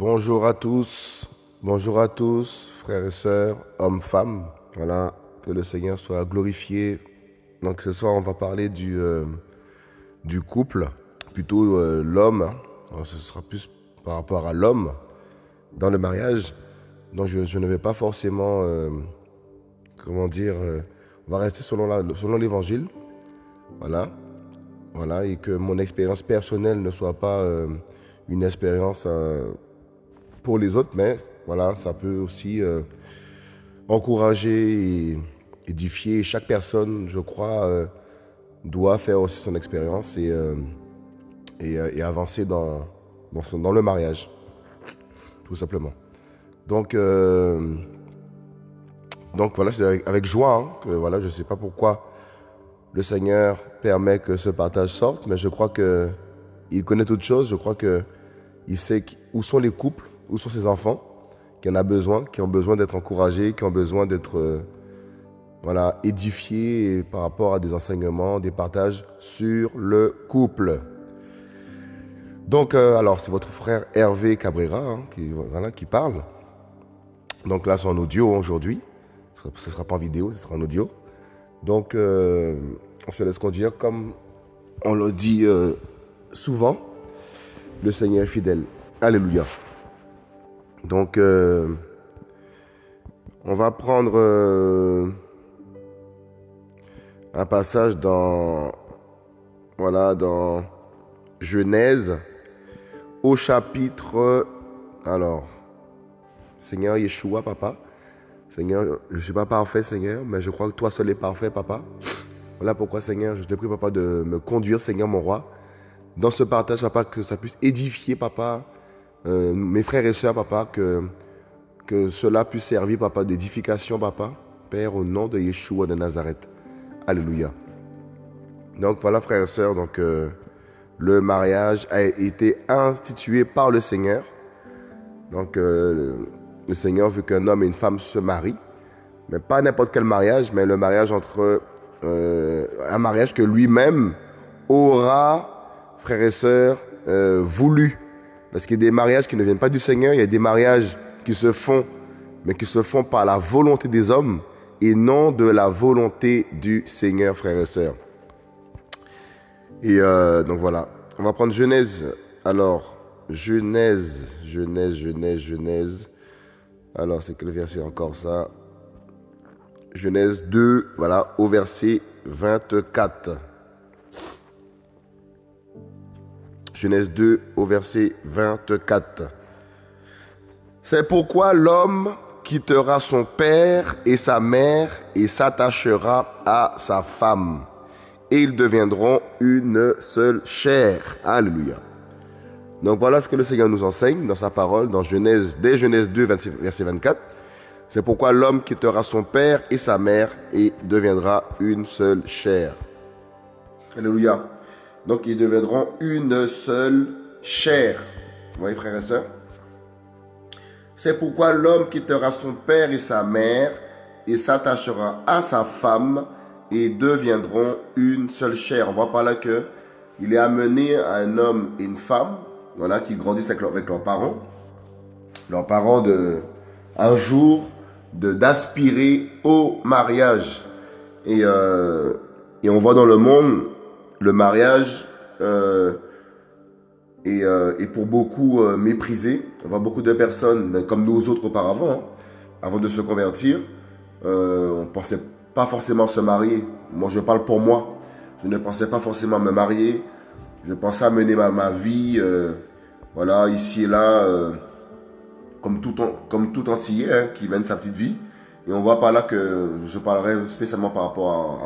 Bonjour à tous, frères et sœurs, hommes, femmes. Voilà, que le Seigneur soit glorifié. Donc ce soir, on va parler du couple, plutôt l'homme. Hein. Alors, ce sera plus par rapport à l'homme dans le mariage. Donc je ne vais pas forcément, on va rester selon l'évangile. Voilà, voilà, et que mon expérience personnelle ne soit pas une expérience pour les autres, mais voilà, ça peut aussi encourager et édifier. Chaque personne, je crois, doit faire aussi son expérience et avancer dans le mariage, tout simplement. Donc, donc voilà, c'est avec joie hein, que voilà, je ne sais pas pourquoi le Seigneur permet que ce partage sorte, mais je crois qu'il connaît toutes choses. Je crois qu'il sait où sont les couples, où sont ses enfants, qui en a besoin, qui ont besoin d'être encouragés, qui ont besoin d'être voilà, édifiés par rapport à des enseignements, des partages sur le couple. Donc, alors, c'est votre frère Hervé Cabrera hein, qui parle. Donc là, c'est en audio aujourd'hui. Ce ne sera pas en vidéo, ce sera en audio. Donc, on se laisse conduire comme on le dit souvent. Le Seigneur est fidèle. Alléluia. Donc, on va prendre un passage dans Genèse au chapitre. Alors, Seigneur Yeshua, papa. Seigneur, je ne suis pas parfait, Seigneur, mais je crois que toi seul es parfait, papa. Voilà pourquoi, Seigneur, je te prie, papa, de me conduire, Seigneur, mon roi, dans ce partage, papa, que ça puisse édifier, papa, mes frères et sœurs, papa, que cela puisse servir, papa, d'édification, papa, Père, au nom de Yeshua de Nazareth. Alléluia. Donc, voilà, frères et sœurs, donc, le mariage a été institué par le Seigneur. Donc, le Seigneur veut qu'un homme et une femme se marient, mais pas n'importe quel mariage, mais le mariage entre un mariage que lui-même aura, frères et sœurs, voulu. Parce qu'il y a des mariages qui ne viennent pas du Seigneur, il y a des mariages qui se font, mais qui se font par la volonté des hommes et non de la volonté du Seigneur, frères et sœurs. Et donc voilà, on va prendre Genèse. Alors, Genèse. Alors, c'est quel verset encore ça? Genèse 2, voilà, au verset 24. Genèse 2, au verset 24. C'est pourquoi l'homme quittera son père et sa mère et s'attachera à sa femme. Et ils deviendront une seule chair. Alléluia. Donc voilà ce que le Seigneur nous enseigne dans sa parole, dans dès Genèse 2, verset 24. C'est pourquoi l'homme quittera son père et sa mère et deviendra une seule chair. Alléluia. Donc ils deviendront une seule chair. Vous voyez, frères et sœurs? C'est pourquoi l'homme quittera son père et sa mère et s'attachera à sa femme et deviendront une seule chair. On voit par là que il est amené à un homme et une femme, voilà, qui grandissent avec leurs parents. Leurs parents un jour d'aspirer au mariage. Et on voit dans le monde, le mariage est pour beaucoup méprisé. On voit beaucoup de personnes, comme nous autres auparavant, hein, avant de se convertir, on ne pensait pas forcément se marier. Moi, je parle pour moi. Je ne pensais pas forcément me marier. Je pensais à mener ma vie, voilà, ici et là, comme tout Antillais hein, qui mène sa petite vie. Et on voit par là que je parlerai spécialement par rapport à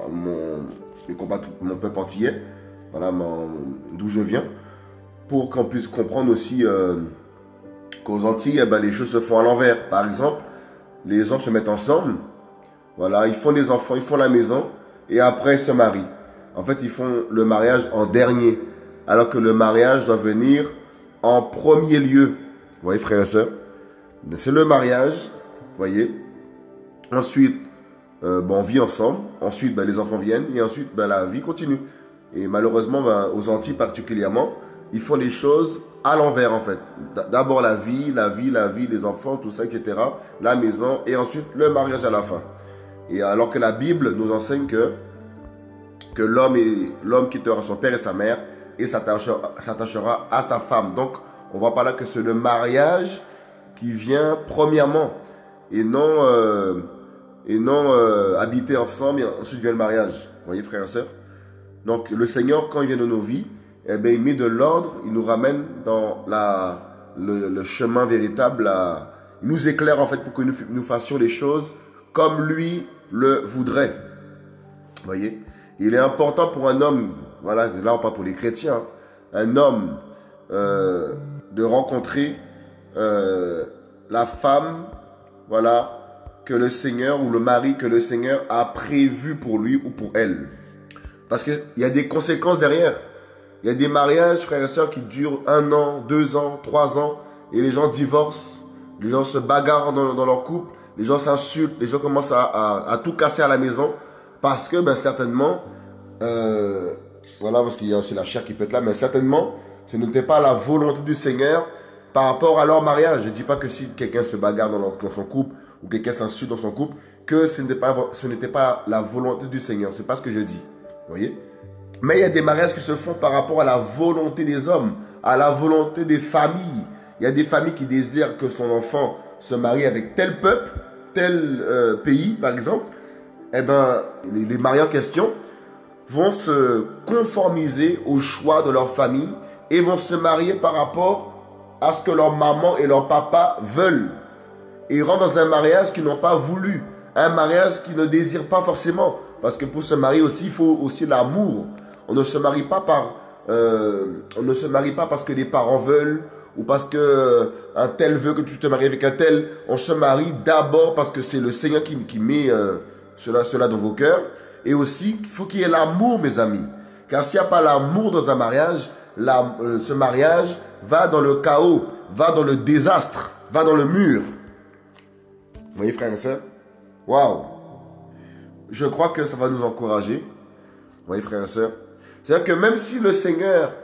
mon peuple antillais, voilà, d'où je viens, pour qu'on puisse comprendre aussi qu'aux Antilles, eh ben, les choses se font à l'envers. Par exemple, les gens se mettent ensemble, voilà, ils font des enfants, ils font la maison, et après ils se marient. En fait, ils font le mariage en dernier, alors que le mariage doit venir en premier lieu. Vous voyez, frères et sœurs, c'est le mariage, vous voyez. Ensuite, on vit ensemble. Ensuite, les enfants viennent. Et ensuite, la vie continue. Et malheureusement, aux Antilles particulièrement, ils font les choses à l'envers en fait. D'abord la vie, les enfants, tout ça, etc. La maison et ensuite le mariage à la fin. Et alors que la Bible nous enseigne que l'homme quittera son père et sa mère et s'attachera à sa femme. Donc, on voit par là que c'est le mariage qui vient premièrement et non habiter ensemble et ensuite vient le mariage. Vous voyez, frères et sœurs? Donc, le Seigneur, quand il vient dans nos vies, eh bien, il met de l'ordre, il nous ramène dans le chemin véritable. Il nous éclaire en fait pour que nous fassions les choses comme lui le voudrait. Vous voyez? Il est important pour un homme, voilà, là on parle pour les chrétiens, un homme de rencontrer la femme, voilà, que le Seigneur ou le mari que le Seigneur a prévu pour lui ou pour elle. Parce qu'il y a des conséquences derrière. Il y a des mariages, frères et sœurs, qui durent 1 an, 2 ans, 3 ans, et les gens divorcent, les gens se bagarrent dans leur couple, les gens s'insultent, les gens commencent à tout casser à la maison, parce que, ben, certainement, voilà, parce qu'il y a aussi la chair qui peut être là, mais certainement, ce n'était pas la volonté du Seigneur par rapport à leur mariage. Je ne dis pas que si quelqu'un se bagarre dans son couple, ou quelqu'un s'insulte dans son couple, que ce n'était pas la volonté du Seigneur. C'est pas ce que je dis. Vous voyez? Mais il y a des mariages qui se font par rapport à la volonté des hommes, à la volonté des familles. Il y a des familles qui désirent que son enfant se marie avec tel peuple, tel pays, par exemple. Eh bien, les mariés en question vont se conformiser au choix de leur famille et vont se marier par rapport à ce que leur maman et leur papa veulent. Et ils rentrent dans un mariage qu'ils n'ont pas voulu, un mariage qu'ils ne désirent pas forcément. Parce que pour se marier aussi, il faut aussi l'amour. On ne se marie pas parce que les parents veulent ou parce que un tel veut que tu te maries avec un tel. On se marie d'abord parce que c'est le Seigneur qui met cela dans vos cœurs. Et aussi, il faut qu'il y ait l'amour, mes amis. Car s'il n'y a pas l'amour dans un mariage, ce mariage va dans le chaos, va dans le désastre, va dans le mur. Vous voyez, frères et sœurs? Waouh! Je crois que ça va nous encourager. Vous voyez, frères et sœurs? C'est-à-dire que même si le Seigneur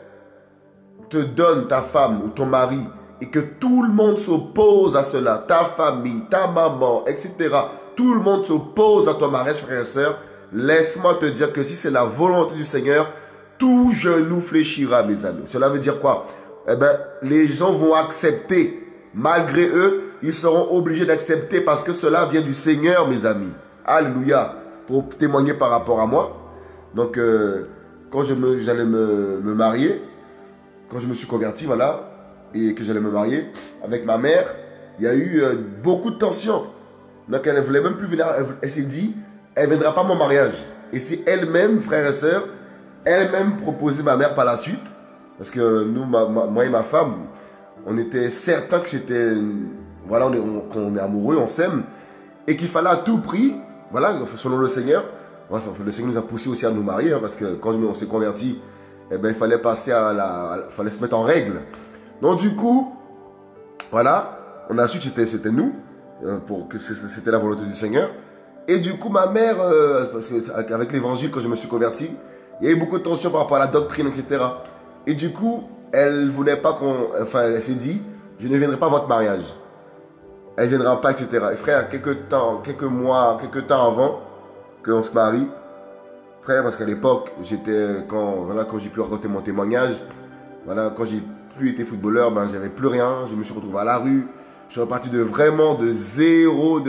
te donne ta femme ou ton mari et que tout le monde s'oppose à cela, ta famille, ta maman, etc., tout le monde s'oppose à ton mariage, frères et sœurs, laisse-moi te dire que si c'est la volonté du Seigneur, tout genou fléchira, mes amis. Cela veut dire quoi? Eh bien, les gens vont accepter. Malgré eux, ils seront obligés d'accepter parce que cela vient du Seigneur, mes amis. Alléluia. Pour témoigner par rapport à moi. Donc, quand j'allais me marier, quand je me suis converti, voilà, et que j'allais me marier avec ma mère, il y a eu beaucoup de tensions. Donc, elle ne voulait même plus venir. Elle s'est dit, elle ne viendra pas à mon mariage. Et c'est elle-même, frères et sœurs, elle-même proposé ma mère par la suite. Parce que nous, moi et ma femme, on était certains que c'était... Voilà, on est amoureux, on s'aime. Et qu'il fallait à tout prix, voilà, selon le Seigneur, le Seigneur nous a poussé aussi à nous marier, hein, parce que quand on s'est converti, eh ben, il fallait passer fallait se mettre en règle. Donc du coup, voilà, on a su que c'était nous, que c'était la volonté du Seigneur. Et du coup, ma mère, parce qu'avec l'évangile, quand je me suis converti, il y a eu beaucoup de tensions par rapport à la doctrine, etc. Et du coup, elle voulait pas elle s'est dit, je ne viendrai pas à votre mariage. Elle ne viendra pas, etc. Et frère, quelques temps avant qu'on se marie, frère, parce qu'à l'époque, quand j'ai pu raconter mon témoignage, voilà, quand j'ai plus été footballeur, ben, j'avais plus rien, je me suis retrouvé à la rue, je suis reparti de zéro,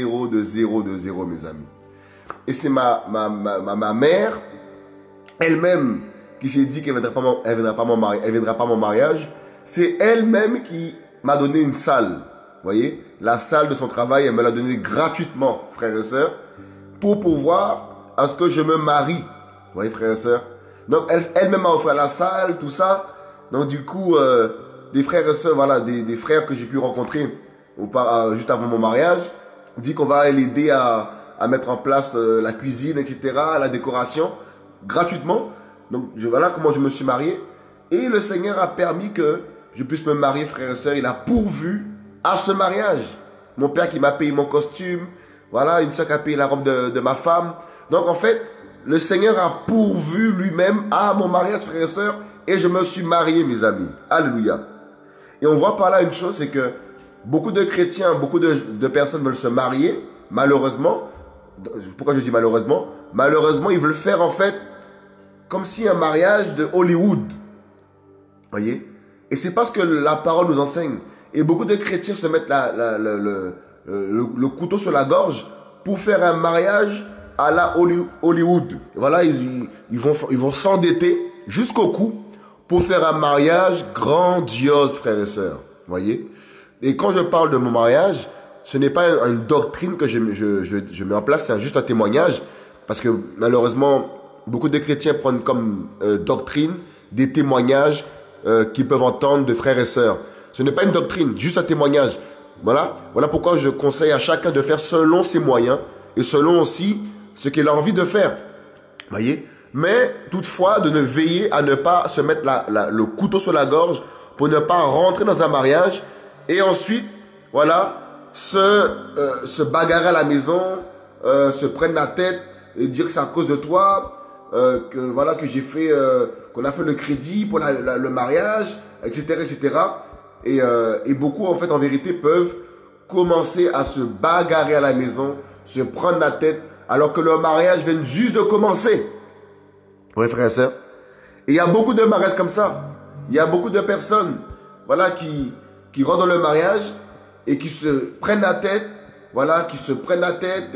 mes amis. Et c'est ma mère, elle-même, qui s'est dit qu'elle ne viendra pas à mon mariage. C'est elle-même qui m'a donné une salle. Vous voyez, la salle de son travail, elle me l'a donnée gratuitement, frères et sœurs, pour pouvoir à ce que je me marie. Vous voyez, frères et sœurs. Donc, elle-même m'a offert la salle, tout ça. Donc, du coup, des frères et sœurs, voilà, des frères que j'ai pu rencontrer juste avant mon mariage, dit qu'on va l'aider à mettre en place la cuisine, etc., la décoration, gratuitement. Donc, voilà comment je me suis marié. Et le Seigneur a permis que je puisse me marier, frères et sœurs. Il a pourvu à ce mariage. Mon père qui m'a payé mon costume. Voilà, une soeur qui a payé la robe de ma femme. Donc, en fait, le Seigneur a pourvu lui-même à mon mariage, frères et sœurs. Et je me suis marié, mes amis. Alléluia. Et on voit par là une chose, c'est que beaucoup de chrétiens, beaucoup de personnes veulent se marier, malheureusement. Pourquoi je dis malheureusement? Malheureusement, ils veulent faire en fait comme si un mariage de Hollywood. Voyez? Et c'est parce que la parole nous enseigne. Et beaucoup de chrétiens se mettent le couteau sur la gorge pour faire un mariage à la Hollywood. Voilà, ils vont s'endetter jusqu'au cou pour faire un mariage grandiose, frères et sœurs. Voyez? Et quand je parle de mon mariage, ce n'est pas une doctrine que je mets en place, c'est juste un témoignage. Parce que malheureusement, beaucoup de chrétiens prennent comme doctrine des témoignages qu'ils peuvent entendre de frères et sœurs. Ce n'est pas une doctrine, juste un témoignage. Voilà pourquoi je conseille à chacun de faire selon ses moyens et selon aussi ce qu'il a envie de faire. Voyez? Mais toutefois, de ne veiller à ne pas se mettre le couteau sur la gorge pour ne pas rentrer dans un mariage et ensuite, voilà, se bagarrer à la maison, se prendre la tête et dire que c'est à cause de toi, que j'ai fait, qu'on a fait le crédit pour le mariage, etc., etc. Et beaucoup, en fait, en vérité, peuvent commencer à se bagarrer à la maison, se prendre la tête, alors que le mariage vient juste de commencer. Oui, frères et sœurs. Et il y a beaucoup de mariages comme ça. Il y a beaucoup de personnes, voilà, qui rentrent dans le mariage et qui se prennent la tête, voilà, qui se prennent la tête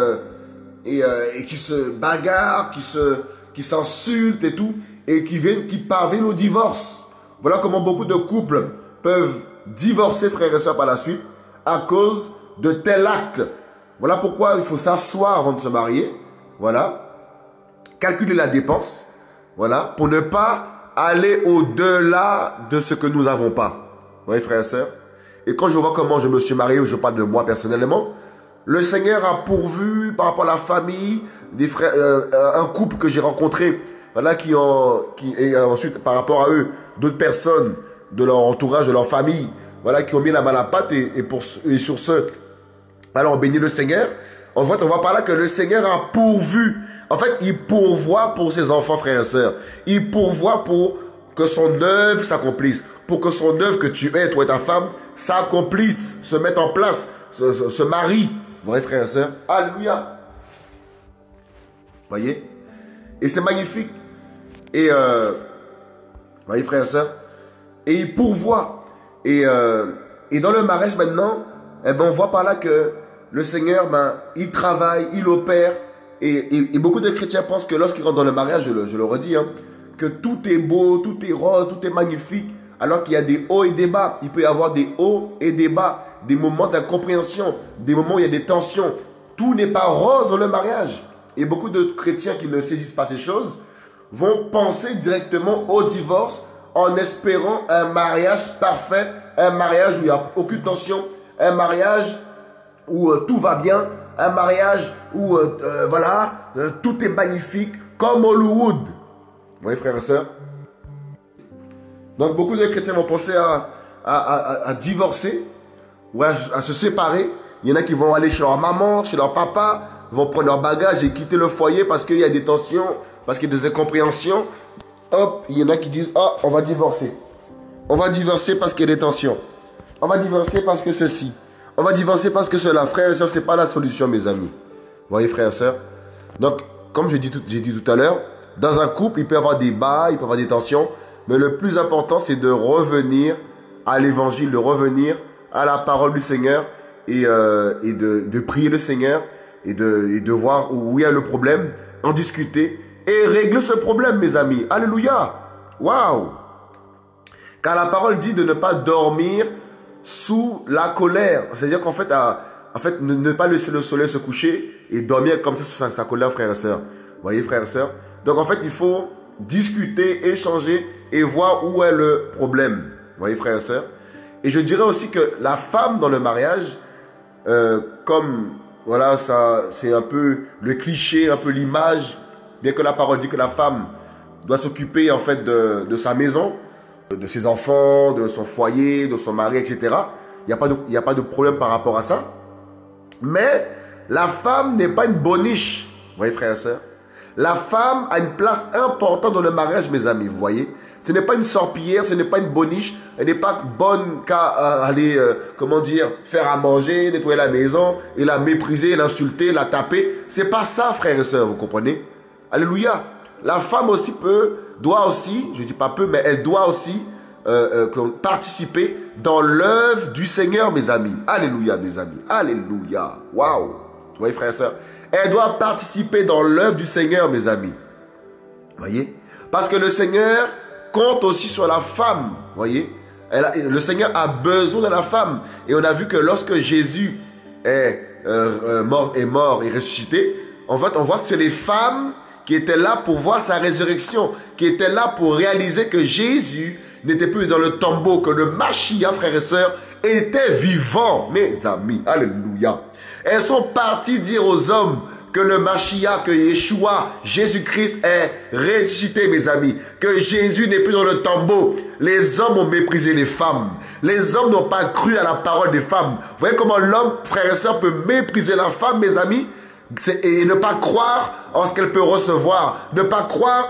et qui se bagarrent, qui s'insultent et tout, et qui parviennent au divorce. Voilà comment beaucoup de couples peuvent divorcer, frères et sœurs, par la suite, à cause de tel acte. Voilà pourquoi il faut s'asseoir avant de se marier. Voilà. Calculer la dépense. Voilà. Pour ne pas aller au-delà de ce que nous n'avons pas. Vous voyez, frères et sœurs. Et quand je vois comment je me suis marié, je parle de moi personnellement, le Seigneur a pourvu par rapport à la famille, des frères, un couple que j'ai rencontré, voilà, et ensuite par rapport à eux, d'autres personnes de leur entourage, de leur famille, voilà, qui ont mis la main à la pâte et sur ce, alors on bénit le Seigneur. En fait, on voit par là que le Seigneur a pourvu. En fait, il pourvoit pour ses enfants, frères et sœurs. Il pourvoit pour que son œuvre s'accomplisse. Pour que son œuvre que tu es, toi et ta femme, s'accomplisse, se mette en place, se marie. Vous voyez, frères et sœurs? Alléluia. Voyez? Et c'est magnifique. Et, voyez, frères et sœurs? Et il pourvoit. Et dans le mariage maintenant, eh ben, on voit par là que le Seigneur, il travaille, il opère. Et beaucoup de chrétiens pensent que lorsqu'ils rentrent dans le mariage, je le redis, hein, que tout est beau, tout est rose, tout est magnifique, alors qu'il y a des hauts et des bas. Il peut y avoir des hauts et des bas, des moments d'incompréhension, des moments où il y a des tensions. Tout n'est pas rose dans le mariage. Et beaucoup de chrétiens qui ne saisissent pas ces choses vont penser directement au divorce en espérant un mariage parfait, un mariage où il n'y a aucune tension, un mariage où tout va bien, un mariage où tout est magnifique, comme Hollywood. Vous voyez, frères et sœurs? Donc beaucoup de chrétiens vont penser à divorcer ou à se séparer. Il y en a qui vont aller chez leur maman, chez leur papa, vont prendre leur bagage et quitter le foyer parce qu'il y a des tensions, parce qu'il y a des incompréhensions. Hop, il y en a qui disent, oh, on va divorcer. On va divorcer parce qu'il y a des tensions. On va divorcer parce que ceci. On va divorcer parce que cela. Frères et sœurs, ce n'est pas la solution, mes amis. Vous voyez, frères et sœurs? Donc, comme j'ai dit tout à l'heure, dans un couple, il peut y avoir des bas, il peut y avoir des tensions. Mais le plus important, c'est de revenir à l'évangile, de revenir à la parole du Seigneur et de prier le Seigneur et de voir où il y a le problème, en discuter et régler ce problème, mes amis. Alléluia! Waouh! Car la parole dit de ne pas dormir sous la colère. C'est-à-dire qu'en fait, ne pas laisser le soleil se coucher et dormir comme ça sous sa colère, frères et sœurs. Vous voyez, frères et sœurs? Donc en fait, il faut discuter, échanger et voir où est le problème. Vous voyez, frères et sœurs? Et je dirais aussi que la femme dans le mariage, comme, voilà, ça, c'est un peu le cliché, un peu l'image, bien que la parole dit que la femme doit s'occuper en fait de sa maison, de ses enfants, de son foyer, de son mari, etc. Il n'y a pas de problème par rapport à ça. Mais la femme n'est pas une boniche. Vous voyez, frères et sœurs? La femme a une place importante dans le mariage, mes amis. Vous voyez? Ce n'est pas une sorpière, ce n'est pas une boniche. Elle n'est pas bonne qu'à aller, comment dire, faire à manger, nettoyer la maison, et la mépriser, l'insulter, la taper. C'est pas ça, frères et sœurs, vous comprenez? Alléluia. La femme aussi doit aussi, je dis pas peu, mais elle doit aussi participer dans l'œuvre du Seigneur, mes amis. Alléluia, mes amis. Alléluia. Waouh. Vous voyez, frères et sœurs? Elle doit participer dans l'œuvre du Seigneur, mes amis. Voyez? Parce que le Seigneur compte aussi sur la femme. Voyez? Le Seigneur a besoin de la femme. Et on a vu que lorsque Jésus est mort et ressuscité, on voit que c'est les femmes qui étaient là pour voir sa résurrection, qui étaient là pour réaliser que Jésus n'était plus dans le tombeau, que le Mashiach, frères et sœurs, était vivant, mes amis. Alléluia. Elles sont parties dire aux hommes que le Mashiach, que Yeshua, Jésus-Christ est ressuscité, mes amis. Que Jésus n'est plus dans le tombeau. Les hommes ont méprisé les femmes. Les hommes n'ont pas cru à la parole des femmes. Vous voyez comment l'homme, frère et sœur, peut mépriser la femme, mes amis, et ne pas croire en ce qu'elle peut recevoir, ne pas croire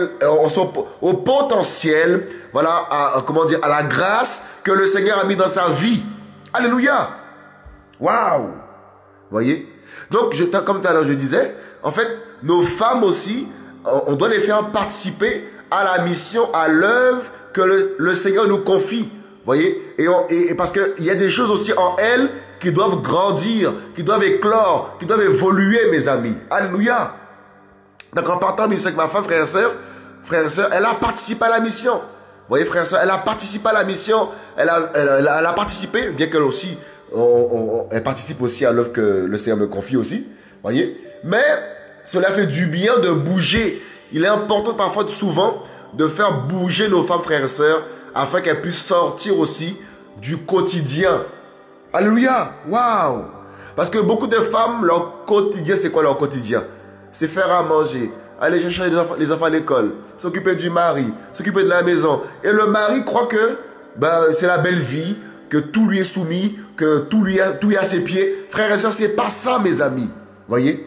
au potentiel, voilà, à la grâce que le Seigneur a mis dans sa vie. Alléluia. Waouh. Voyez? Donc, comme tout à l'heure je disais, en fait, nos femmes aussi, on doit les faire participer à la mission, à l'œuvre que le Seigneur nous confie. Voyez? Et parce qu'il y a des choses aussi en elles qui doivent grandir, qui doivent éclore, qui doivent évoluer, mes amis. Alléluia. Donc, en partant mission avec ma femme, frère et sœur, elle a participé à la mission. Vous voyez, frère et sœur, elle a participé à la mission. Elle a participé, bien qu'elle aussi, elle participe aussi à l'œuvre que le Seigneur me confie aussi. Voyez. Mais cela fait du bien de bouger. Il est important parfois, souvent, de faire bouger nos femmes, frères et sœurs, afin qu'elles puissent sortir aussi du quotidien. Alléluia. Waouh. Parce que beaucoup de femmes, leur quotidien, c'est quoi leur quotidien? C'est faire à manger, aller chercher les enfants à l'école, s'occuper du mari, s'occuper de la maison. Et le mari croit que c'est la belle vie, que tout lui est soumis, que tout est à ses pieds. Frères et sœurs, c'est pas ça, mes amis. Voyez?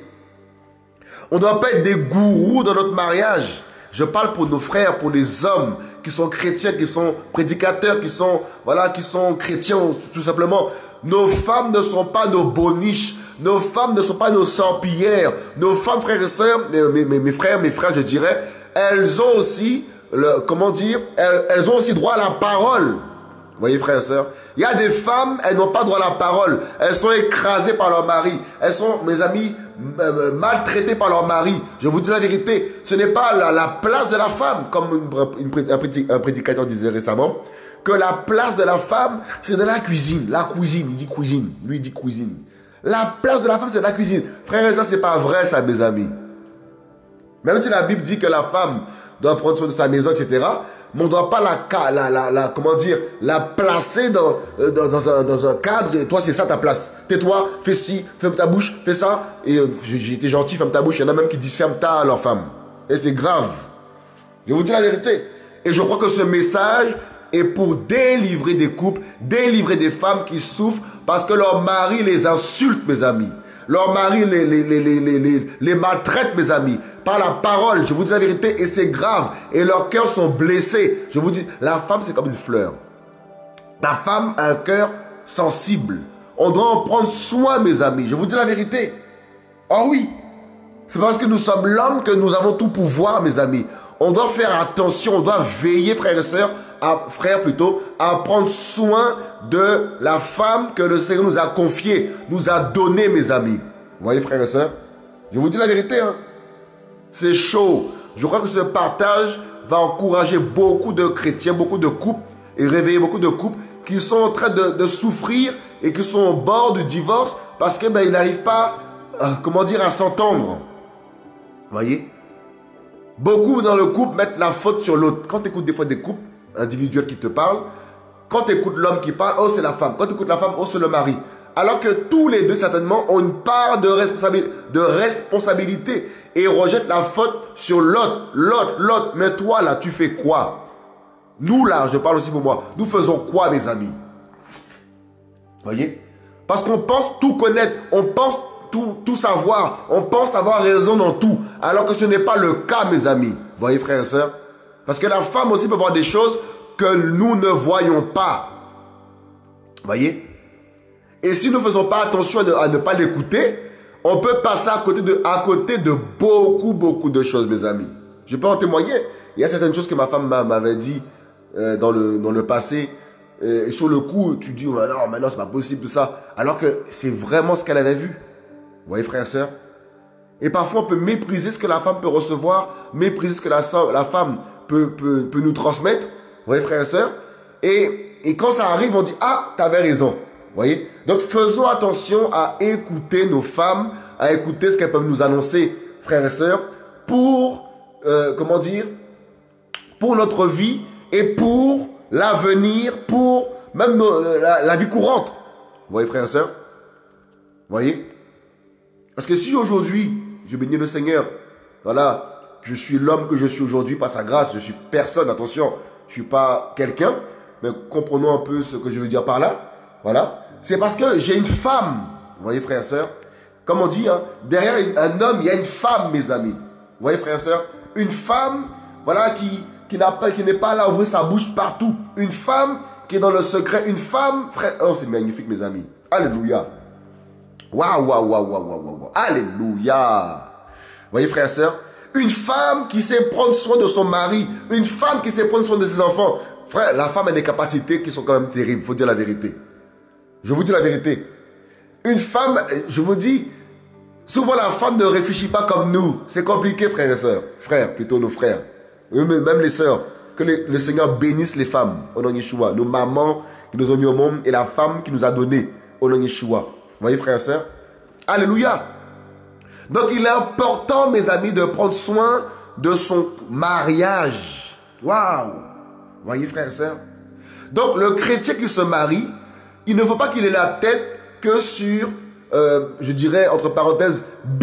On ne doit pas être des gourous dans notre mariage. Je parle pour nos frères, pour les hommes qui sont chrétiens, qui sont prédicateurs, qui sont chrétiens tout simplement. Nos femmes ne sont pas nos boniches. Nos femmes ne sont pas nos sorpillères. Nos femmes, frères et sœurs, mes frères, je dirais, elles ont aussi, elles ont aussi droit à la parole. Vous voyez, frères et sœurs, il y a des femmes, elles n'ont pas droit à la parole. Elles sont écrasées par leur mari. Elles sont, mes amis, maltraitées par leur mari. Je vous dis la vérité, ce n'est pas la place de la femme, comme un prédicateur disait récemment, que la place de la femme, c'est dans la cuisine. La cuisine, il dit cuisine. Lui, il dit cuisine. La place de la femme, c'est la cuisine. Frères et sœurs, c'est pas vrai, ça, mes amis. Même si la Bible dit que la femme doit prendre soin de sa maison, etc., mais on ne doit pas la placer dans un cadre. Et toi, c'est ça ta place. Tais-toi, fais ci, ferme ta bouche, fais ça. Et j'ai été gentil, ferme ta bouche. Il y en a même qui disent ferme ta à leur femme. Et c'est grave. Je vous dis la vérité. Et je crois que ce message est pour délivrer des couples, délivrer des femmes qui souffrent parce que leur mari les insulte, mes amis. Leur mari les maltraite, mes amis, par la parole. Je vous dis la vérité, et c'est grave. Et leurs cœurs sont blessés. Je vous dis, la femme, c'est comme une fleur. La femme a un cœur sensible. On doit en prendre soin, mes amis. Je vous dis la vérité. Oh oui. C'est parce que nous sommes l'homme que nous avons tout pouvoir, mes amis. On doit faire attention, on doit veiller, frères et sœurs, à prendre soin de la femme que le Seigneur nous a confiée, nous a donnée, mes amis. Vous voyez, frères et sœurs, je vous dis la vérité, hein? C'est chaud. Je crois que ce partage va encourager beaucoup de chrétiens, beaucoup de couples, et réveiller beaucoup de couples qui sont en train de souffrir et qui sont au bord du divorce parce qu'ils n'arrivent pas, à s'entendre. Vous voyez? Beaucoup dans le couple mettent la faute sur l'autre. Quand tu écoutes des fois des couples individuels qui te parlent, quand tu écoutes l'homme qui parle, oh c'est la femme. Quand tu écoutes la femme, oh c'est le mari. Alors que tous les deux certainement ont une part de responsabilité et rejettent la faute sur l'autre. Mais toi là, tu fais quoi? Nous là, je parle aussi pour moi, nous faisons quoi, mes amis? Voyez? Parce qu'on pense tout connaître, on pense tout savoir, on pense avoir raison dans tout, alors que ce n'est pas le cas, mes amis. Voyez, frères et sœurs? Parce que la femme aussi peut voir des choses que nous ne voyons pas. Voyez? Et si nous ne faisons pas attention à ne pas l'écouter, on peut passer à côté de beaucoup de choses, mes amis. Je peux en témoigner. Il y a certaines choses que ma femme m'avait dit dans le passé. Et sur le coup, tu dis, oh, non, maintenant, c'est pas possible, tout ça. Alors que c'est vraiment ce qu'elle avait vu. Vous voyez, frères et sœurs? Et parfois, on peut mépriser ce que la femme peut recevoir, mépriser ce que la femme peut nous transmettre. Vous voyez, frères et sœurs? Et quand ça arrive, on dit, ah, t'avais raison. Vous voyez? Donc, faisons attention à écouter nos femmes, à écouter ce qu'elles peuvent nous annoncer, frères et sœurs, pour, comment dire, pour notre vie et pour l'avenir, pour même la vie courante. Vous voyez, frères et sœurs? Vous voyez? Parce que si aujourd'hui, je bénis le Seigneur, voilà, je suis l'homme que je suis aujourd'hui par sa grâce, je suis personne, attention, je ne suis pas quelqu'un, mais comprenons un peu ce que je veux dire par là, voilà. C'est parce que j'ai une femme, vous voyez, frères et sœurs, comme on dit, hein, derrière un homme, il y a une femme, mes amis. Vous voyez, frères et sœurs, une femme, voilà, qui n'est pas là à ouvrir sa bouche partout. Une femme qui est dans le secret. Une femme, frère. Oh, c'est magnifique, mes amis. Alléluia. Waouh. Alléluia. Vous voyez, frères et sœurs, une femme qui sait prendre soin de son mari. Une femme qui sait prendre soin de ses enfants. Frère, la femme a des capacités qui sont quand même terribles. Il faut dire la vérité. Je vous dis la vérité. Une femme, je vous dis, souvent la femme ne réfléchit pas comme nous. C'est compliqué, frères et sœurs. Frères, plutôt nos frères. Même les sœurs. Que le Seigneur bénisse les femmes au nom de Yeshua. Nos mamans qui nous ont mis au monde et la femme qui nous a donné au nom de Yeshua. Vous voyez, frères et sœurs? Alléluia. Donc, il est important, mes amis, de prendre soin de son mariage. Waouh. Vous voyez, frères et sœurs? Donc, le chrétien qui se marie, il ne faut pas qu'il ait la tête que sur, je dirais, entre parenthèses,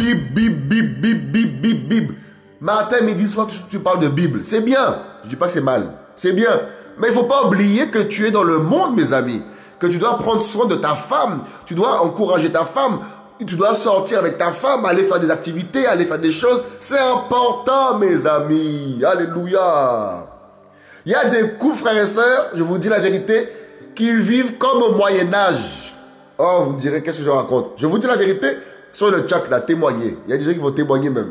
bib. Matin, midi, soir, tu parles de Bible. C'est bien. Je ne dis pas que c'est mal. C'est bien. Mais il ne faut pas oublier que tu es dans le monde, mes amis. Que tu dois prendre soin de ta femme. Tu dois encourager ta femme. Tu dois sortir avec ta femme, aller faire des activités, aller faire des choses. C'est important, mes amis. Alléluia. Il y a des couples, frères et sœurs, je vous dis la vérité, qui vivent comme au Moyen-Âge. Oh, vous me direz, qu'est-ce que je raconte? Je vous dis la vérité, sur le chat, là, témoignez. Il y a des gens qui vont témoigner même.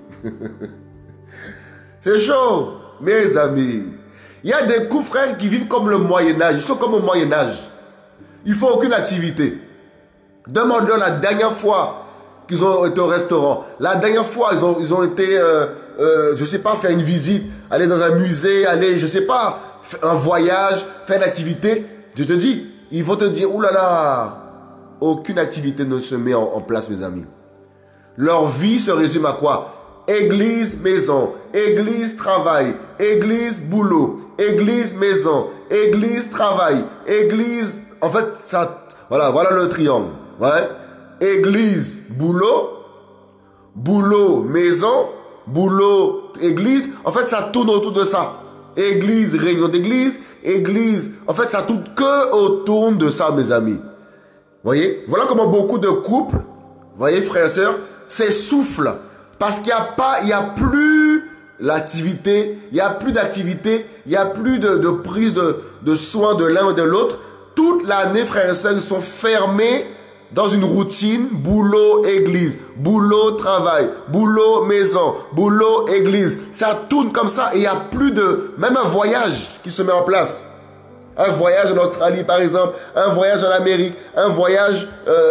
C'est chaud, mes amis. Il y a des couples, frères, qui vivent comme le Moyen-Âge. Ils sont comme au Moyen-Âge. Ils font aucune activité. Demande-leur la dernière fois qu'ils ont été au restaurant. La dernière fois, ils ont été, je ne sais pas, faire une visite, aller dans un musée, aller, je ne sais pas, un voyage, faire une activité. Je te dis, ils vont te dire, oulala, aucune activité ne se met en place, mes amis. Leur vie se résume à quoi? Église, maison, église, travail, église, boulot, église, maison, église, travail, église, en fait, ça, voilà le triangle. Ouais. Église, boulot, boulot, maison, boulot, église. En fait, ça tourne autour de ça. Église, réunion d'église, église. En fait, ça tourne que autour de ça, mes amis. Voyez? Voilà comment beaucoup de couples, voyez, frères et sœurs, s'essoufflent. Parce qu'il n'y a plus l'activité, il n'y a plus d'activité, il n'y a plus de prise de soin de l'un ou de l'autre. Toute l'année, frères et sœurs, ils sont fermés dans une routine, boulot, église, boulot, travail, boulot, maison, boulot, église. Ça tourne comme ça et il n'y a plus de... Même un voyage qui se met en place. Un voyage en Australie, par exemple, un voyage en Amérique, un voyage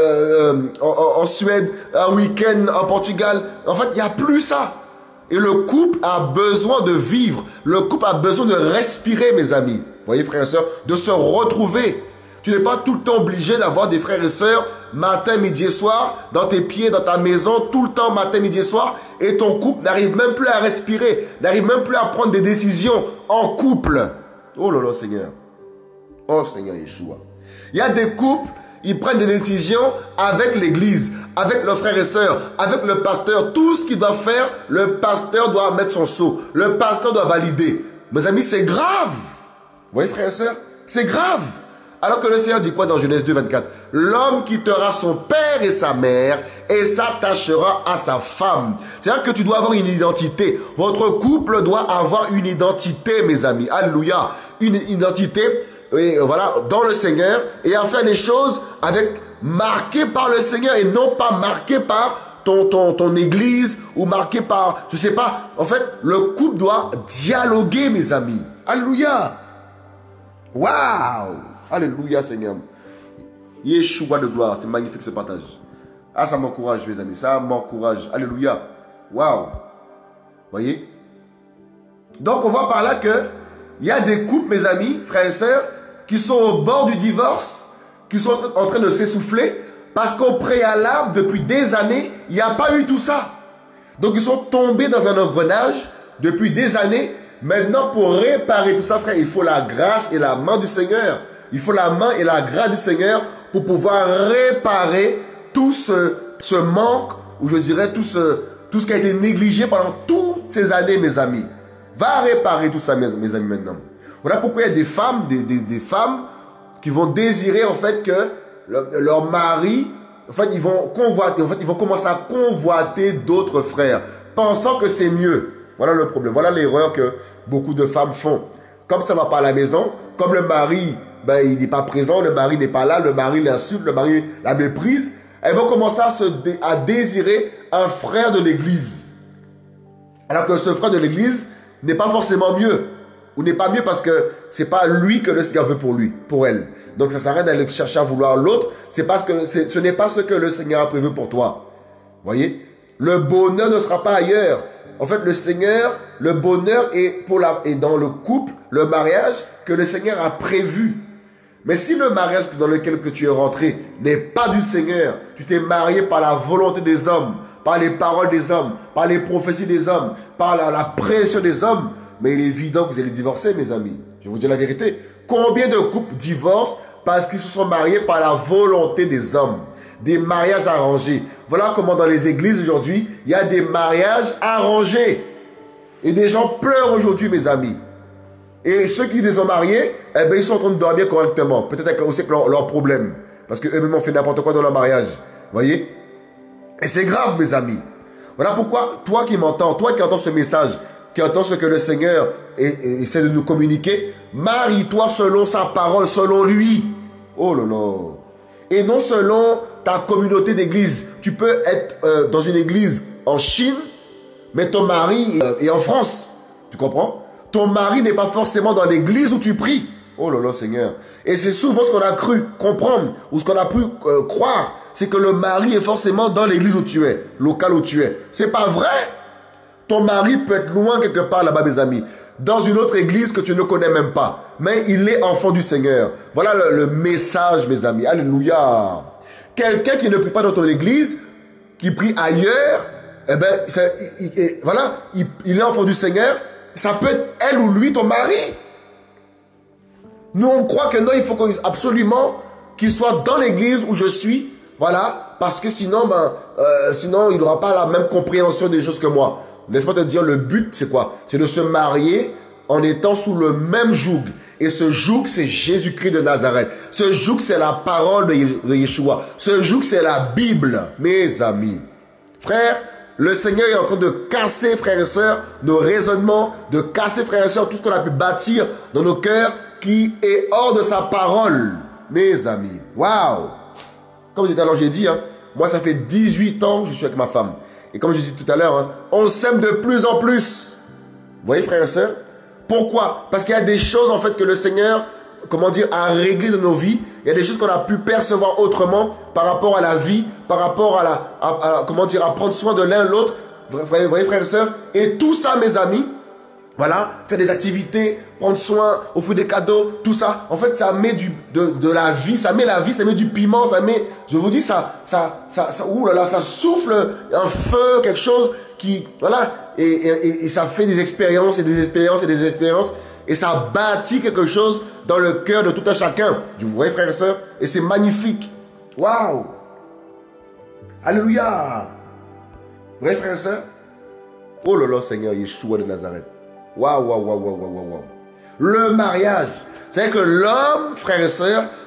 en Suède, un week-end en Portugal. En fait, il n'y a plus ça. Et le couple a besoin de vivre. Le couple a besoin de respirer, mes amis. Vous voyez, frères et sœurs, de se retrouver. Tu n'es pas tout le temps obligé d'avoir des frères et sœurs matin, midi et soir, dans tes pieds, dans ta maison, tout le temps matin, midi et soir, et ton couple n'arrive même plus à respirer, n'arrive même plus à prendre des décisions en couple. Oh là là, Seigneur. Oh Seigneur Yeshua. Il y a des couples, ils prennent des décisions avec l'église, avec leurs frères et sœurs, avec le pasteur. Tout ce qu'ils doivent faire, le pasteur doit mettre son sceau. Le pasteur doit valider. Mes amis, c'est grave. Vous voyez, frères et sœurs, c'est grave. Alors que le Seigneur dit quoi dans Genèse 2, 24? L'homme quittera son père et sa mère et s'attachera à sa femme. C'est-à-dire que tu dois avoir une identité. Votre couple doit avoir une identité, mes amis. Alléluia. Une identité, et voilà, dans le Seigneur, et à faire des choses marquées par le Seigneur et non pas marquées par ton église ou marquées par, je sais pas. En fait, le couple doit dialoguer, mes amis. Alléluia. Waouh. Alléluia, Seigneur. Yeshua de gloire. C'est magnifique ce partage. Ah, ça m'encourage, mes amis. Ça m'encourage. Alléluia. Waouh. Voyez? Donc, on voit par là que il y a des couples, mes amis, frères et sœurs, qui sont au bord du divorce, qui sont en train de s'essouffler, parce qu'au préalable, depuis des années, il n'y a pas eu tout ça. Donc, ils sont tombés dans un engrenage depuis des années. Maintenant, pour réparer tout ça, frère, il faut la grâce et la main du Seigneur. Il faut la main et la grâce du Seigneur pour pouvoir réparer tout ce manque, ou je dirais tout ce qui a été négligé pendant toutes ces années, mes amis. Va réparer tout ça, mes amis, maintenant. Voilà pourquoi il y a des femmes, des femmes qui vont désirer, en fait, que leur mari, en fait, ils vont commencer à convoiter d'autres frères, pensant que c'est mieux. Voilà le problème. Voilà l'erreur que beaucoup de femmes font. Comme ça ne va pas à la maison, comme le mari, il n'est pas présent, le mari n'est pas là, le mari l'insulte, le mari la méprise, elles vont commencer à désirer un frère de l'église. Alors que ce frère de l'église n'est pas forcément mieux. Ou n'est pas mieux parce que c'est pas lui que le Seigneur veut pour elle. Donc ça s'arrête d'aller chercher à vouloir l'autre. C'est parce que ce n'est pas ce que le Seigneur a prévu pour toi. Voyez? Le bonheur ne sera pas ailleurs. En fait, le Seigneur, le bonheur est dans le couple, le mariage que le Seigneur a prévu. Mais si le mariage dans lequel tu es rentré n'est pas du Seigneur, tu t'es marié par la volonté des hommes, par les paroles des hommes, par les prophéties des hommes, par la pression des hommes, mais il est évident que vous allez divorcer, mes amis. Je vais vous dire la vérité. Combien de couples divorcent parce qu'ils se sont mariés par la volonté des hommes? Des mariages arrangés. Voilà comment dans les églises aujourd'hui, il y a des mariages arrangés. Et des gens pleurent aujourd'hui, mes amis. Et ceux qui les ont mariés, ils sont en train de dormir correctement. Peut-être aussi avec leurs problèmes. Parce qu'eux-mêmes ont fait n'importe quoi dans leur mariage. Voyez? Et c'est grave, mes amis. Voilà pourquoi, toi qui m'entends, toi qui entends ce message, qui entend ce que le Seigneur essaie de nous communiquer, marie-toi selon sa parole, selon lui. Oh là là. Et non selon ta communauté d'église. Tu peux être dans une église en Chine, mais ton mari est en France. Tu comprends? Ton mari n'est pas forcément dans l'église où tu pries. Oh là là, Seigneur. Et c'est souvent ce qu'on a cru comprendre, ou ce qu'on a pu croire, c'est que le mari est forcément dans l'église où tu es, local où tu es. C'est pas vrai. Ton mari peut être loin quelque part là-bas, mes amis, dans une autre église que tu ne connais même pas. Mais il est enfant du Seigneur. Voilà le message, mes amis. Alléluia. Quelqu'un qui ne prie pas dans ton église, qui prie ailleurs, il est enfant du Seigneur. Ça peut être elle ou lui, ton mari. Nous, on croit que non, il faut absolument qu'il soit dans l'église où je suis. Voilà. Parce que sinon, il n'aura pas la même compréhension des choses que moi. Laisse-moi te dire, le but, c'est quoi? C'est de se marier en étant sous le même joug. Et ce joug, c'est Jésus-Christ de Nazareth. Ce joug, c'est la parole de Yeshua. Ce joug, c'est la Bible, mes amis. Frères, le Seigneur est en train de casser, frères et sœurs, nos raisonnements, de casser, frères et sœurs, tout ce qu'on a pu bâtir dans nos cœurs qui est hors de sa parole, mes amis. Waouh! Comme j'ai dit, moi, ça fait 18 ans que je suis avec ma femme. Et comme je dis tout à l'heure, on s'aime de plus en plus. Vous voyez, frères et sœurs? Pourquoi? Parce qu'il y a des choses, en fait, que le Seigneur, a réglé dans nos vies. Il y a des choses qu'on a pu percevoir autrement par rapport à la vie, par rapport à prendre soin de l'un l'autre. Vous voyez, frères et sœurs? Et tout ça, mes amis, voilà, faire des activités, prendre soin, offrir des cadeaux, tout ça. En fait, ça met de la vie, ça met du piment, ça met, je vous dis, ça souffle un feu, quelque chose qui, voilà, et ça fait des expériences et des expériences et des expériences, et ça bâtit quelque chose dans le cœur de tout un chacun. Vous voyez, frères et sœurs? Et c'est magnifique. Waouh! Alléluia! Vous voyez, frères et sœurs? Oh là là, Seigneur, Yeshua de Nazareth. Waouh, waouh, waouh, waouh, waouh, waouh. Le mariage. C'est-à-dire que l'homme, frères et sœurs,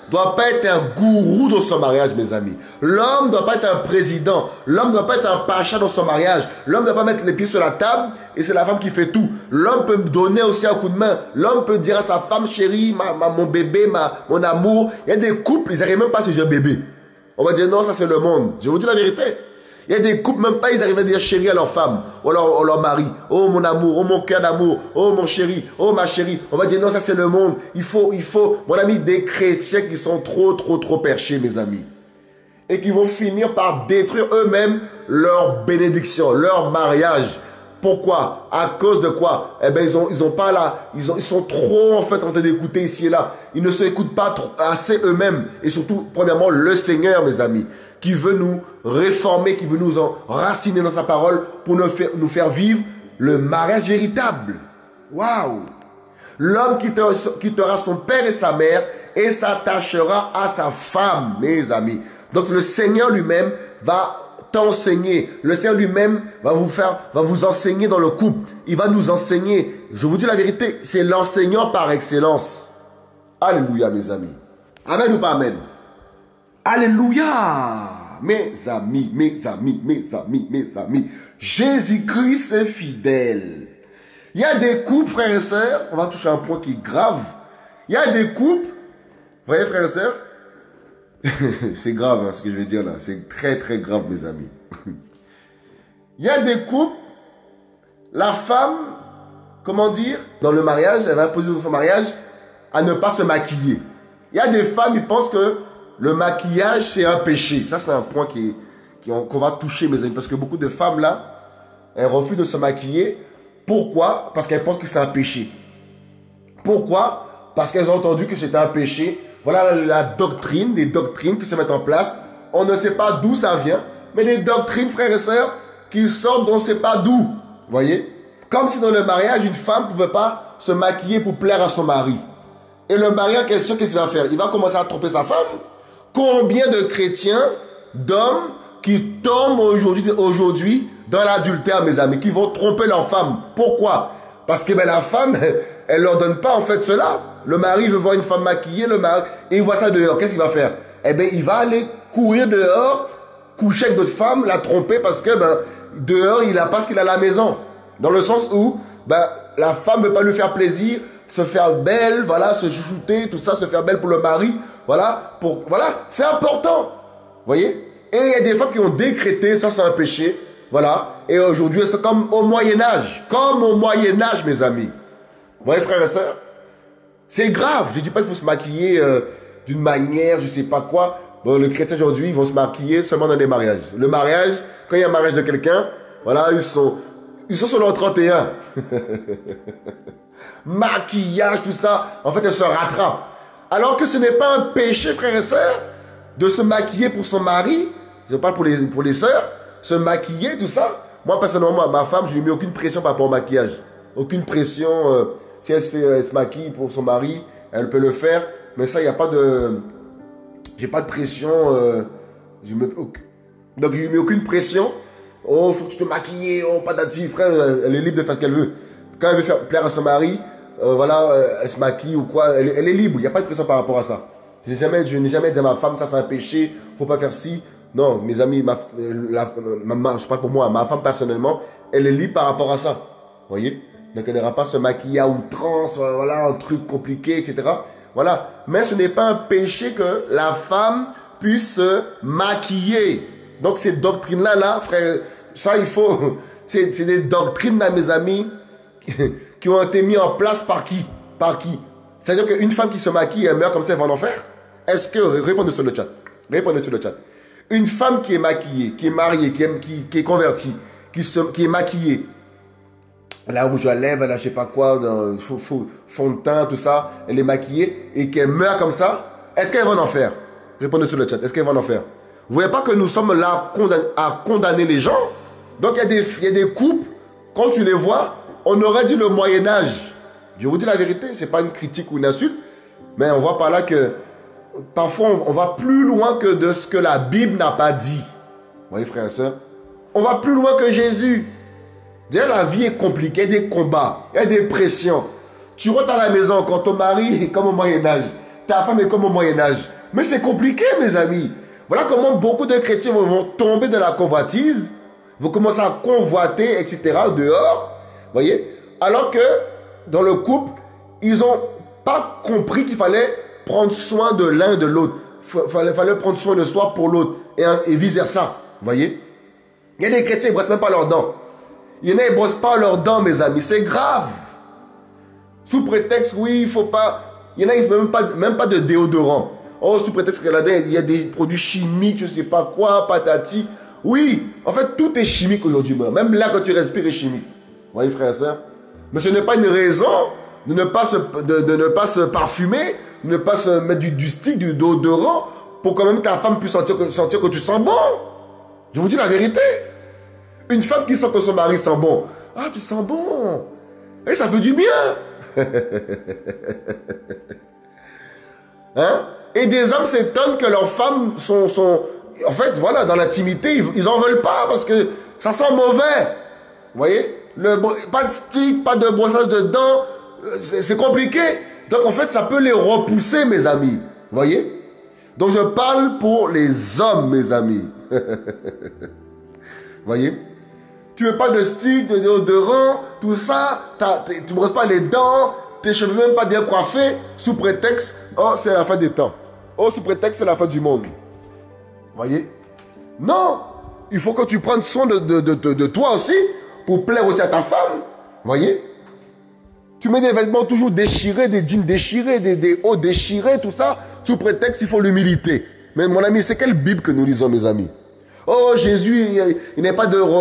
ne doit pas être un gourou dans son mariage, mes amis. L'homme ne doit pas être un président. L'homme ne doit pas être un pacha dans son mariage. L'homme ne doit pas mettre les pieds sur la table et c'est la femme qui fait tout. L'homme peut donner aussi un coup de main. L'homme peut dire à sa femme, chérie, mon bébé, mon amour. Il y a des couples, ils n'arrivent même pas à se dire bébé. On va dire non, ça c'est le monde. Je vous dis la vérité. Il y a des couples, même pas, ils arrivent à dire chérie à leur femme, ou leur mari. Oh mon amour, oh mon cœur d'amour, oh mon chéri, oh ma chérie. On va dire non, ça c'est le monde. Il faut, mon ami, des chrétiens qui sont trop perchés, mes amis. Et qui vont finir par détruire eux-mêmes leur bénédiction, leur mariage. Pourquoi? À cause de quoi? Eh bien, ils ont pas là, ils sont trop en fait en train d'écouter ici et là. Ils ne s'écoutent pas assez eux-mêmes. Et surtout, premièrement, le Seigneur, mes amis, qui veut nous réformer, qui veut nous enraciner dans sa parole pour nous faire vivre le mariage véritable. Waouh! L'homme quittera son père et sa mère et s'attachera à sa femme, mes amis. Donc le Seigneur lui-même va t'enseigner. Le Seigneur lui-même va vous enseigner dans le couple. Il va nous enseigner. Je vous dis la vérité, c'est l'enseignant par excellence. Alléluia, mes amis. Amen ou pas amen? Alléluia. Mes amis, mes amis, mes amis, mes amis. Jésus-Christ est fidèle. Il y a des couples, frères et sœurs, on va toucher un point qui est grave. Il y a des couples, vous voyez, frères et sœurs, c'est grave hein, ce que je vais dire là. C'est très grave, mes amis. Il y a des couples, la femme, comment dire, dans le mariage, elle va imposer dans son mariage à ne pas se maquiller. Il y a des femmes, ils pensent que le maquillage, c'est un péché. Ça, c'est un point qu'on va toucher, mes amis. Parce que beaucoup de femmes, là, elles refusent de se maquiller. Pourquoi? Parce qu'elles pensent que c'est un péché. Pourquoi? Parce qu'elles ont entendu que c'était un péché. Voilà la doctrine, des doctrines qui se mettent en place. On ne sait pas d'où ça vient, mais des doctrines, frères et sœurs, qui sortent d'on ne sait pas d'où. Vous voyez? Comme si dans le mariage, une femme ne pouvait pas se maquiller pour plaire à son mari. Et le mari en question, qu'est-ce qu'il va faire? Il va commencer à tromper sa femme. Combien de chrétiens, d'hommes, qui tombent aujourd'hui dans l'adultère, mes amis, qui vont tromper leur femme? Pourquoi? Parce que la femme, elle ne leur donne pas en fait cela. Le mari veut voir une femme maquillée, le mari, et il voit ça dehors. Qu'est-ce qu'il va faire? Eh bien, il va aller courir dehors, coucher avec d'autres femmes, la tromper parce que dehors, il n'a pas ce qu'il a à la maison. Dans le sens où la femme ne veut pas lui faire plaisir, se faire belle, voilà, se chouchouter, tout ça, se faire belle pour le mari. Voilà, c'est important. Vous voyez? Et il y a des femmes qui ont décrété, ça c'est un péché. Voilà. Et aujourd'hui, c'est comme au Moyen-Âge. Comme au Moyen-Âge, mes amis. Vous voyez, frères et sœurs? C'est grave. Je ne dis pas qu'il faut se maquiller d'une manière, je ne sais pas quoi. Bon, les chrétiens aujourd'hui, ils vont se maquiller seulement dans des mariages. Le mariage, quand il y a un mariage de quelqu'un, voilà, ils sont sur leur 31. Maquillage, tout ça. En fait, elles se rattrapent. Alors que ce n'est pas un péché, frères et sœurs, de se maquiller pour son mari. Je parle pour les sœurs. Se maquiller, tout ça. Moi, personnellement, ma femme, je ne lui mets aucune pression par rapport au maquillage. Aucune pression. Si elle se maquille pour son mari, elle peut le faire. Mais ça, il n'y a pas de... J'ai pas de pression. Donc, je lui mets aucune pression. Oh, faut que tu te maquilles. Oh, patati, frère. Elle est libre de faire ce qu'elle veut. Quand elle veut faire plaire à son mari, voilà, elle se maquille ou quoi. Elle est libre. Il n'y a pas de pression par rapport à ça. Je n'ai jamais dit à ma femme, ça c'est un péché. Faut pas faire ci. Non, mes amis, je parle pour moi, ma femme personnellement, elle est libre par rapport à ça. Vous voyez? Donc elle n'ira pas se maquiller à outrance, voilà, un truc compliqué, etc. Voilà. Mais ce n'est pas un péché que la femme puisse se maquiller. Donc ces doctrines-là, frère, ça il faut... C'est des doctrines, là, mes amis, qui ont été mises en place par qui? Par qui? C'est-à-dire qu'une femme qui se maquille, elle meurt comme ça, elle va en enfer? Est-ce que... Répondez sur le chat. Répondez sur le chat. Une femme qui est maquillée, qui est mariée, qui est convertie, qui est maquillée, elle a rouge à lèvres, elle a je sais pas quoi, fond de teint, tout ça, elle est maquillée et qu'elle meurt comme ça, est-ce qu'elle va en enfer? Répondez sur le chat, est-ce qu'elle va en enfer? Vous voyez pas que nous sommes là à condamner les gens? Donc il y a des couples, quand tu les vois, on aurait dit le Moyen-Âge. Je vous dis la vérité, c'est pas une critique ou une insulte, mais on voit par là que parfois, on va plus loin que de ce que la Bible n'a pas dit. Vous voyez, frères et sœurs? On va plus loin que Jésus. Déjà, la vie est compliquée, il y a des combats, il y a des pressions. Tu rentres à la maison quand ton mari est comme au Moyen-Âge, ta femme est comme au Moyen-Âge. Mais c'est compliqué, mes amis. Voilà comment beaucoup de chrétiens vont tomber dans la convoitise, vont commencer à convoiter, etc. dehors. Voyez? Alors que dans le couple, ils n'ont pas compris qu'il fallait prendre soin de l'un et de l'autre. Fallait prendre soin de soi pour l'autre. Et vice-versa. Voyez? Il y a des chrétiens, ils ne brossent même pas leurs dents. Il y en a, ils ne brossent pas leurs dents, mes amis. C'est grave. Sous prétexte, oui, il ne faut pas... Il y en a, ils ne font même pas de déodorant. Oh, sous prétexte que là-dedans, il y a des produits chimiques, je ne sais pas quoi, patati. Oui, en fait, tout est chimique aujourd'hui. Même l'air que tu respires est chimique. Vous voyez, frère et soeur? Mais ce n'est pas une raison de ne pas se parfumer, de ne pas se mettre du stick, du déodorant, pour quand même que ta femme puisse sentir que tu sens bon. Je vous dis la vérité. Une femme qui sent que son mari sent bon. Ah, tu sens bon. Et ça fait du bien. Hein? Et des hommes s'étonnent que leurs femmes sont... En fait, voilà, dans l'intimité, ils n'en veulent pas parce que ça sent mauvais. Vous voyez? Pas de stick, pas de brossage de dents. C'est compliqué. Donc, en fait, ça peut les repousser, mes amis. Vous voyez? Donc, je parle pour les hommes, mes amis. Vous voyez? Tu veux pas de stick, de déodorant, tout ça. Tu ne brosses pas les dents. Tes cheveux même pas bien coiffés. Sous prétexte, oh, c'est la fin des temps. Oh, sous prétexte, c'est la fin du monde. Vous voyez? Non. Il faut que tu prennes soin de toi aussi. Pour plaire aussi à ta femme. Vous voyez? Tu mets des vêtements toujours déchirés, des jeans déchirés, des hauts déchirés, tout ça. Sous prétexte, il faut l'humilité. Mais mon ami, c'est quelle Bible que nous lisons, mes amis? Oh, Jésus, il n'est pas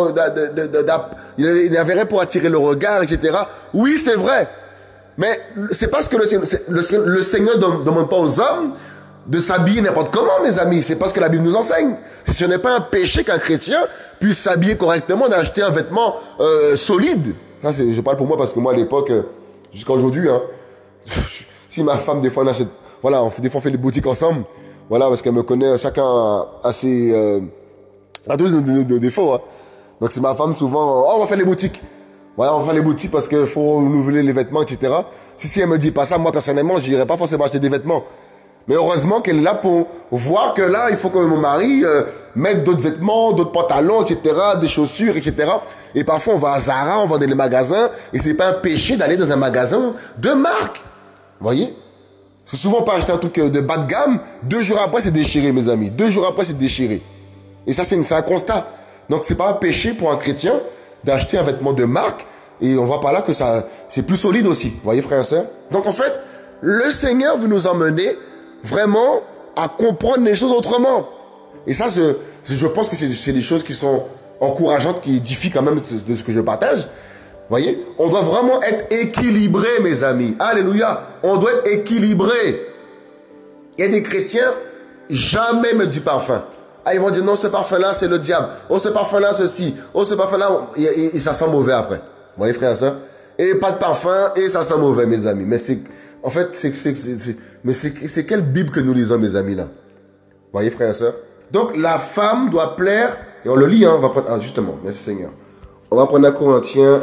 il n'avait rien pour attirer le regard, etc. Oui, c'est vrai. Mais c'est parce que le Seigneur ne demande pas aux hommes de s'habiller n'importe comment, mes amis. C'est parce que la Bible nous enseigne. Ce n'est pas un péché qu'un chrétien puisse s'habiller correctement, d'acheter un vêtement solide. Ça, je parle pour moi parce que moi, à l'époque, jusqu'à aujourd'hui, hein, si ma femme, des fois, on achète... Voilà, des fois, on fait les boutiques ensemble. Voilà, parce qu'elle me connaît, chacun a ses... a tous des défauts. Hein. Donc, c'est ma femme, souvent, oh, on va faire les boutiques. Voilà, on va faire les boutiques parce qu'il faut renouveler les vêtements, etc. Si elle me dit pas ça, moi, personnellement, je n'irai pas forcément acheter des vêtements. Mais heureusement qu'elle est là pour voir que là, il faut que mon mari mette d'autres vêtements, d'autres pantalons, etc., des chaussures, etc. Et parfois, on va à Zara, on va dans les magasins, et c'est pas un péché d'aller dans un magasin de marque. Vous voyez? Parce que souvent, on peut acheter un truc de bas de gamme, 2 jours après, c'est déchiré, mes amis. 2 jours après, c'est déchiré. Et ça, c'est un constat. Donc, c'est pas un péché pour un chrétien d'acheter un vêtement de marque, et on voit par là que ça, c'est plus solide aussi. Vous voyez, frères et sœurs? Donc, en fait, le Seigneur veut nous emmener vraiment à comprendre les choses autrement. Et ça, je pense que c'est des choses qui sont encourageantes, qui édifient quand même de ce que je partage. Vous voyez? On doit vraiment être équilibré, mes amis. Alléluia. On doit être équilibré. Il y a des chrétiens, jamais mettre du parfum. Ah, ils vont dire non, ce parfum-là, c'est le diable. Oh, ce parfum-là, ceci. Oh, ce parfum-là, et ça sent mauvais après. Vous voyez, frère et sœur? Et pas de parfum, et ça sent mauvais, mes amis. Mais c'est... En fait, c'est quelle Bible que nous lisons, mes amis, là? Vous voyez, frères et sœurs? Donc, la femme doit plaire, et on le lit, hein, on va prendre, ah, justement, merci Seigneur. On va prendre 1 Corinthiens,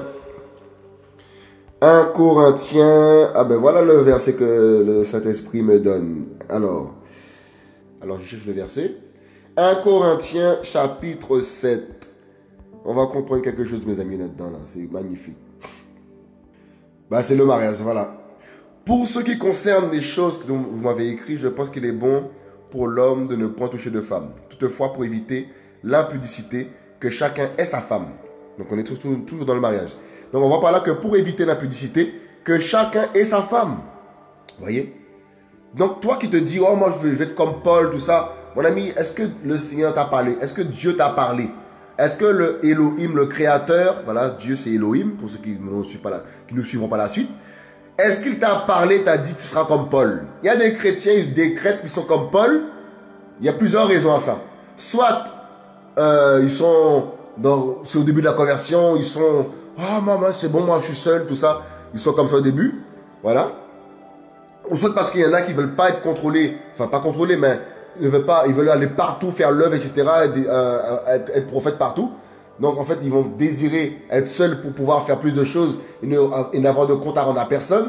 ah ben voilà le verset que le Saint-Esprit me donne. Alors, je cherche le verset. 1 Corinthiens, chapitre 7. On va comprendre quelque chose, mes amis, là-dedans, là. C'est magnifique. Bah, c'est le mariage, voilà. Pour ce qui concerne les choses que vous m'avez écrites, je pense qu'il est bon pour l'homme de ne point toucher de femme. Toutefois, pour éviter l'impudicité, que chacun ait sa femme. Donc, on est toujours dans le mariage. Donc, on voit par là que pour éviter l'impudicité, que chacun ait sa femme. Vous voyez? Donc, toi qui te dis, oh, moi, je vais être comme Paul, tout ça. Mon ami, est-ce que le Seigneur t'a parlé? Est-ce que Dieu t'a parlé? Est-ce que le Elohim, le Créateur, voilà, Dieu c'est Elohim, pour ceux qui ne nous suivront pas la suite, est-ce qu'il t'a parlé, t'a dit tu seras comme Paul? Il y a des chrétiens, ils décrètent qu'ils sont comme Paul. Il y a plusieurs raisons à ça. Soit ils sont c'est au début de la conversion, ils sont ah maman c'est bon, moi je suis seul, tout ça. Ils sont comme ça au début, voilà. Ou soit parce qu'il y en a qui veulent pas être contrôlés, enfin pas contrôlés, mais ils veulent aller partout, faire l'œuvre, etc., être prophète partout. Donc en fait, ils vont désirer être seuls pour pouvoir faire plus de choses et n'avoir de compte à rendre à personne.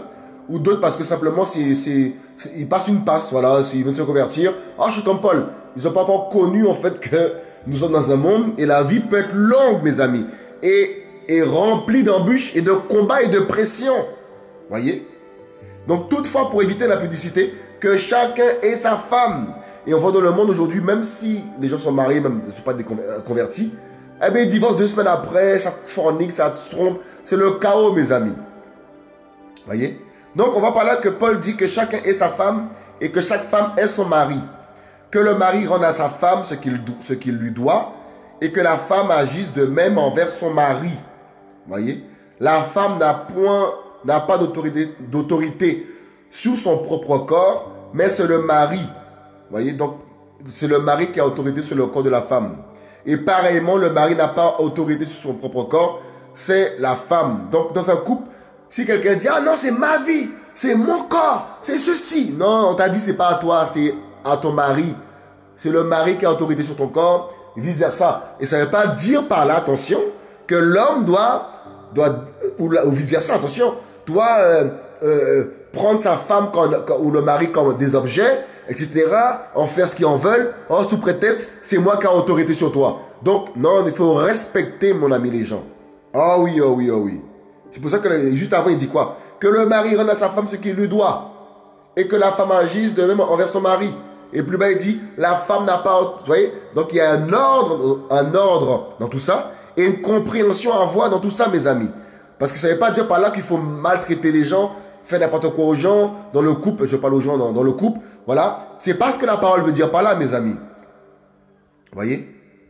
ou d'autres parce que simplement ils passent une passe, voilà, s'ils veulent se convertir. Ah, je suis comme Paul. Ils n'ont pas encore connu en fait que nous sommes dans un monde et la vie peut être longue, mes amis, et remplie d'embûches et de combats et de pressions. Voyez? Donc toutefois, pour éviter la pudicité, que chacun ait sa femme. Et on voit dans le monde aujourd'hui, même si les gens sont mariés, même ne sont pas des convertis, eh bien ils divorcent 2 semaines après, ça fornique, ça se trompe. C'est le chaos, mes amis. Voyez? Donc on va par là que Paul dit que chacun ait sa femme et que chaque femme ait son mari. Que le mari rende à sa femme ce qu'il lui doit et que la femme agisse de même envers son mari. Voyez? La femme n'a pas d'autorité sur son propre corps, mais c'est le mari. Voyez? Donc c'est le mari qui a autorité sur le corps de la femme. Et pareillement, le mari n'a pas autorité sur son propre corps, c'est la femme. Donc dans un couple, si quelqu'un dit « Ah non, c'est ma vie, c'est mon corps, c'est ceci ». Non, on t'a dit c'est pas à toi, c'est à ton mari. C'est le mari qui a autorité sur ton corps, vice versa. Et ça ne veut pas dire par là, attention, que l'homme doit ou vice versa, attention, doit prendre sa femme ou le mari comme des objets, etc., en faire ce qu'ils en veulent, sous prétexte, c'est moi qui ai autorité sur toi. Donc, non, il faut respecter, mon ami, les gens. Ah oui, oh oui, oh oui. C'est pour ça que juste avant, il dit quoi? Que le mari rende à sa femme ce qu'il lui doit. Et que la femme agisse de même envers son mari. Et plus bas, il dit, la femme n'a pas... Vous voyez? Donc, il y a un ordre dans tout ça. Et une compréhension à avoir dans tout ça, mes amis. Parce que ça ne veut pas dire par là qu'il faut maltraiter les gens, faire n'importe quoi aux gens, dans le couple. Je parle aux gens dans le couple. Voilà. C'est pas ce que la parole veut dire par là, mes amis. Vous voyez?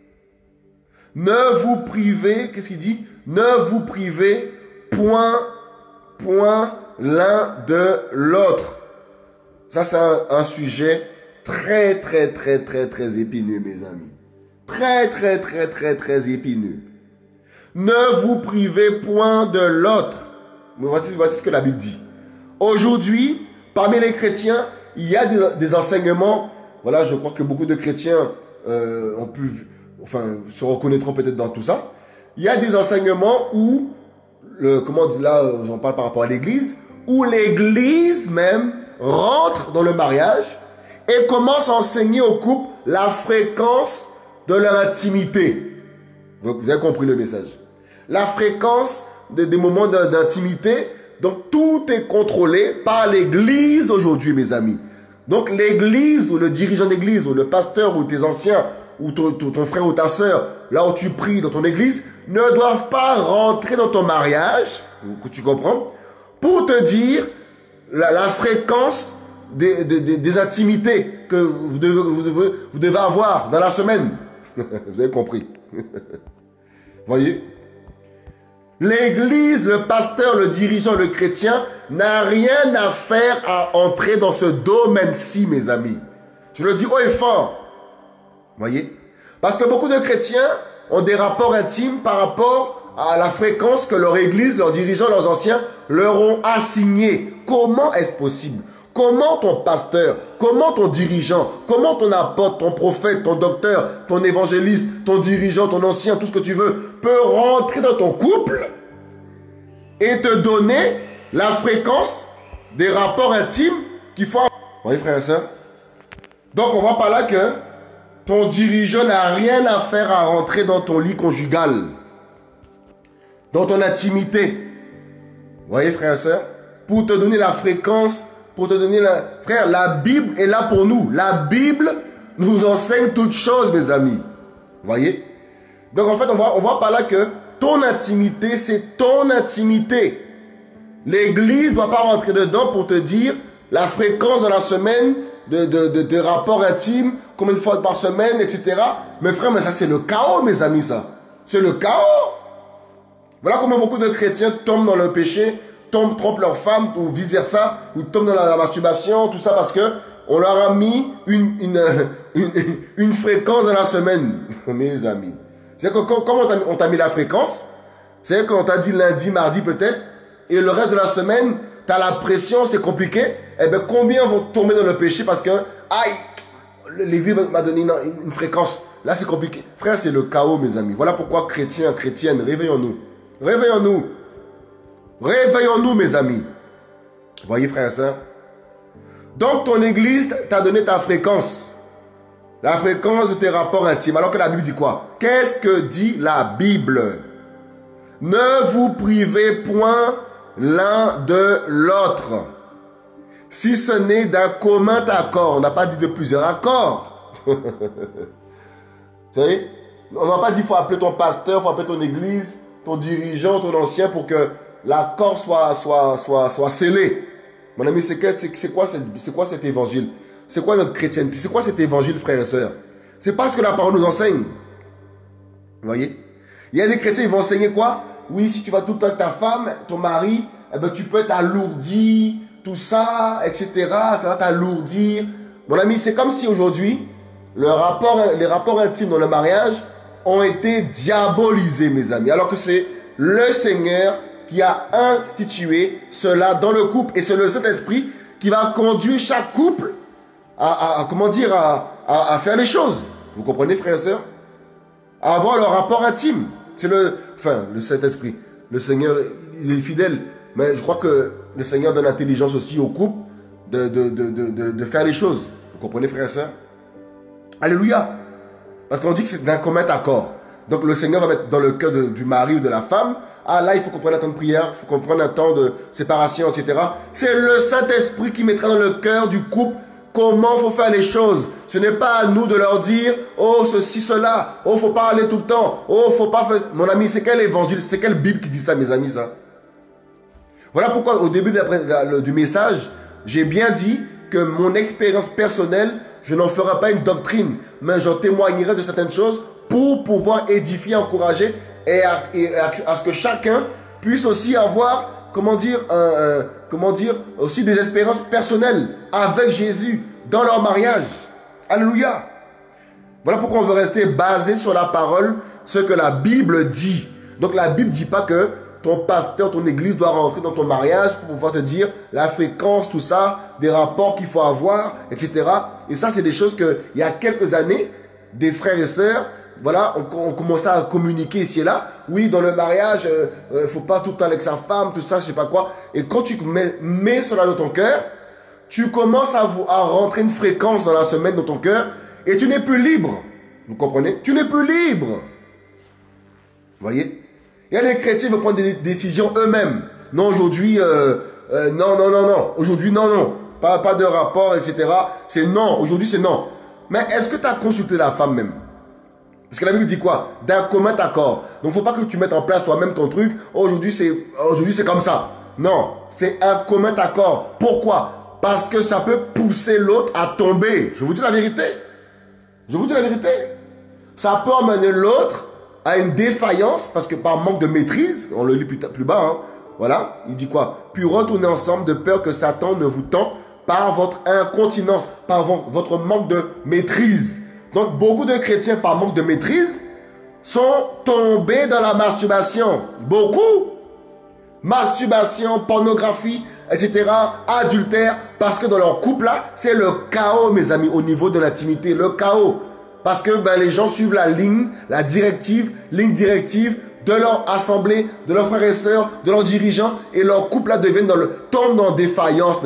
Ne vous privez... Qu'est-ce qu'il dit? Ne vous privez point l'un de l'autre. Ça, c'est un sujet très épineux, mes amis. Très épineux. Ne vous privez point de l'autre. Voici ce que la Bible dit. Aujourd'hui, parmi les chrétiens, il y a des enseignements. Voilà, je crois que beaucoup de chrétiens se reconnaîtront peut-être dans tout ça. Il y a des enseignements où, comment on dit là, j'en parle par rapport à l'église, où l'église même rentre dans le mariage et commence à enseigner au couple la fréquence de leur intimité. Vous avez compris le message. La fréquence des moments d'intimité. Donc tout est contrôlé par l'église aujourd'hui, mes amis. Donc l'église ou le dirigeant d'église ou le pasteur ou tes anciens ou ton frère ou ta soeur, là où tu pries dans ton église, ne doivent pas rentrer dans ton mariage, que tu comprends, pour te dire la fréquence des intimités que vous devez avoir dans la semaine. Vous avez compris. Voyez? L'église, le pasteur, le dirigeant, le chrétien n'a rien à faire à entrer dans ce domaine-ci, mes amis. Je le dis haut et fort. Voyez? Parce que beaucoup de chrétiens ont des rapports intimes par rapport à la fréquence que leur église, leurs dirigeants, leurs anciens leur ont assignée. Comment est-ce possible? Comment ton pasteur, comment ton dirigeant, comment ton apôtre, ton prophète, ton docteur, ton évangéliste, ton dirigeant, ton ancien, tout ce que tu veux, peut rentrer dans ton couple et te donner la fréquence des rapports intimes qu'il faut avoir? Oui, frères et sœurs. Donc, on voit par là que ton dirigeant n'a rien à faire à rentrer dans ton lit conjugal, dans ton intimité. Vous voyez, frères et sœurs, pour te donner la fréquence, pour te donner la... Frère, la Bible est là pour nous. La Bible nous enseigne toutes choses, mes amis. Vous voyez? Donc, en fait, on voit par là que ton intimité, c'est ton intimité. L'église ne doit pas rentrer dedans pour te dire la fréquence de la semaine de rapports intimes, combien de fois par semaine, etc. Mais frère, mais ça, c'est le chaos, mes amis, ça. C'est le chaos. Voilà comment beaucoup de chrétiens tombent dans le péché, trompent leur femme, ou vice-versa, ou tombent dans la masturbation, tout ça parce que on leur a mis une fréquence dans la semaine, mes amis. C'est que comment on t'a mis la fréquence, c'est qu'on t'a dit lundi, mardi peut-être, et le reste de la semaine, t'as la pression, c'est compliqué. Eh bien, combien vont tomber dans le péché parce que, aïe, l'église m'a donné une fréquence. Là, c'est compliqué. Frère, c'est le chaos, mes amis. Voilà pourquoi chrétiens, chrétiennes, réveillons-nous. Réveillons-nous. Réveillons-nous, mes amis. Voyez, frères et sœurs. Donc, ton église t'a donné ta fréquence. La fréquence de tes rapports intimes. Alors que la Bible dit quoi? Qu'est-ce que dit la Bible? Ne vous privez point l'un de l'autre, si ce n'est d'un commun accord. On n'a pas dit de plusieurs accords. Vous savez? On n'a pas dit qu'il faut appeler ton pasteur, il faut appeler ton église, ton dirigeant, ton ancien pour que l'accord soit scellé. Mon ami, c'est quoi cet évangile? C'est quoi notre chrétienté? C'est quoi cet évangile, frères et sœurs? C'est pas ce que la parole nous enseigne. Vous voyez? Il y a des chrétiens, ils vont enseigner quoi? Oui, si tu vas tout le temps avec ta femme, ton mari, eh ben, tu peux être alourdi, tout ça, etc. Ça va t'alourdir. Mon ami, c'est comme si aujourd'hui, les rapports intimes dans le mariage ont été diabolisés, mes amis. Alors que c'est le Seigneur qui a institué cela dans le couple. Et c'est le Saint-Esprit qui va conduire chaque couple à faire les choses. Vous comprenez, frères et sœurs? À avoir le rapport intime. C'est le Saint-Esprit. Le Seigneur, il est fidèle. Mais je crois que le Seigneur donne l'intelligence aussi au couple de faire les choses. Vous comprenez, frères et sœurs? Alléluia. Parce qu'on dit que c'est d'un commun accord. Donc le Seigneur va mettre dans le cœur du mari ou de la femme, ah là, il faut qu'on prenne un temps de prière, il faut qu'on prenne un temps de séparation, etc. C'est le Saint-Esprit qui mettra dans le cœur du couple comment il faut faire les choses. Ce n'est pas à nous de leur dire, oh ceci, cela, oh faut pas aller tout le temps, oh faut pas faire... Mon ami, c'est quel évangile, c'est quelle Bible qui dit ça, mes amis, ça? Voilà pourquoi au début du message, j'ai bien dit que mon expérience personnelle, je n'en ferai pas une doctrine, mais j'en témoignerai de certaines choses pour pouvoir édifier, encourager et à ce que chacun puisse aussi avoir, aussi des expériences personnelles avec Jésus dans leur mariage. Alléluia. Voilà pourquoi on veut rester basé sur la parole, ce que la Bible dit. Donc la Bible ne dit pas que ton pasteur, ton église doit rentrer dans ton mariage pour pouvoir te dire la fréquence, tout ça, des rapports qu'il faut avoir, etc. Et ça, c'est des choses que, il y a quelques années, des frères et sœurs, voilà, on commençait à communiquer ici et là. Oui, dans le mariage, il faut pas tout le temps avec sa femme, tout ça, je sais pas quoi. Et quand tu mets cela dans ton cœur, tu commences à rentrer une fréquence dans la semaine dans ton cœur et tu n'es plus libre. Vous comprenez? Tu n'es plus libre. Vous voyez? Il y a des chrétiens qui vont prendre des décisions eux-mêmes. Non, aujourd'hui, non. Aujourd'hui, non. Pas de rapport, etc. C'est non. Aujourd'hui, c'est non. Mais est-ce que tu as consulté la femme même? Parce que la Bible dit quoi? D'un commun accord. Donc, il ne faut pas que tu mettes en place toi-même ton truc. Oh, aujourd'hui, c'est comme ça. Non, c'est un commun accord. Pourquoi? Parce que ça peut pousser l'autre à tomber. Je vous dis la vérité. Je vous dis la vérité. Ça peut emmener l'autre à une défaillance parce que par manque de maîtrise, on le lit plus bas, hein, voilà, il dit quoi? Puis retournez ensemble de peur que Satan ne vous tente par votre incontinence, par votre manque de maîtrise. Donc beaucoup de chrétiens par manque de maîtrise sont tombés dans la masturbation. Beaucoup. Masturbation, pornographie, etc. Adultère, parce que dans leur couple là, c'est le chaos, mes amis, au niveau de l'intimité, le chaos. Parce que les gens suivent la ligne directive de leur assemblée, de leurs frères et sœurs, de leurs dirigeants, et leur couple là tombe en défaillance.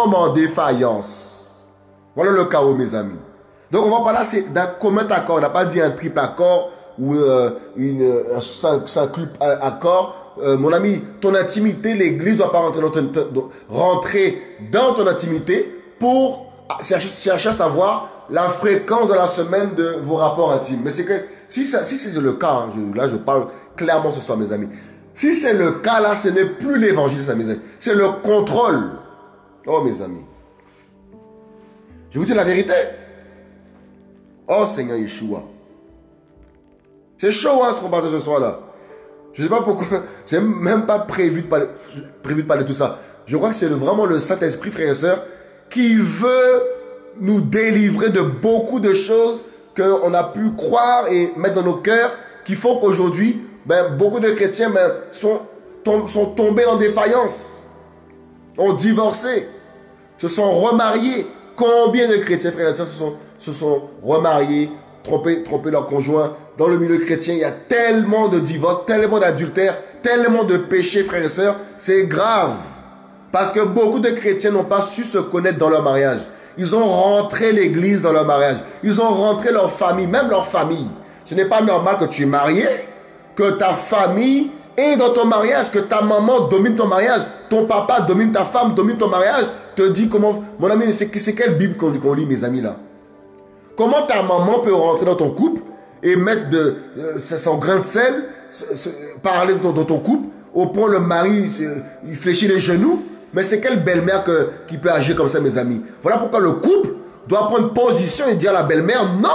Voilà le chaos, mes amis. Donc on va parler d'un commun accord. On n'a pas dit un triple accord ou un cinquième accord. Mon ami, ton intimité, l'église ne doit pas rentrer dans ton intimité pour chercher à savoir la fréquence de la semaine de vos rapports intimes. Mais c'est que, si c'est le cas, là je parle clairement ce soir, mes amis. Si c'est le cas, là, ce n'est plus l'évangile, ça, mes amis. C'est le contrôle. Oh, mes amis. Je vous dis la vérité. Oh, Seigneur Yeshua. C'est chaud, hein, ce qu'on parle ce soir, là. Je ne sais pas pourquoi. Je n'ai même pas prévu de parler de tout ça. Je crois que c'est vraiment le Saint-Esprit, frères et sœurs, qui veut nous délivrer de beaucoup de choses qu'on a pu croire et mettre dans nos cœurs, qui font qu'aujourd'hui, beaucoup de chrétiens sont tombés en défaillance, ont divorcé, se sont remariés. Combien de chrétiens, frères et sœurs, se sont remariés, trompé leur conjoint? Dans le milieu chrétien, il y a tellement de divorces, tellement d'adultères, tellement de péchés, frères et sœurs. C'est grave. Parce que beaucoup de chrétiens n'ont pas su se connaître dans leur mariage. Ils ont rentré l'église dans leur mariage. Ils ont rentré leur famille, même leur famille. Ce n'est pas normal que tu es marié, que ta famille est dans ton mariage, que ta maman domine ton mariage, ton papa domine ta femme, domine ton mariage, te dit comment... Mon ami, c'est quelle Bible qu'on lit, mes amis, là? Comment ta maman peut rentrer dans ton couple et mettre son grain de sel, parler dans ton couple, au point le mari, il fléchit les genoux? Mais c'est quelle belle-mère qui peut agir comme ça, mes amis? Voilà pourquoi le couple doit prendre position et dire à la belle-mère, non!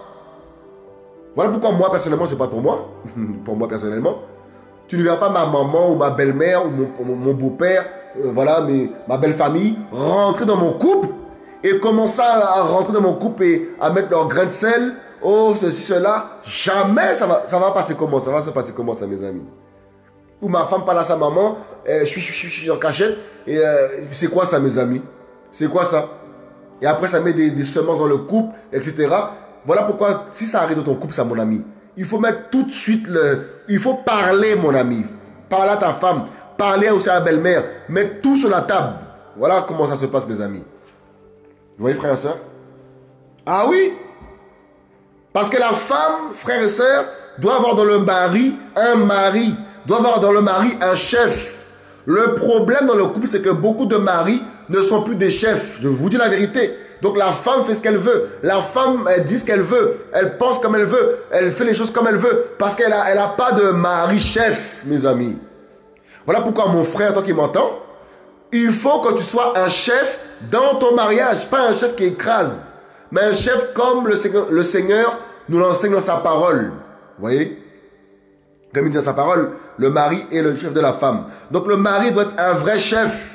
Voilà pourquoi moi, personnellement, je parle pour moi. Pour moi, personnellement. Tu ne verras pas ma maman ou ma belle-mère ou mon beau-père, voilà, ma belle-famille, rentrer dans mon couple et commencer à rentrer dans mon couple et à mettre leur grain de sel, oh, ceci, cela. Jamais ça va passer comment? Ça va se passer comment ça, mes amis? Ou ma femme parle à sa maman, je suis en cachette, et c'est quoi ça, mes amis? C'est quoi ça? Et après, ça met des semences dans le couple, etc. Voilà pourquoi, si ça arrive dans ton couple, ça, mon ami, il faut mettre tout de suite il faut parler, mon ami. Parler à ta femme, parler aussi à la belle-mère, mettre tout sur la table. Voilà comment ça se passe, mes amis. Vous voyez, frères et sœurs? Ah oui? Parce que la femme, frères et sœurs, doit avoir dans le mari un mari. Doit avoir dans le mari un chef. Le problème dans le couple, c'est que beaucoup de maris ne sont plus des chefs. Je vous dis la vérité. Donc la femme fait ce qu'elle veut. La femme, elle dit ce qu'elle veut. Elle pense comme elle veut. Elle fait les choses comme elle veut. Parce qu'elle a pas de mari chef, mes amis. Voilà pourquoi, mon frère, toi qui m'entends, il faut que tu sois un chef dans ton mariage. Pas un chef qui écrase. Mais un chef comme le Seigneur nous l'enseigne dans sa parole. Vous voyez? Comme il dit dans sa parole, le mari est le chef de la femme. Donc le mari doit être un vrai chef.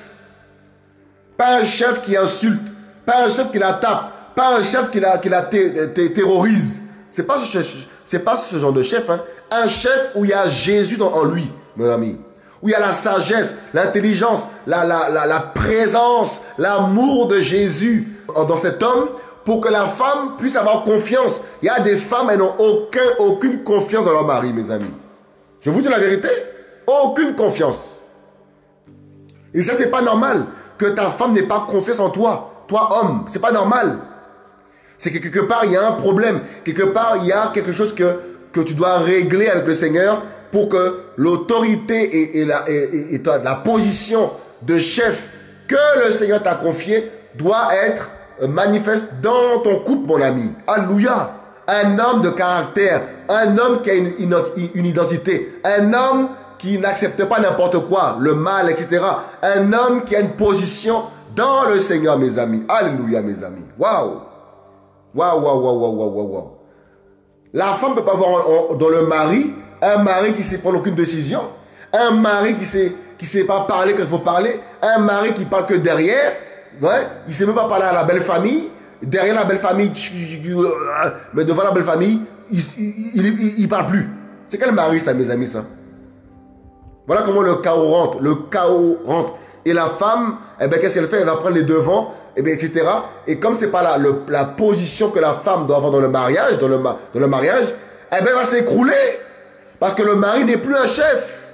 Pas un chef qui insulte. Pas un chef qui la tape. Pas un chef qui la terrorise. C'est pas ce genre de chef. Hein. Un chef où il y a Jésus en lui, mes amis. Où il y a la sagesse, l'intelligence, la présence, l'amour de Jésus dans cet homme pour que la femme puisse avoir confiance. Il y a des femmes, elles n'ont aucune confiance dans leur mari, mes amis. Je vous dis la vérité, aucune confiance. Et ça, c'est pas normal que ta femme n'ait pas confiance en toi. Toi, homme, c'est pas normal. C'est que quelque part, il y a un problème. Quelque part, il y a quelque chose que tu dois régler avec le Seigneur pour que l'autorité et la position de chef que le Seigneur t'a confié doit être manifeste dans ton couple, mon ami. Alléluia. Un homme de caractère, un homme qui a une identité, un homme qui n'accepte pas n'importe quoi, le mal, etc. Un homme qui a une position dans le Seigneur, mes amis. Alléluia, mes amis. Waouh. Waouh, waouh, waouh, waouh, waouh, waouh. La femme ne peut pas avoir dans le mari un mari qui ne sait prendre aucune décision, un mari qui sait pas parler quand il faut parler, un mari qui parle que derrière, ouais, il ne sait même pas parler à la belle famille. Derrière la belle famille, mais devant la belle famille, il parle plus. C'est quel mari ça, mes amis, ça? Voilà comment le chaos rentre. Le chaos rentre. Et la femme, eh bien, qu'est-ce qu'elle fait? Elle va prendre les devants, eh bien, etc. Et comme ce n'est pas la position que la femme doit avoir dans le mariage, eh bien, elle va s'écrouler. Parce que le mari n'est plus un chef.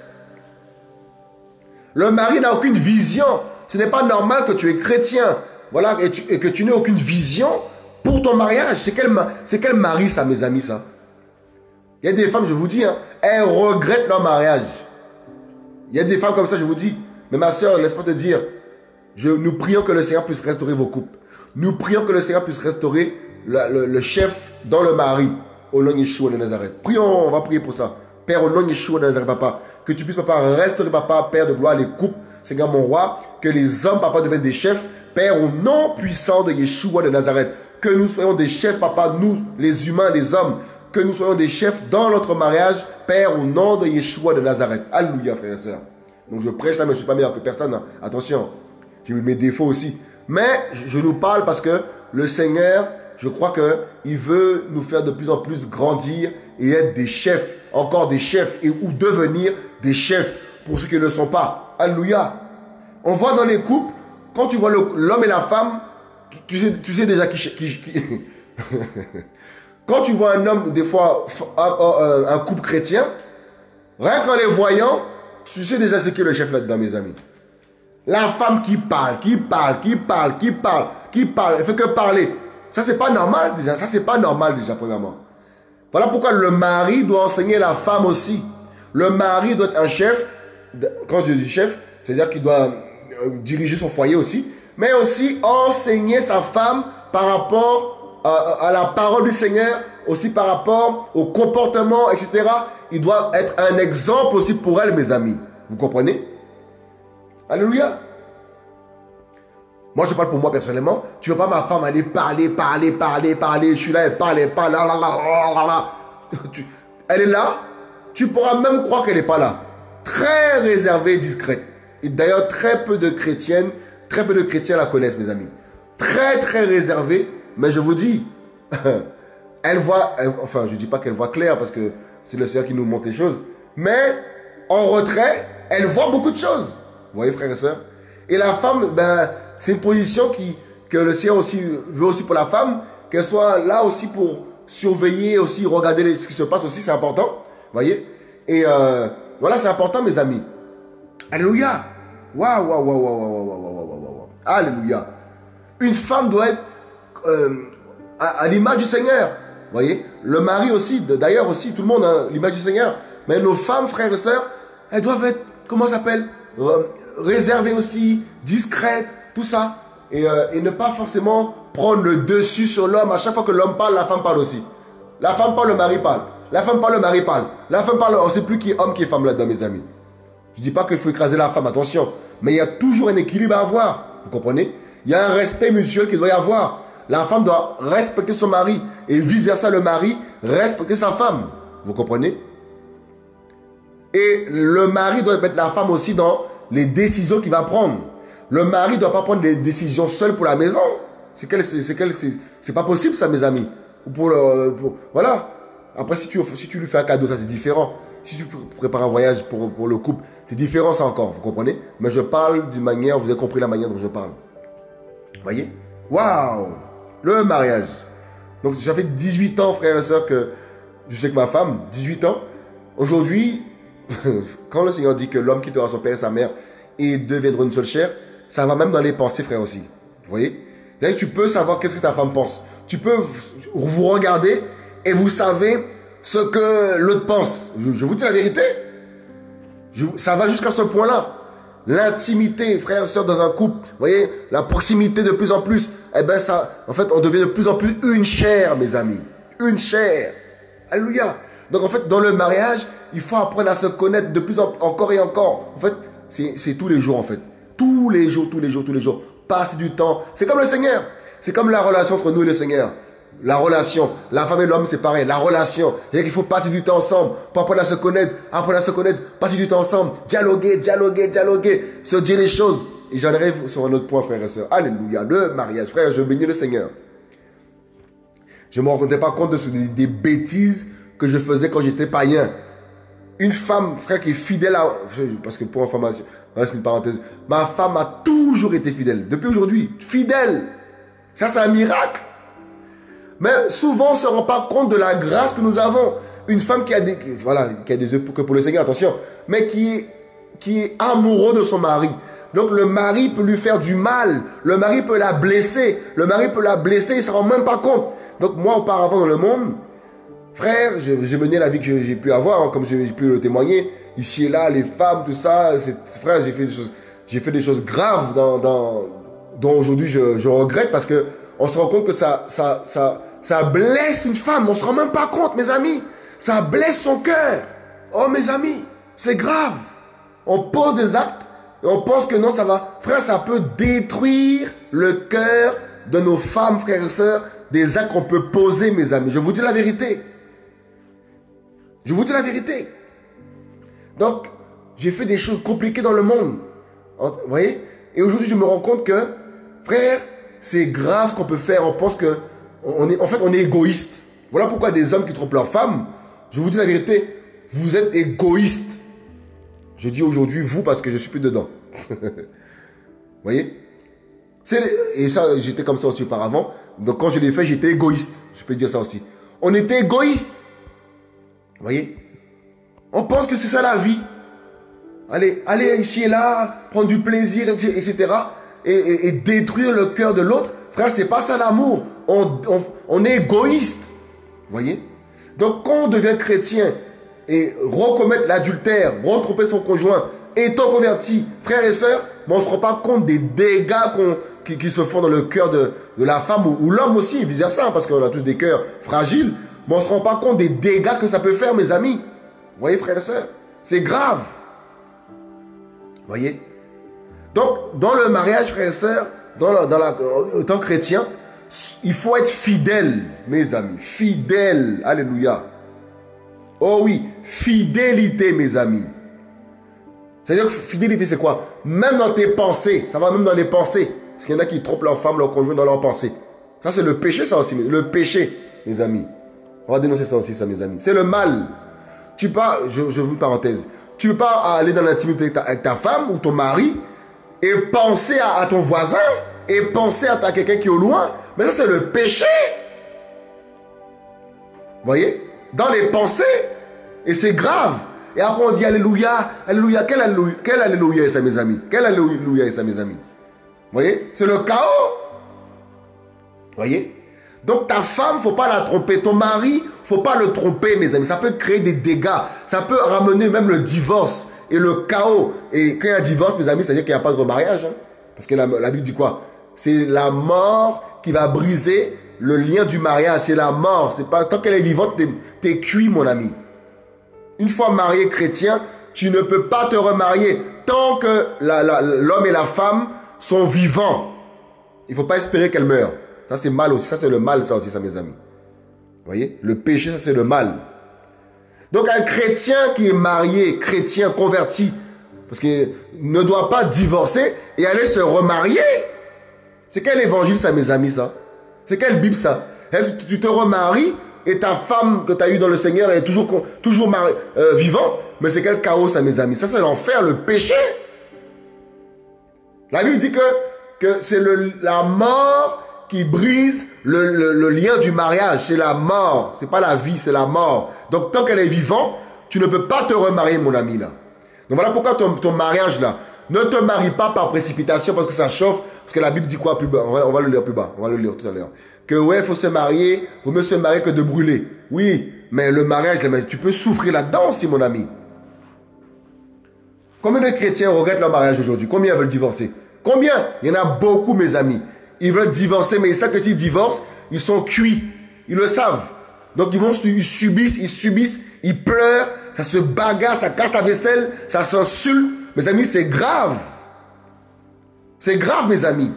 Le mari n'a aucune vision. Ce n'est pas normal que tu es chrétien. Voilà, et que tu n'aies aucune vision pour ton mariage. C'est quel mari, ça, mes amis, ça? Il y a des femmes, je vous dis, hein, elles regrettent leur mariage. Il y a des femmes comme ça, je vous dis. Mais ma soeur, laisse-moi te dire, nous prions que le Seigneur puisse restaurer vos couples. Nous prions que le Seigneur puisse restaurer le chef dans le mari, au nom de Yeshua de Nazareth. Prions, on va prier pour ça. Père, au nom de Yeshua de Nazareth, papa, que tu puisses, papa, restaurer, papa, Père de gloire, les couples, Seigneur mon roi, que les hommes, papa, deviennent des chefs. Père, au nom puissant de Yeshua de Nazareth, que nous soyons des chefs, papa, nous, les humains, les hommes, que nous soyons des chefs dans notre mariage, Père, au nom de Yeshua de Nazareth. Alléluia, frères et sœurs. Donc je prêche là, mais je ne suis pas meilleur que personne. Hein. Attention, j'ai mes défauts aussi. Mais je nous parle parce que le Seigneur, je crois qu'il veut nous faire de plus en plus grandir et être des chefs, encore des chefs, ou devenir des chefs pour ceux qui ne le sont pas. Alléluia. On voit dans les couples, quand tu vois l'homme et la femme, tu sais déjà qui Quand tu vois un homme, des fois, un couple chrétien, rien qu'en les voyant, tu sais déjà ce qui est le chef là-dedans, mes amis. La femme qui parle, elle fait que parler. Ça, c'est pas normal déjà. Ça, c'est pas normal déjà, premièrement. Voilà pourquoi le mari doit enseigner la femme aussi. Le mari doit être un chef. Quand je dis chef, c'est-à-dire qu'il doit diriger son foyer aussi. Mais aussi enseigner sa femme par rapport à la parole du Seigneur, aussi par rapport au comportement, etc. Il doit être un exemple aussi pour elle, mes amis. Vous comprenez? Alléluia. Moi, je parle pour moi personnellement. Tu ne veux pas ma femme aller parler. Je suis là, elle parle. Elle est là. Tu pourras même croire qu'elle n'est pas là. Très réservée, discrète. Et d'ailleurs, très peu de chrétiens la connaissent, mes amis. Très, très réservée. Mais je vous dis, elle voit, enfin, je ne dis pas qu'elle voit clair parce que c'est le Seigneur qui nous montre les choses. Mais en retrait, elle voit beaucoup de choses. Vous voyez, frères et sœurs? Et la femme, c'est une position que le Seigneur aussi veut aussi pour la femme, qu'elle soit là aussi pour surveiller, aussi regarder ce qui se passe aussi, c'est important. Vous voyez? Et voilà, c'est important, mes amis. Alléluia. Waouh. Alléluia. Une femme doit être à l'image du Seigneur. Vous voyez? Le mari aussi, d'ailleurs aussi, tout le monde a l'image du Seigneur. Mais nos femmes, frères et sœurs, elles doivent être, comment ça s'appelle? Réservées aussi, discrètes, tout ça. Et ne pas forcément prendre le dessus sur l'homme. À chaque fois que l'homme parle, la femme parle aussi. La femme parle, le mari parle. La femme parle, le mari parle. La femme parle, on ne sait plus qui est homme, qui est femme là-dedans, mes amis. Je ne dis pas qu'il faut écraser la femme, attention. Mais il y a toujours un équilibre à avoir. Vous comprenez? Il y a un respect mutuel qu'il doit y avoir. La femme doit respecter son mari. Et vice-versa, le mari respecter sa femme. Vous comprenez? Et le mari doit mettre la femme aussi dans les décisions qu'il va prendre. Le mari ne doit pas prendre des décisions seul pour la maison. C'est pas possible ça, mes amis. Voilà. Après, si tu lui fais un cadeau, ça c'est différent. Si tu prépares un voyage pour le couple, c'est différent ça encore, vous comprenez? Mais je parle d'une manière, vous avez compris la manière dont je parle. Vous voyez? Waouh! Le mariage. Donc ça fait 18 ans, frères et sœurs, que je sais que ma femme, 18 ans, aujourd'hui, quand le Seigneur dit que l'homme quittera son père et sa mère et deviendra une seule chair, ça va même dans les pensées, frère, aussi. Vous voyez? C'est-à-dire que tu peux savoir qu'est-ce que ta femme pense. Tu peux vous regarder et vous savez ce que l'autre pense. Je vous dis la vérité. Ça va jusqu'à ce point-là. L'intimité, frère et soeur, dans un couple, vous voyez, la proximité de plus en plus, eh ben ça, en fait, on devient de plus en plus une chair, mes amis. Une chair. Alléluia. Donc en fait, dans le mariage, il faut apprendre à se connaître de plus en encore et encore. En fait, c'est tous les jours, en fait. Tous les jours. Passer du temps. C'est comme le Seigneur. C'est comme la relation entre nous et le Seigneur. La relation, la femme et l'homme, c'est pareil. La relation, c'est-à-dire qu'il faut passer du temps ensemble pour apprendre à se connaître, passer du temps ensemble, dialoguer, se dire les choses. Et j'en arrive sur un autre point, frères et sœurs. Alléluia, le mariage. Frère, je bénis le Seigneur. Je ne me rendais pas compte des bêtises que je faisais quand j'étais païen. Une femme, frère, qui est fidèle à... Parce que pour information, voilà, c'est une parenthèse. Ma femme a toujours été fidèle. Depuis aujourd'hui, fidèle. Ça, c'est un miracle. Mais souvent, on ne se rend pas compte de la grâce que nous avons. Une femme qui a des yeux que pour le Seigneur, attention, mais qui est amoureux de son mari. Donc le mari peut lui faire du mal. Le mari peut la blesser. Il ne se rend même pas compte. Donc moi, auparavant dans le monde, frère, j'ai mené la vie que j'ai pu avoir, hein, comme j'ai pu le témoigner. Ici et là, les femmes, tout ça. Frère, j'ai fait des choses graves dont aujourd'hui je regrette parce que on se rend compte que ça blesse une femme. On ne se rend même pas compte, mes amis. Ça blesse son cœur. Oh, mes amis, c'est grave. On pose des actes et on pense que non, ça va. Frère, ça peut détruire le cœur de nos femmes, frères et sœurs. Des actes qu'on peut poser, mes amis. Je vous dis la vérité. Donc, j'ai fait des choses compliquées dans le monde. Vous voyez? Et aujourd'hui, je me rends compte que, frère, c'est grave ce qu'on peut faire. On pense que on est égoïste. Voilà pourquoi des hommes qui trompent leurs femmes, je vous dis la vérité, vous êtes égoïste. Je dis aujourd'hui vous parce que je suis plus dedans. Vous voyez? Et ça, j'étais comme ça aussi auparavant. Donc quand je l'ai fait, j'étais égoïste. Je peux dire ça aussi. On était égoïste. Vous voyez? On pense que c'est ça la vie. aller ici et là, prendre du plaisir, etc. Et détruire le cœur de l'autre. Frère, c'est pas ça l'amour. On est égoïste. Vous voyez? Donc quand on devient chrétien et recommettre l'adultère, retromper son conjoint, étant converti, frères et sœurs, mais on ne se rend pas compte des dégâts qui se font dans le cœur de la femme ou l'homme aussi, vice versa, parce qu'on a tous des cœurs fragiles, mais on ne se rend pas compte des dégâts que ça peut faire, mes amis. Vous voyez, frères et sœurs? C'est grave. Vous voyez? Donc, dans le mariage, frères et sœurs, en tant que chrétien, il faut être fidèle, mes amis. Fidèle. Alléluia. Oh oui, fidélité, mes amis. C'est-à-dire que fidélité, c'est quoi? Même dans tes pensées. Ça va même dans les pensées. Parce qu'il y en a qui trompent leur femme, leur conjoint dans leurs pensées. Ça, c'est le péché, ça aussi. Le péché, mes amis. On va dénoncer ça aussi, ça, mes amis. C'est le mal. Tu peux pas, je vous une parenthèse. Tu peux pas aller dans l'intimité avec ta femme ou ton mari et penser à ton voisin et penser à quelqu'un qui est au loin. Mais ça, c'est le péché. Vous voyez? Dans les pensées. Et c'est grave. Et après, on dit Alléluia, Alléluia. Quel Alléluia est ça, mes amis? Quel Alléluia est ça, mes amis? Vous voyez? C'est le chaos. Vous voyez? Donc, ta femme, il ne faut pas la tromper. Ton mari, il ne faut pas le tromper, mes amis. Ça peut créer des dégâts. Ça peut ramener même le divorce et le chaos. Et quand il y a un divorce, mes amis, ça veut dire qu'il n'y a pas de remariage. Hein? Parce que la Bible dit quoi? C'est la mort qui va briser le lien du mariage. C'est la mort. C'est pas, tant qu'elle est vivante, t'es cuit, mon ami. Une fois marié chrétien, tu ne peux pas te remarier tant que l'homme et la femme sont vivants. Il ne faut pas espérer qu'elle meure. Ça, c'est mal aussi. Ça, c'est le mal, ça aussi, ça, mes amis. Vous voyez? Le péché, ça, c'est le mal. Donc, un chrétien qui est marié, chrétien, converti, parce qu'il ne doit pas divorcer et aller se remarier. C'est quel évangile, ça, mes amis, ça? C'est quelle Bible, ça? Tu te remaries et ta femme que tu as eue dans le Seigneur est toujours vivante. Mais c'est quel chaos, ça, mes amis? Ça, c'est l'enfer, le péché. La Bible dit que c'est la mort qui brise le lien du mariage. C'est la mort. C'est pas la vie, c'est la mort. Donc, tant qu'elle est vivante, tu ne peux pas te remarier, mon ami, là. Donc, voilà pourquoi ton mariage, là, ne te marie pas par précipitation parce que ça chauffe. Parce que la Bible dit quoi plus bas? On va le lire plus bas. On va le lire tout à l'heure. Que ouais, il faut se marier. Il vaut mieux se marier que de brûler. Oui, mais le mariage, tu peux souffrir là-dedans aussi, mon ami. Combien de chrétiens regrettent leur mariage aujourd'hui? Combien veulent divorcer? Combien? Il y en a beaucoup, mes amis. Ils veulent divorcer, mais ils savent que s'ils divorcent, ils sont cuits. Ils le savent. Donc ils subissent, ils pleurent, ça se bagarre, ça casse la vaisselle, ça s'insulte. Mes amis, c'est grave. C'est grave, mes amis.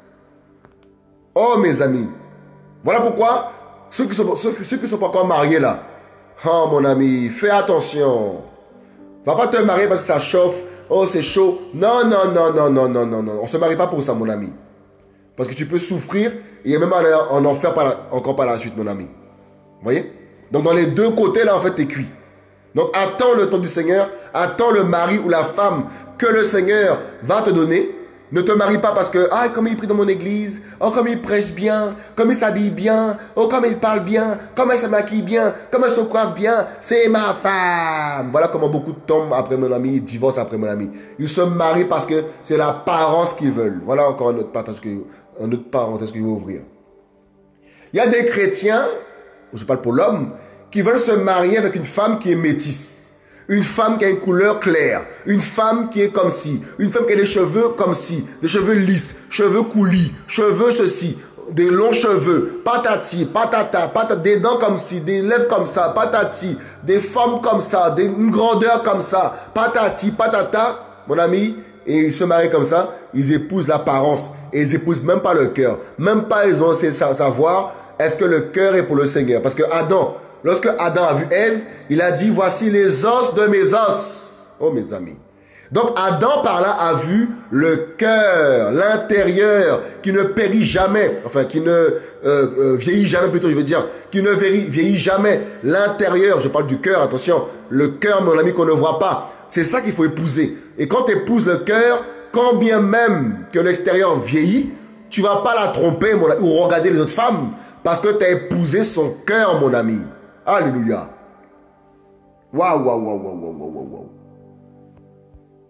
Oh, mes amis. Voilà pourquoi ceux qui sont pas encore mariés là. Oh, mon ami, fais attention. Va pas te marier parce que ça chauffe. Oh, c'est chaud. Non, non, non, non, non, non, non, non. On se marie pas pour ça, mon ami. Parce que tu peux souffrir et même aller en enfer encore par la suite, mon ami. Vous voyez? Donc, dans les deux côtés, là, en fait, tu es cuit. Donc, attends le temps du Seigneur. Attends le mari ou la femme que le Seigneur va te donner. Ne te marie pas parce que, ah, comme il prie dans mon église, oh, comme il prêche bien, comme il s'habille bien, oh, comme il parle bien, comme elle se maquille bien, comme elle se coiffe bien, c'est ma femme. Voilà comment beaucoup tombent après mon ami, ils divorcent après mon ami. Ils se marient parce que c'est l'apparence qu'ils veulent. Voilà encore un autre parenthèse que je vais ouvrir. Il y a des chrétiens, je parle pour l'homme, qui veulent se marier avec une femme qui est métisse. Une femme qui a une couleur claire, une femme qui est comme ci, une femme qui a des cheveux comme ci, des cheveux lisses, cheveux coulis, cheveux ceci, des longs cheveux, patati, patata, des dents comme ci, des lèvres comme ça, patati, des formes comme ça, une grandeur comme ça, patati, patata, mon ami, et ils se marient comme ça, ils épousent l'apparence, et ils épousent même pas le cœur, même pas ils ont essayé de savoir est-ce que le cœur est pour le Seigneur, parce que Adam, lorsque Adam a vu Ève, il a dit, voici les os de mes os. Oh, mes amis. Donc, Adam, par là, a vu le cœur, l'intérieur, qui ne périt jamais, enfin, qui ne vieillit jamais, plutôt, je veux dire, qui ne vieillit jamais. L'intérieur, je parle du cœur, attention, le cœur, mon ami, qu'on ne voit pas. C'est ça qu'il faut épouser. Et quand tu épouses le cœur, quand bien même que l'extérieur vieillit, tu ne vas pas la tromper, mon ami, ou regarder les autres femmes, parce que tu as épousé son cœur, mon ami. Alléluia. Waouh, waouh, waouh, waouh, waouh, waouh, waouh.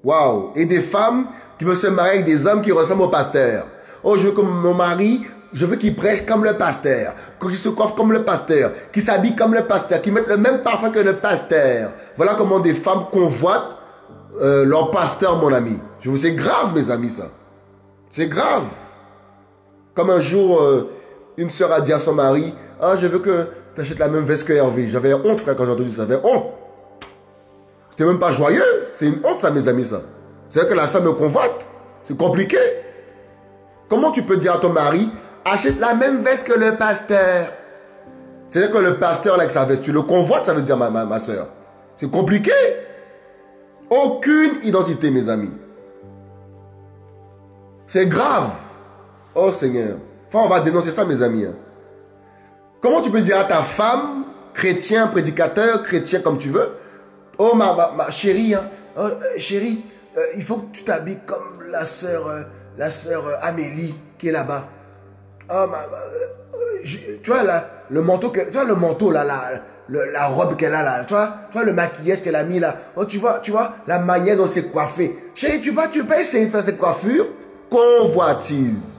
Waouh. Et des femmes qui veulent se marier avec des hommes qui ressemblent au pasteur. Oh, je veux que mon mari, je veux qu'il prêche comme le pasteur, qu'il se coiffe comme le pasteur, qu'il s'habille comme le pasteur, qu'il mette le même parfum que le pasteur. Voilà comment des femmes convoitent leur pasteur, mon ami. Je vous, c'est grave, mes amis, ça. C'est grave. Comme un jour, une sœur a dit à son mari, ah, je veux que tu achètes la même veste que Hervé. J'avais honte, frère, quand j'ai entendu ça. J'avais honte. C'était même pas joyeux. C'est une honte, ça, mes amis, ça. C'est-à-dire que la sœur me convoite. C'est compliqué. Comment tu peux dire à ton mari, achète la même veste que le pasteur? C'est-à-dire que le pasteur, avec sa veste, tu le convoites, ça veut dire, ma soeur. C'est compliqué. Aucune identité, mes amis. C'est grave. Oh Seigneur. Enfin, on va dénoncer ça, mes amis. Comment tu peux dire à ta femme, chrétien, prédicateur, chrétien comme tu veux, oh ma chérie, oh, chérie, il faut que tu t'habilles comme la sœur Amélie qui est là-bas. Oh, tu vois là, le manteau, tu vois le manteau là, la robe qu'elle a là, tu vois le maquillage qu'elle a mis là. Oh, tu vois la manière dont c'est coiffé. Chérie, tu peux essayer de faire cette coiffure. Convoitise.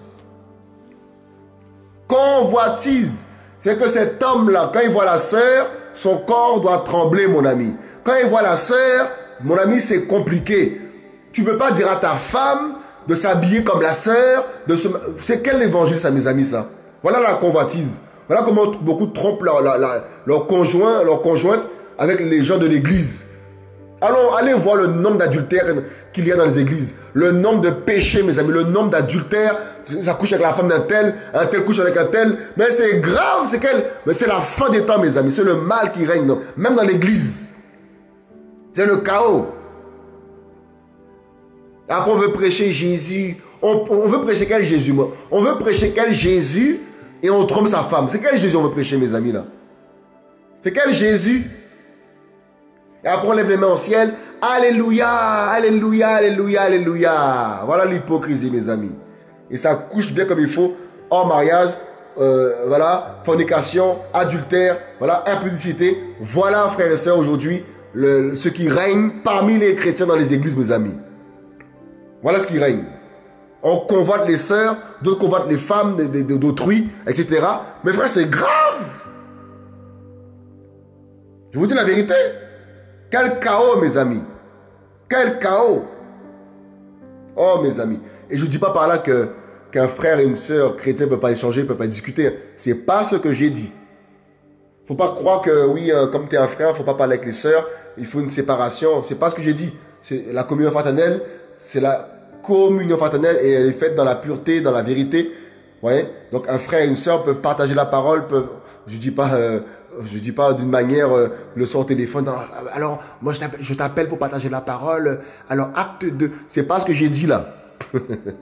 Convoitise. C'est que cet homme-là, quand il voit la sœur, son corps doit trembler, mon ami. Quand il voit la sœur, mon ami, c'est compliqué. Tu ne peux pas dire à ta femme de s'habiller comme la sœur. C'est quel évangile, ça, mes amis, ça? Voilà la convoitise. Voilà comment beaucoup trompent leur conjointe avec les gens de l'église. Alors, allez voir le nombre d'adultères qu'il y a dans les églises. Le nombre de péchés, mes amis. Le nombre d'adultères. Ça couche avec la femme d'un tel. Un tel couche avec un tel. Mais c'est grave. Mais c'est la fin des temps, mes amis. C'est le mal qui règne. Non? Même dans l'église. C'est le chaos. Après, on veut prêcher Jésus. On veut prêcher quel Jésus, moi? On veut prêcher quel Jésus et on trompe sa femme. C'est quel Jésus on veut prêcher, mes amis, là? C'est quel Jésus? Et après, on lève les mains au ciel. Alléluia, alléluia, alléluia, alléluia. Voilà l'hypocrisie, mes amis. Et ça couche bien comme il faut en mariage. Voilà, fornication, adultère, voilà, impudicité. Voilà, frères et sœurs, aujourd'hui, ce qui règne parmi les chrétiens dans les églises, mes amis. Voilà ce qui règne. On convoite les sœurs, d'autres convoitent les femmes d'autrui, etc. Mais frère, c'est grave. Je vous dis la vérité. Quel chaos, mes amis. Quel chaos. Oh, mes amis. Et je ne dis pas par là qu'un frère et une sœur chrétiens ne peuvent pas échanger, ne peuvent pas discuter. Ce n'est pas ce que j'ai dit. Il ne faut pas croire que, oui, comme tu es un frère, il ne faut pas parler avec les sœurs. Il faut une séparation. Ce n'est pas ce que j'ai dit. La communion fraternelle, c'est la communion fraternelle et elle est faite dans la pureté, dans la vérité. Vous voyez? Donc, un frère et une sœur peuvent partager la parole, je ne dis pas d'une manière le son au téléphone. Non, alors, moi, je t'appelle pour partager la parole. Alors, acte 2. C'est pas ce que j'ai dit là. Vous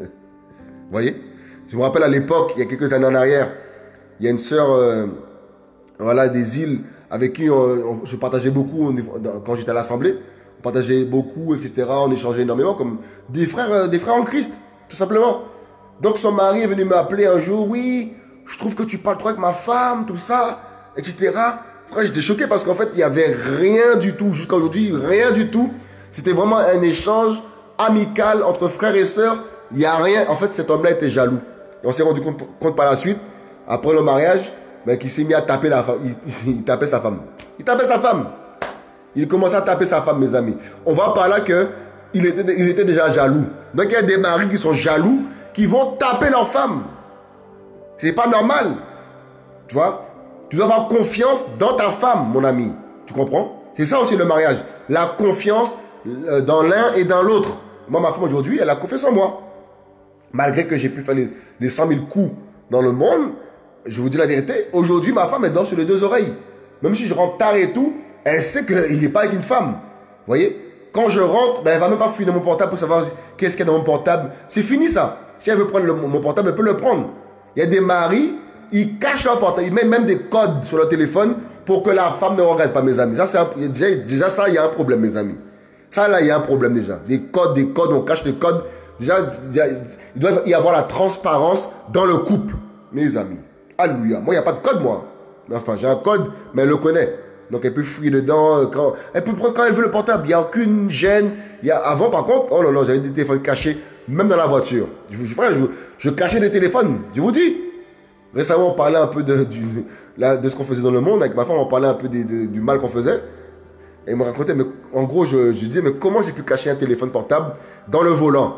voyez? Je me rappelle à l'époque, il y a quelques années en arrière, il y a une sœur voilà, des îles avec qui je partageais beaucoup quand j'étais à l'Assemblée. On partageait beaucoup, etc. On échangeait énormément comme des frères en Christ, tout simplement. Donc, son mari est venu m'appeler un jour. Oui, je trouve que tu parles trop avec ma femme, tout ça, etc. Frère, j'étais choqué parce qu'en fait, il n'y avait rien du tout. Jusqu'à aujourd'hui, rien du tout. C'était vraiment un échange amical entre frères et sœurs. Il n'y a rien. En fait, cet homme-là était jaloux. Et on s'est rendu compte par la suite, après le mariage, ben, qu'il s'est mis à taper la femme. Il tapait sa femme. Il tapait sa femme. Il commençait à taper sa femme, mes amis. On voit par là qu'il était déjà jaloux. Donc, il y a des maris qui sont jaloux, qui vont taper leur femme. C'est pas normal. Tu vois? Tu dois avoir confiance dans ta femme, mon ami. Tu comprends? C'est ça aussi le mariage. La confiance dans l'un et dans l'autre. Moi, ma femme aujourd'hui, elle a confiance en moi. Malgré que j'ai pu faire les 100 000 coups dans le monde, je vous dis la vérité, aujourd'hui, ma femme, elle dort sur les deux oreilles. Même si je rentre tard et tout, elle sait qu'il n'est pas avec une femme. Vous voyez? Quand je rentre, ben, elle ne va même pas fouiller dans mon portable pour savoir qu'est-ce qu'il y a dans mon portable. C'est fini ça. Si elle veut prendre mon portable, elle peut le prendre. Il y a des maris, ils cachent leur portable, ils mettent même des codes sur leur téléphone pour que la femme ne regarde pas, mes amis. Ça, déjà ça, il y a un problème, mes amis. Ça, là, il y a un problème déjà. Des codes, on cache les codes. Déjà, il doit y avoir la transparence dans le couple, mes amis. Alléluia. Moi, il n'y a pas de code, moi. Enfin, j'ai un code, mais elle le connaît. Donc elle peut fouiller dedans. Elle peut prendre quand elle veut le portable. Il n'y a aucune gêne. Avant, par contre, oh là là, j'avais des téléphones cachés, même dans la voiture. Je cachais des téléphones, je vous dis. Récemment, on parlait un peu de ce qu'on faisait dans le monde. Avec ma femme, on parlait un peu du mal qu'on faisait. Et elle me racontait, mais en gros, je disais, mais comment j'ai pu cacher un téléphone portable dans le volant?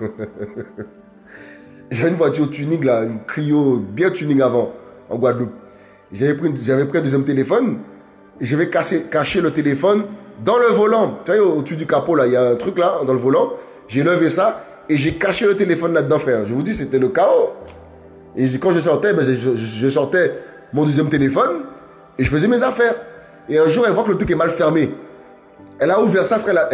J'avais une voiture tuning, là, une Clio bien tuning avant, en Guadeloupe. J'avais pris un deuxième téléphone et je vais cacher le téléphone dans le volant. Tu vois, au-dessus du capot, là, il y a un truc là, dans le volant. J'ai levé ça et j'ai caché le téléphone là-dedans, frère. Je vous dis, c'était le chaos. Et quand je sortais, ben, je sortais mon deuxième téléphone et je faisais mes affaires. Et un jour, elle voit que le truc est mal fermé. Elle a ouvert ça, frère.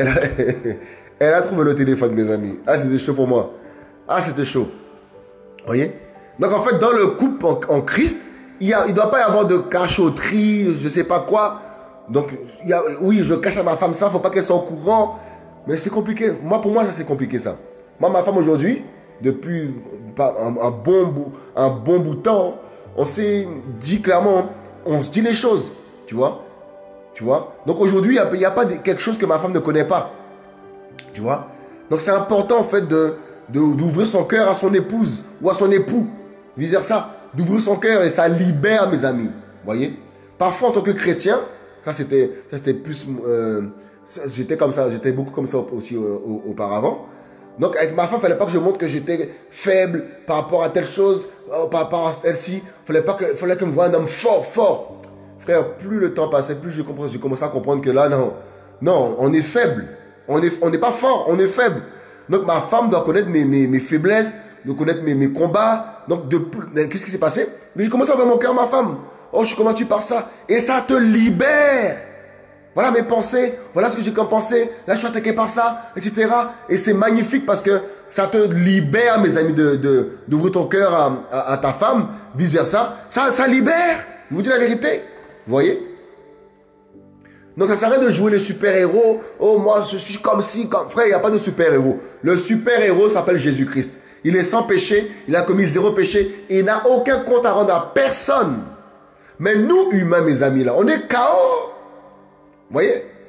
Elle a trouvé le téléphone, mes amis. Ah, c'était chaud pour moi. Ah, c'était chaud. Vous voyez? Donc, en fait, dans le couple en Christ, il ne doit pas y avoir de cachotterie, je ne sais pas quoi. Donc, oui, je cache à ma femme ça, il ne faut pas qu'elle soit au courant. Mais c'est compliqué. Pour moi, ça, c'est compliqué, ça. Moi, ma femme, aujourd'hui, depuis un bon bout de temps, on s'est dit clairement, on se dit les choses. Tu vois? Donc, aujourd'hui, il n'y a pas quelque chose que ma femme ne connaît pas. Tu vois? Donc, c'est important, en fait, d'ouvrir son cœur à son épouse ou à son époux. Vice versa. D'ouvrir son cœur et ça libère, mes amis. Vous voyez? Parfois, en tant que chrétien, ça c'était plus... j'étais comme ça, j'étais beaucoup comme ça aussi auparavant. Donc, avec ma femme, il ne fallait pas que je montre que j'étais faible par rapport à telle chose, par rapport à celle-ci. Il fallait que me voie un homme fort. Frère, plus le temps passait, plus je commençais à comprendre que là, non, on est faible. On n'est pas fort, on est faible. Donc, ma femme doit connaître mes faiblesses, doit connaître mes combats. Donc, qu'est-ce qui s'est passé? Mais j'ai commencé à ouvrir mon cœur à ma femme. Oh, je suis convaincu par ça. Et ça te libère. Voilà mes pensées. Voilà ce que j'ai comme pensée. Là, je suis attaqué par ça, etc. Et c'est magnifique parce que ça te libère, mes amis, d'ouvrir ton cœur à ta femme. Vice versa. Ça libère. Je vous dis la vérité. Vous voyez? Donc, ça sert à rien de jouer les super-héros. Oh, moi, je suis comme si, comme... Frère, il n'y a pas de super-héros. Le super-héros s'appelle Jésus-Christ. Il est sans péché, il a commis 0 péché, et il n'a aucun compte à rendre à personne. Mais nous, humains, mes amis, là, on est KO. Vous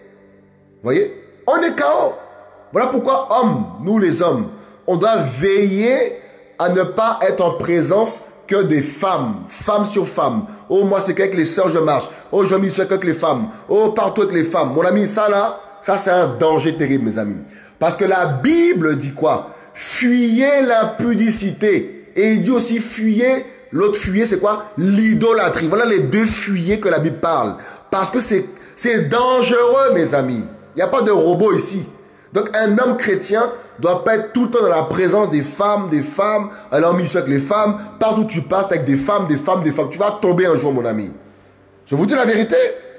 voyez? On est KO. Voilà pourquoi, hommes, nous les hommes, on doit veiller à ne pas être en présence que des femmes, femme sur femme. Oh, moi, c'est qu'avec les sœurs, je marche. Oh, je m'y suis qu'avec les femmes. Oh, partout avec les femmes. Mon ami, ça, là, ça, c'est un danger terrible, mes amis. Parce que la Bible dit quoi? Fuyez l'impudicité. Et il dit aussi fuyez. L'autre fuyez, c'est quoi? L'idolâtrie. Voilà les deux fuyez que la Bible parle. Parce que c'est dangereux, mes amis. Il n'y a pas de robot ici. Donc, un homme chrétien doit pas être tout le temps dans la présence des femmes, alors mission avec les femmes. Partout où tu passes, avec des femmes. Tu vas tomber un jour, mon ami. Je vous dis la vérité.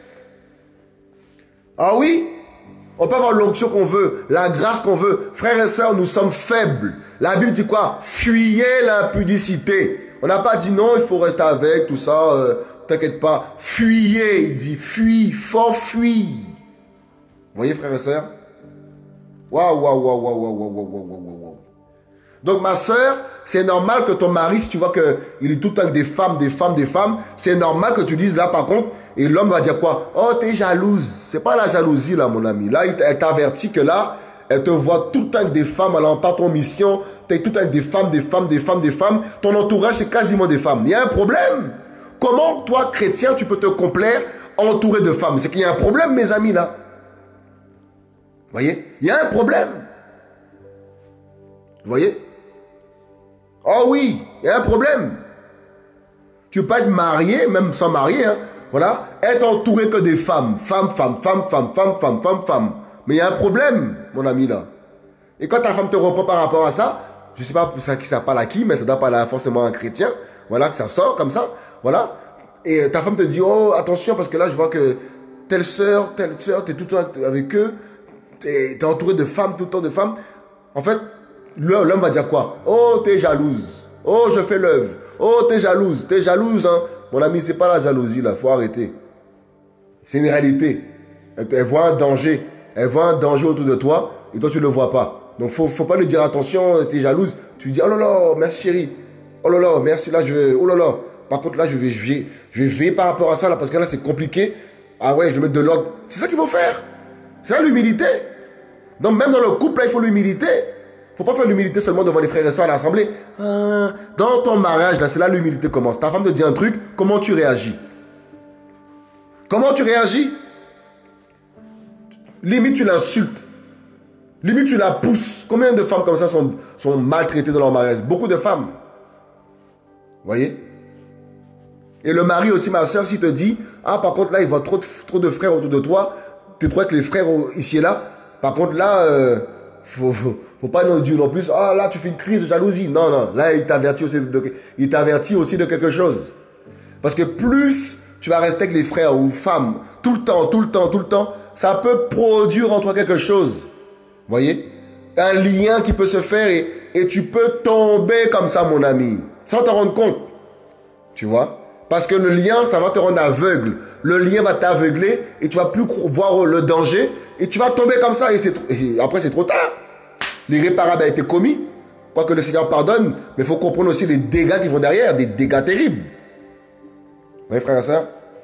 Ah oui? On peut avoir l'onction qu'on veut, la grâce qu'on veut. Frères et sœurs, nous sommes faibles. La Bible dit quoi? Fuyez l'impudicité. On n'a pas dit non, il faut rester avec, tout ça, t'inquiète pas. Fuyez, il dit fuis, fuis. Vous voyez, frères et sœurs? Waouh. Donc, ma sœur, c'est normal que ton mari, si tu vois qu'il est tout le temps avec des femmes, c'est normal que tu dises là, par contre, et l'homme va dire quoi? Oh, t'es jalouse. C'est pas la jalousie, là, mon ami. Là, elle t'avertit que là, elle te voit tout le temps avec des femmes, alors pas ton mission, t'es tout le temps avec des femmes. Ton entourage, c'est quasiment des femmes. Il y a un problème. Comment, toi, chrétien, tu peux te complaire entouré de femmes? C'est qu'il y a un problème, mes amis, là. Vous voyez? Il y a un problème. Vous voyez? Oh oui, il y a un problème. Tu peux pas être marié, même sans marier, hein. Voilà. Être entouré que des femmes. Femmes. Mais il y a un problème, mon ami, là. Et quand ta femme te reprend par rapport à ça, je sais pas ça parle à qui, mais ça doit parler forcément à un chrétien. Voilà, que ça sort comme ça. Voilà. Et ta femme te dit, oh, attention, parce que là, je vois que telle sœur, t'es tout le temps avec eux. T'es entouré de femmes, tout le temps de femmes. En fait, l'homme va dire quoi? Oh, t'es jalouse. Oh, je fais l'œuvre. Oh, t'es jalouse, hein. Mon ami, c'est pas la jalousie, là. Faut arrêter. C'est une réalité. Elle voit un danger. Elle voit un danger autour de toi et toi, tu ne le vois pas. Donc, faut pas lui dire attention, t'es jalouse. Tu lui dis, oh là là, merci chérie. Oh là là, merci, là, oh là là. Par contre, là, je vais veiller par rapport à ça, là, parce que là, c'est compliqué. Ah ouais, je vais mettre de l'ordre. C'est ça qu'il faut faire. C'est ça l'humilité. Donc même dans le couple, là, il faut l'humilité. Il ne faut pas faire l'humilité seulement devant les frères et sœurs à l'assemblée. Dans ton mariage, là, c'est là l'humilité commence. Ta femme te dit un truc, comment tu réagis? Comment tu réagis? Limite, tu l'insultes. Limite, tu la pousses. Combien de femmes comme ça sont maltraitées dans leur mariage? Beaucoup de femmes. Vous voyez? Et le mari aussi, ma soeur, s'il te dit, ah, par contre, là, il voit trop de frères autour de toi, tu te trouves avec les frères ici et là, par contre, là, faut pas non dire non plus, ah, là, tu fais une crise de jalousie. Non, non, là, il t'avertit aussi de quelque chose. Parce que plus tu vas rester avec les frères ou femmes, tout le temps, ça peut produire en toi quelque chose. Vous voyez? Un lien qui peut se faire et tu peux tomber comme ça, mon ami, sans te rendre compte. Tu vois? Parce que le lien, ça va te rendre aveugle. Le lien va t'aveugler et tu vas plus voir le danger et tu vas tomber comme ça et après c'est trop tard. L'irréparable a été commis. Quoique le Seigneur pardonne, mais il faut comprendre aussi les dégâts qui vont derrière, des dégâts terribles. Vous voyez, frère et soeur?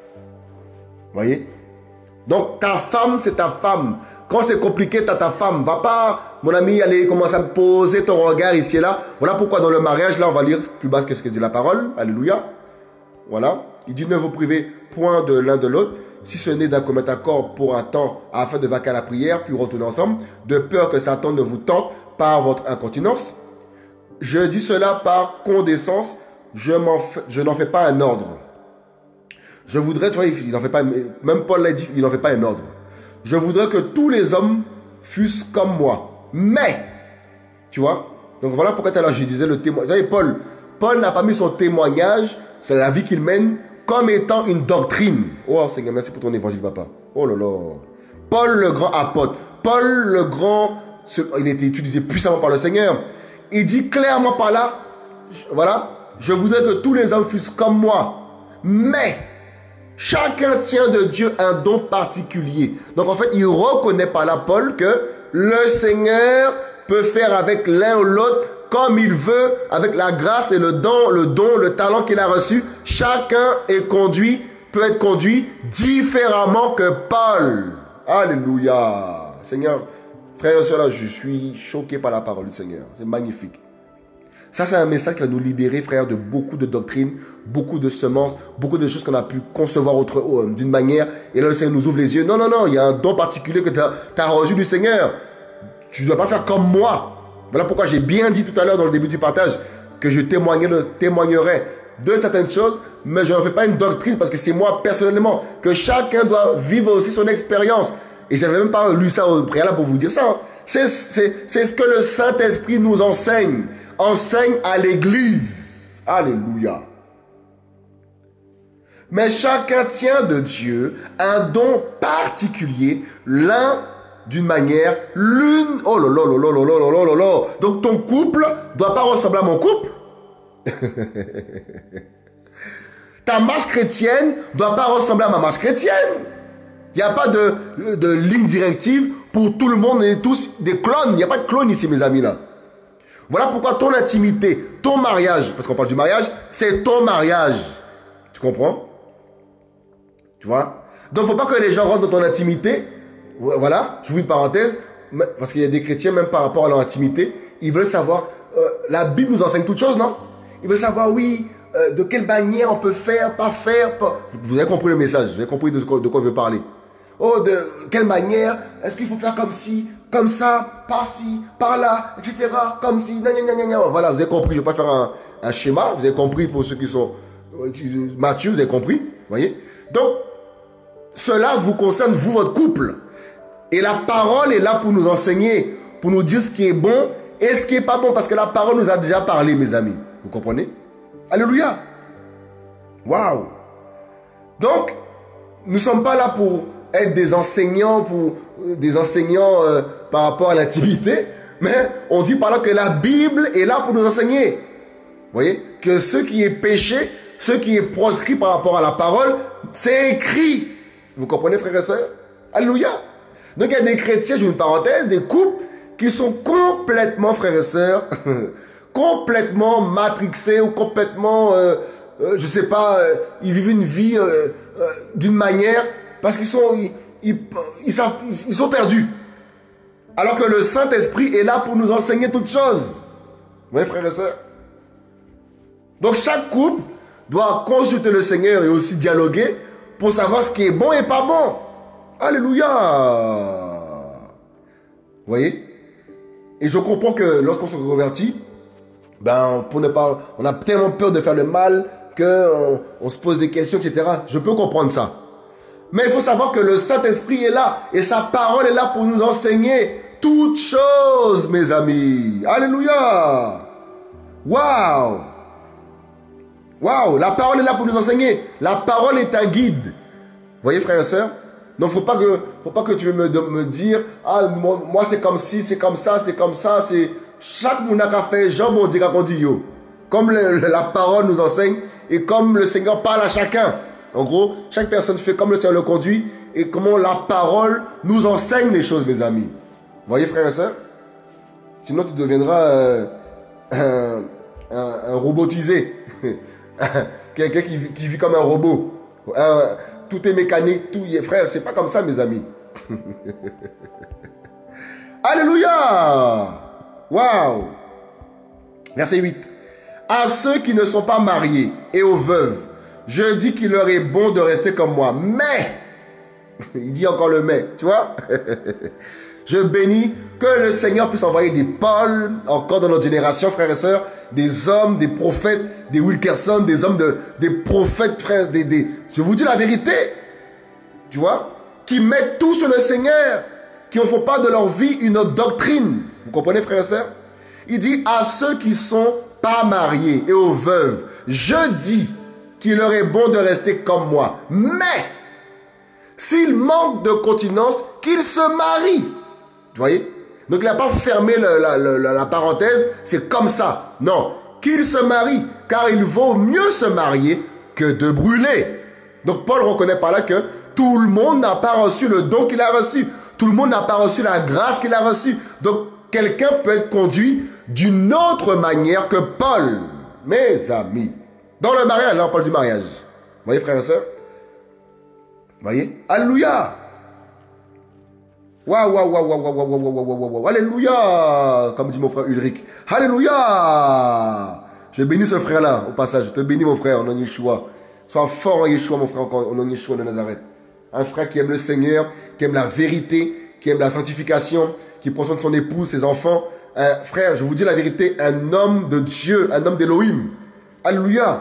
Vous voyez? Donc ta femme, c'est ta femme. Quand c'est compliqué, t'as ta femme. Va pas, mon ami, aller commencer à me poser ton regard ici et là. Voilà pourquoi dans le mariage, là, on va lire plus bas que ce que dit la parole. Alléluia. Voilà. Il dit, ne vous privez point de l'un de l'autre, si ce n'est d'un commun accord pour un temps, afin de vaquer à la prière, puis retourner ensemble, de peur que Satan ne vous tente par votre incontinence. Je dis cela par condescence, je n'en fais pas un ordre. Je voudrais, tu vois, il n'en fait pas, même Paul l'a dit, il n'en fait pas un ordre. Je voudrais que tous les hommes fussent comme moi. Mais, tu vois, donc voilà pourquoi tout à l'heure je disais le témoignage. Paul n'a pas mis son témoignage, c'est la vie qu'il mène, comme étant une doctrine. Oh Seigneur, merci pour ton évangile, papa. Oh là là. Paul le grand apôtre, Paul le grand, il a été utilisé puissamment par le Seigneur. Il dit clairement par là, voilà, je voudrais que tous les hommes fussent comme moi. Mais, chacun tient de Dieu un don particulier. Donc en fait, il reconnaît par là, Paul, que le Seigneur peut faire avec l'un ou l'autre comme il veut, avec la grâce et le don, le talent qu'il a reçu. Chacun peut être conduit différemment que Paul. Alléluia. Seigneur, frères et sœurs, là, je suis choqué par la parole du Seigneur. C'est magnifique. Ça, c'est un message qui va nous libérer, frère, de beaucoup de doctrines, beaucoup de semences, beaucoup de choses qu'on a pu concevoir d'une manière. Et là, le Seigneur nous ouvre les yeux. Non, non, non, il y a un don particulier que tu as reçu du Seigneur. Tu ne dois pas faire comme moi. Voilà pourquoi j'ai bien dit tout à l'heure dans le début du partage que je témoignerai de certaines choses, mais je ne fais pas une doctrine parce que c'est moi personnellement, que chacun doit vivre aussi son expérience. Et je n'avais même pas lu ça au préalable pour vous dire ça. Hein. C'est ce que le Saint-Esprit nous enseigne à l'église. Alléluia. Mais chacun tient de Dieu un don particulier, l'un d'une manière, l'une... Oh là là là là là là là là là. Donc ton couple ne doit pas ressembler à mon couple. Ta marche chrétienne ne doit pas ressembler à ma marche chrétienne. Il n'y a pas de ligne directive pour tout le monde. On est tous des clones. Il n'y a pas de clones ici, mes amis, là. Voilà pourquoi ton intimité, ton mariage, parce qu'on parle du mariage, c'est ton mariage. Tu comprends? Tu vois? Donc, il ne faut pas que les gens rentrent dans ton intimité. Voilà, je vous une parenthèse, parce qu'il y a des chrétiens, même par rapport à leur intimité, ils veulent savoir, la Bible nous enseigne toutes choses, non? Ils veulent savoir, oui, de quelle manière on peut faire, pas faire, pas... Vous avez compris le message, vous avez compris de quoi je veux parler. Oh, de quelle manière, est-ce qu'il faut faire comme ci, comme ça, par-ci, par-là, etc., comme ci, voilà, vous avez compris, je ne vais pas faire un schéma, vous avez compris pour ceux qui sont Matthieu, vous avez compris, voyez? Donc, cela vous concerne, vous, votre couple. Et la parole est là pour nous enseigner, pour nous dire ce qui est bon et ce qui n'est pas bon. Parce que la parole nous a déjà parlé, mes amis. Vous comprenez? Alléluia. Waouh. Donc, nous ne sommes pas là pour être des enseignants, par rapport à l'intimité. Mais on dit par là que la Bible est là pour nous enseigner. Vous voyez? Que ce qui est péché, ce qui est proscrit par rapport à la parole, c'est écrit. Vous comprenez, frères et sœurs? Alléluia. Donc il y a des chrétiens, j'ai une parenthèse, des couples qui sont complètement, frères et sœurs, complètement matrixés ou complètement, je sais pas, ils vivent une vie d'une manière Parce qu'ils sont, ils sont perdus. Alors que le Saint-Esprit est là pour nous enseigner toutes choses. Vous voyez, frères et sœurs? Donc chaque couple doit consulter le Seigneur et aussi dialoguer pour savoir ce qui est bon et pas bon. Alléluia. Vous voyez? Et je comprends que lorsqu'on se convertit, ben, on a tellement peur de faire le mal qu'on se pose des questions, etc. Je peux comprendre ça. Mais il faut savoir que le Saint-Esprit est là et sa parole est là pour nous enseigner toutes choses, mes amis. Alléluia. Waouh. Waouh. La parole est là pour nous enseigner. La parole est un guide. Vous voyez, frères et sœurs? Donc, faut pas que tu me dire, ah, moi c'est comme ci, c'est comme ça, c'est comme ça, c'est... Chaque mounaka fait, Jean mon dit qu'on dit yo. Comme la parole nous enseigne et comme le Seigneur parle à chacun. En gros, chaque personne fait comme le Seigneur le conduit et comment la parole nous enseigne les choses, mes amis. Vous voyez, frères et sœurs? Sinon, tu deviendras un robotisé. Quelqu'un qui vit comme un robot. Tout est mécanique, tout est... Frère, c'est pas comme ça, mes amis. Alléluia. Waouh. Verset 8. À ceux qui ne sont pas mariés et aux veuves, je dis qu'il leur est bon de rester comme moi. Mais, il dit encore le mais, tu vois. Je bénis que le Seigneur puisse envoyer des Paul encore dans notre génération, frères et sœurs, des hommes, des prophètes, des Wilkerson, des hommes des prophètes, frères, je vous dis la vérité, tu vois, qui mettent tout sur le Seigneur, qui ne font pas de leur vie une autre doctrine. Vous comprenez, frères et sœurs? Il dit à ceux qui sont pas mariés et aux veuves, je dis qu'il leur est bon de rester comme moi. Mais, s'ils manquent de continence, qu'ils se marient. Vous voyez? Donc il n'a pas fermé la parenthèse, c'est comme ça. Non, qu'ils se marient, car il vaut mieux se marier que de brûler. Donc Paul reconnaît par là que tout le monde n'a pas reçu le don qu'il a reçu. Tout le monde n'a pas reçu la grâce qu'il a reçue. Donc quelqu'un peut être conduit d'une autre manière que Paul. Mes amis. Dans le mariage, là on parle du mariage. Vous voyez, frères et sœurs? Vous voyez? Alléluia. Waouh, waouh, waouh, waouh, waouh, waouh, waouh, waouh, waouh, waouh, alléluia, comme dit mon frère Ulrich. Alléluia. Je bénis ce frère-là, au passage. Je te bénis, mon frère, en nom de Yeshua. Sois fort en Yeshua, mon frère, en nom de Yeshua de Nazareth. Un frère qui aime le Seigneur, qui aime la vérité, qui aime la sanctification, qui prend soin de son épouse, ses enfants. Un frère, je vous dis la vérité, un homme de Dieu, un homme d'Élohim. Alléluia.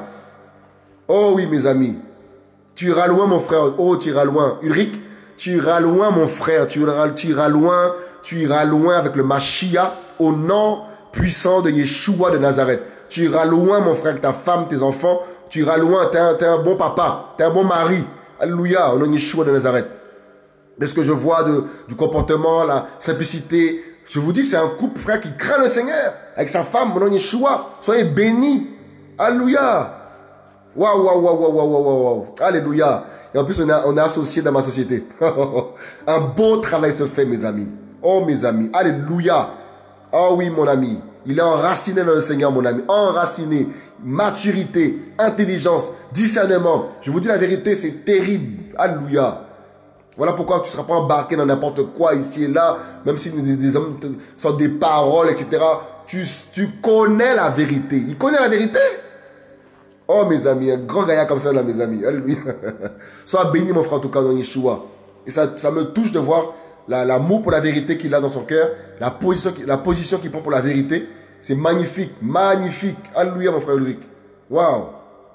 Oh oui, mes amis. Tu iras loin, mon frère. Oh, tu iras loin. Ulrich, tu iras loin, mon frère. Tu iras loin. Tu iras loin avec le Mashiach au nom puissant de Yeshua de Nazareth. Tu iras loin, mon frère, avec ta femme, tes enfants. Tu iras loin. T'es un bon papa. T'es un bon mari. Alléluia, au nom de Yeshua de Nazareth. De ce que je vois du comportement, la simplicité. Je vous dis, c'est un couple, frère, qui craint le Seigneur. Avec sa femme, au nom de Yeshua. Soyez bénis. Alléluia. Waouh, waouh, waouh, waouh, waouh, waouh, waouh. Alléluia. Et en plus, on est associés dans ma société. Un beau travail se fait, mes amis. Oh, mes amis. Alléluia. Oh oui, mon ami. Il est enraciné dans le Seigneur, mon ami. Enraciné. Maturité, intelligence, discernement. Je vous dis la vérité, c'est terrible. Alléluia. Voilà pourquoi tu ne seras pas embarqué dans n'importe quoi ici et là. Même si des hommes sortent des paroles, etc. Tu connais la vérité. Il connaît la vérité. Oh, mes amis, un grand gaillard comme ça, là, mes amis. Alléluia. Sois béni, mon frère, en tout cas, dans Yeshua. Et ça me touche de voir l'amour pour la vérité qu'il a dans son cœur, la position qu'il prend pour la vérité. C'est magnifique, magnifique. Alléluia, mon frère Ulrich. Waouh.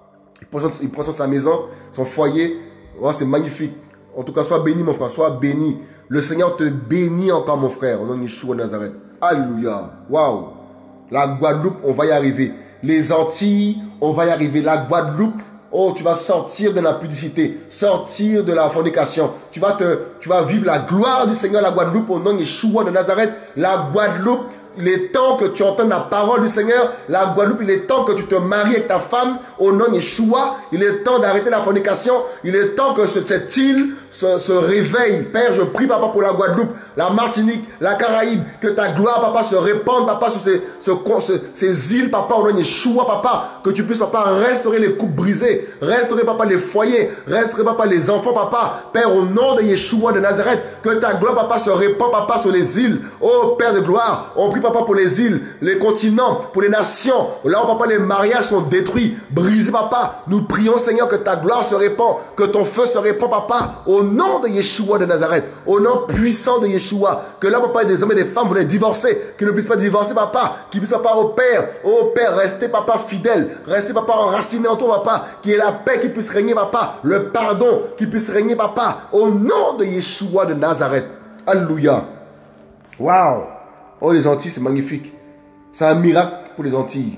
Il prend soin de sa maison, son foyer. Oh, c'est magnifique. En tout cas, sois béni, mon frère, sois béni. Le Seigneur te bénit encore, mon frère, au nom de Yeshua de Nazareth. Alléluia. Waouh. La Guadeloupe, on va y arriver. Les Antilles, on va y arriver. La Guadeloupe, oh, tu vas sortir de la pudicité, sortir de la fornication. Tu vas vivre la gloire du Seigneur, la Guadeloupe, au nom de Yeshua de Nazareth. La Guadeloupe, il est temps que tu entendes la parole du Seigneur. La Guadeloupe, il est temps que tu te maries avec ta femme au nom de Yeshua. Il est temps d'arrêter la fornication. Il est temps que cette île se réveille. Père, je prie, papa, pour la Guadeloupe, la Martinique, la Caraïbe. Que ta gloire, papa, se répande, papa, sur ces îles, papa, au nom de Yeshua, papa. Que tu puisses, papa, restaurer les coupes brisées. Restaurer, papa, les foyers. Restaurer, papa, les enfants, papa. Père, au nom de Yeshua de Nazareth, que ta gloire, papa, se répande, papa, sur les îles. Oh, Père de gloire, on prie, papa, pour les îles, les continents, pour les nations. Là où, papa, les mariages sont détruits, brisés, papa. Nous prions, Seigneur, que ta gloire se répand, que ton feu se répand, papa, au nom de Yeshua de Nazareth, au nom puissant de Yeshua, que là, papa, des hommes et des femmes voulaient divorcer, qu'ils ne puissent pas divorcer, papa, qu'ils puissent, papa, au Père, rester, papa, fidèle, rester, papa, enraciné en toi, papa, qu'il y ait la paix qui puisse régner, papa, le pardon qui puisse régner, papa, au nom de Yeshua de Nazareth. Alléluia. Waouh. Oh, les Antilles, c'est magnifique. C'est un miracle pour les Antilles.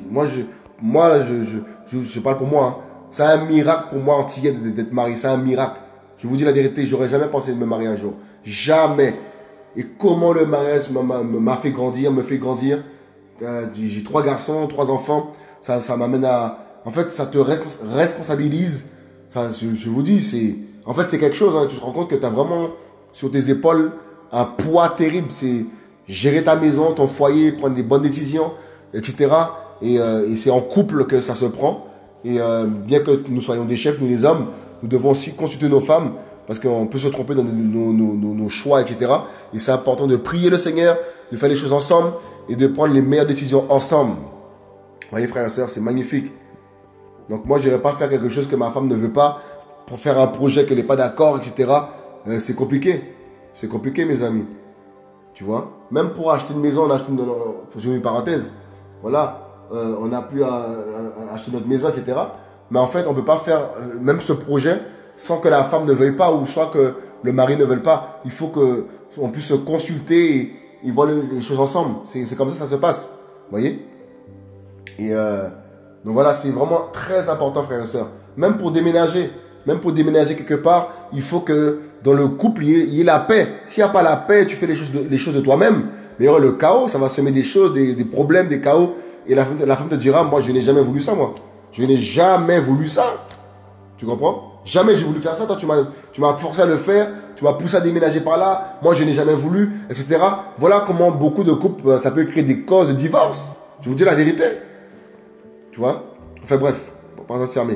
Je parle pour moi, hein. C'est un miracle pour moi, antillais, d'être marié. C'est un miracle. Je vous dis la vérité, j'aurais jamais pensé de me marier un jour. Jamais. Et comment le mariage m'a fait grandir, me fait grandir. J'ai 3 garçons, 3 enfants. Ça m'amène à... En fait, ça te responsabilise. Ça, je vous dis, en fait, c'est quelque chose. Hein. Tu te rends compte que tu as vraiment sur tes épaules un poids terrible. C'est gérer ta maison, ton foyer, prendre des bonnes décisions, etc. Et c'est en couple que ça se prend. Et bien que nous soyons des chefs, nous les hommes, nous devons aussi consulter nos femmes, parce qu'on peut se tromper dans nos choix, etc. Et c'est important de prier le Seigneur, de faire les choses ensemble et de prendre les meilleures décisions ensemble. Vous voyez, frères et sœurs, c'est magnifique. Donc moi, je n'irai pas faire quelque chose que ma femme ne veut pas, pour faire un projet qu'elle n'est pas d'accord, etc. C'est compliqué. C'est compliqué, mes amis. Tu vois, même pour acheter une maison, on a acheté une parenthèse. Voilà. On a pu acheter notre maison, etc. Mais en fait, on ne peut pas faire même ce projet sans que la femme ne veuille pas ou soit que le mari ne veuille pas. Il faut qu'on puisse se consulter et voir les choses ensemble. C'est comme ça que ça se passe. Vous voyez? Et donc voilà, c'est vraiment très important, frères et sœurs. Même pour déménager quelque part, il faut que dans le couple, il y ait la paix. S'il n'y a pas la paix, tu fais les choses de toi-même. Mais il y aura le chaos, ça va semer des choses, des problèmes, des chaos. Et la femme te dira, moi, je n'ai jamais voulu ça, moi. Je n'ai jamais voulu ça. Tu comprends? Jamais j'ai voulu faire ça. Toi, tu m'as forcé à le faire. Tu m'as poussé à déménager par là. Moi, je n'ai jamais voulu, etc. Voilà comment beaucoup de couples, ça peut créer des causes de divorce. Je vous dis la vérité. Tu vois? Enfin, bref. Pour pas s'enfermer.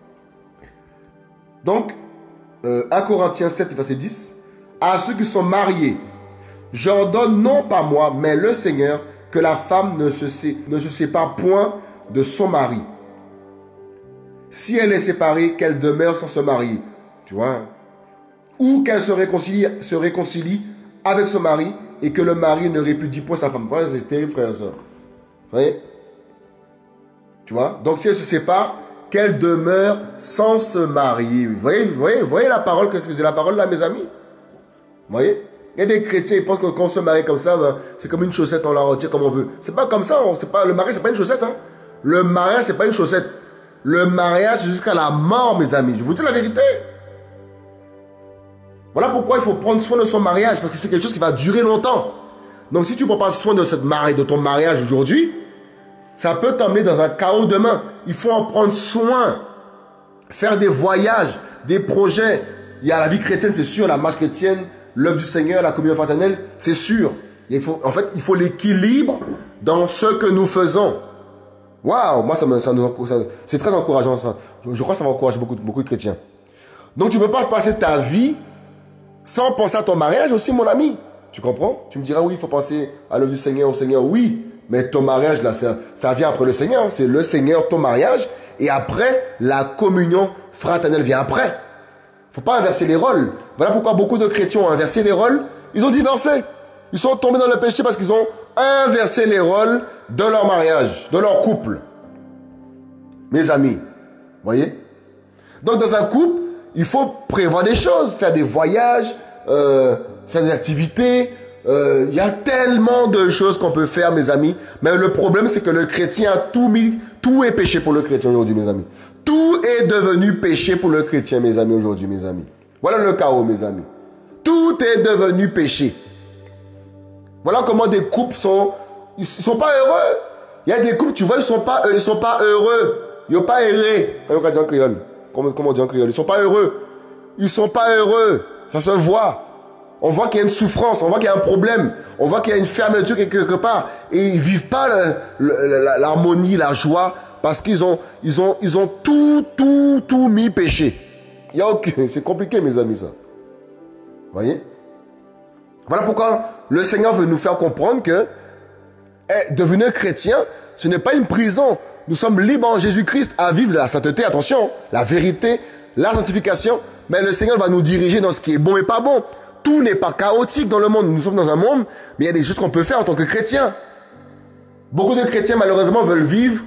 Donc, 1 Corinthiens 7, verset 10. À ceux qui sont mariés, j'ordonne non pas moi, mais le Seigneur, que la femme ne se sépare point de son mari. Si elle est séparée, qu'elle demeure sans se marier. Tu vois? Ou qu'elle se réconcilie avec son mari et que le mari ne répudie point sa femme. Voilà, c'est terrible, frère et soeur. Vous voyez? Tu vois? Donc si elle se sépare, qu'elle demeure sans se marier. Vous voyez la parole? Qu'est-ce que c'est la parole là, mes amis? Vous voyez? Il y a des chrétiens, ils pensent que quand on se marie comme ça, ben, c'est comme une chaussette, on la retire comme on veut. C'est pas comme ça. Le mariage, c'est pas une chaussette. Hein. Le mariage, c'est pas une chaussette. Le mariage, c'est jusqu'à la mort, mes amis. Je vous dis la vérité. Voilà pourquoi il faut prendre soin de son mariage, parce que c'est quelque chose qui va durer longtemps. Donc si tu ne prends pas soin de ton mariage aujourd'hui, ça peut t'emmener dans un chaos demain. Il faut en prendre soin. Faire des voyages, des projets. Il y a la vie chrétienne, c'est sûr, la marche chrétienne, l'œuvre du Seigneur, la communion fraternelle, c'est sûr. Il faut l'équilibre dans ce que nous faisons. Waouh, moi, c'est très encourageant ça. Je crois que ça va encourager beaucoup de chrétiens. Donc, tu ne peux pas passer ta vie sans penser à ton mariage aussi, mon ami. Tu comprends? Tu me diras, oui, il faut penser à l'œuvre du Seigneur, au Seigneur. Oui, mais ton mariage, là, ça vient après le Seigneur. C'est le Seigneur, ton mariage. Et après, la communion fraternelle vient après. Il ne faut pas inverser les rôles. Voilà pourquoi beaucoup de chrétiens ont inversé les rôles. Ils ont divorcé. Ils sont tombés dans le péché parce qu'ils ont inversé les rôles de leur mariage, de leur couple. Mes amis, vous voyez? Donc dans un couple, il faut prévoir des choses, faire des voyages, faire des activités. Il y a tellement de choses qu'on peut faire, mes amis. Mais le problème, c'est que le chrétien a tout mis. Tout est péché pour le chrétien aujourd'hui, mes amis. Tout est devenu péché pour le chrétien, mes amis, aujourd'hui, mes amis. Voilà le chaos, mes amis. Tout est devenu péché. Voilà comment des couples ils sont pas heureux. Il y a des couples, tu vois, ils sont pas heureux. Ils sont pas errés. Comment on dit en créole? Ils sont pas heureux. Ils sont pas heureux. Ça se voit. On voit qu'il y a une souffrance, on voit qu'il y a un problème, on voit qu'il y a une fermeture quelque part. Et ils ne vivent pas l'harmonie, la joie, parce qu'ils ont tout mis péché. C'est compliqué, mes amis, ça. Vous voyez? Voilà pourquoi le Seigneur veut nous faire comprendre que devenir chrétien, ce n'est pas une prison. Nous sommes libres en Jésus-Christ à vivre la sainteté, attention, la vérité, la sanctification. Mais le Seigneur va nous diriger dans ce qui est bon et pas bon. Tout n'est pas chaotique dans le monde. Nous sommes dans un monde, mais il y a des choses qu'on peut faire en tant que chrétien. Beaucoup de chrétiens, malheureusement, veulent vivre,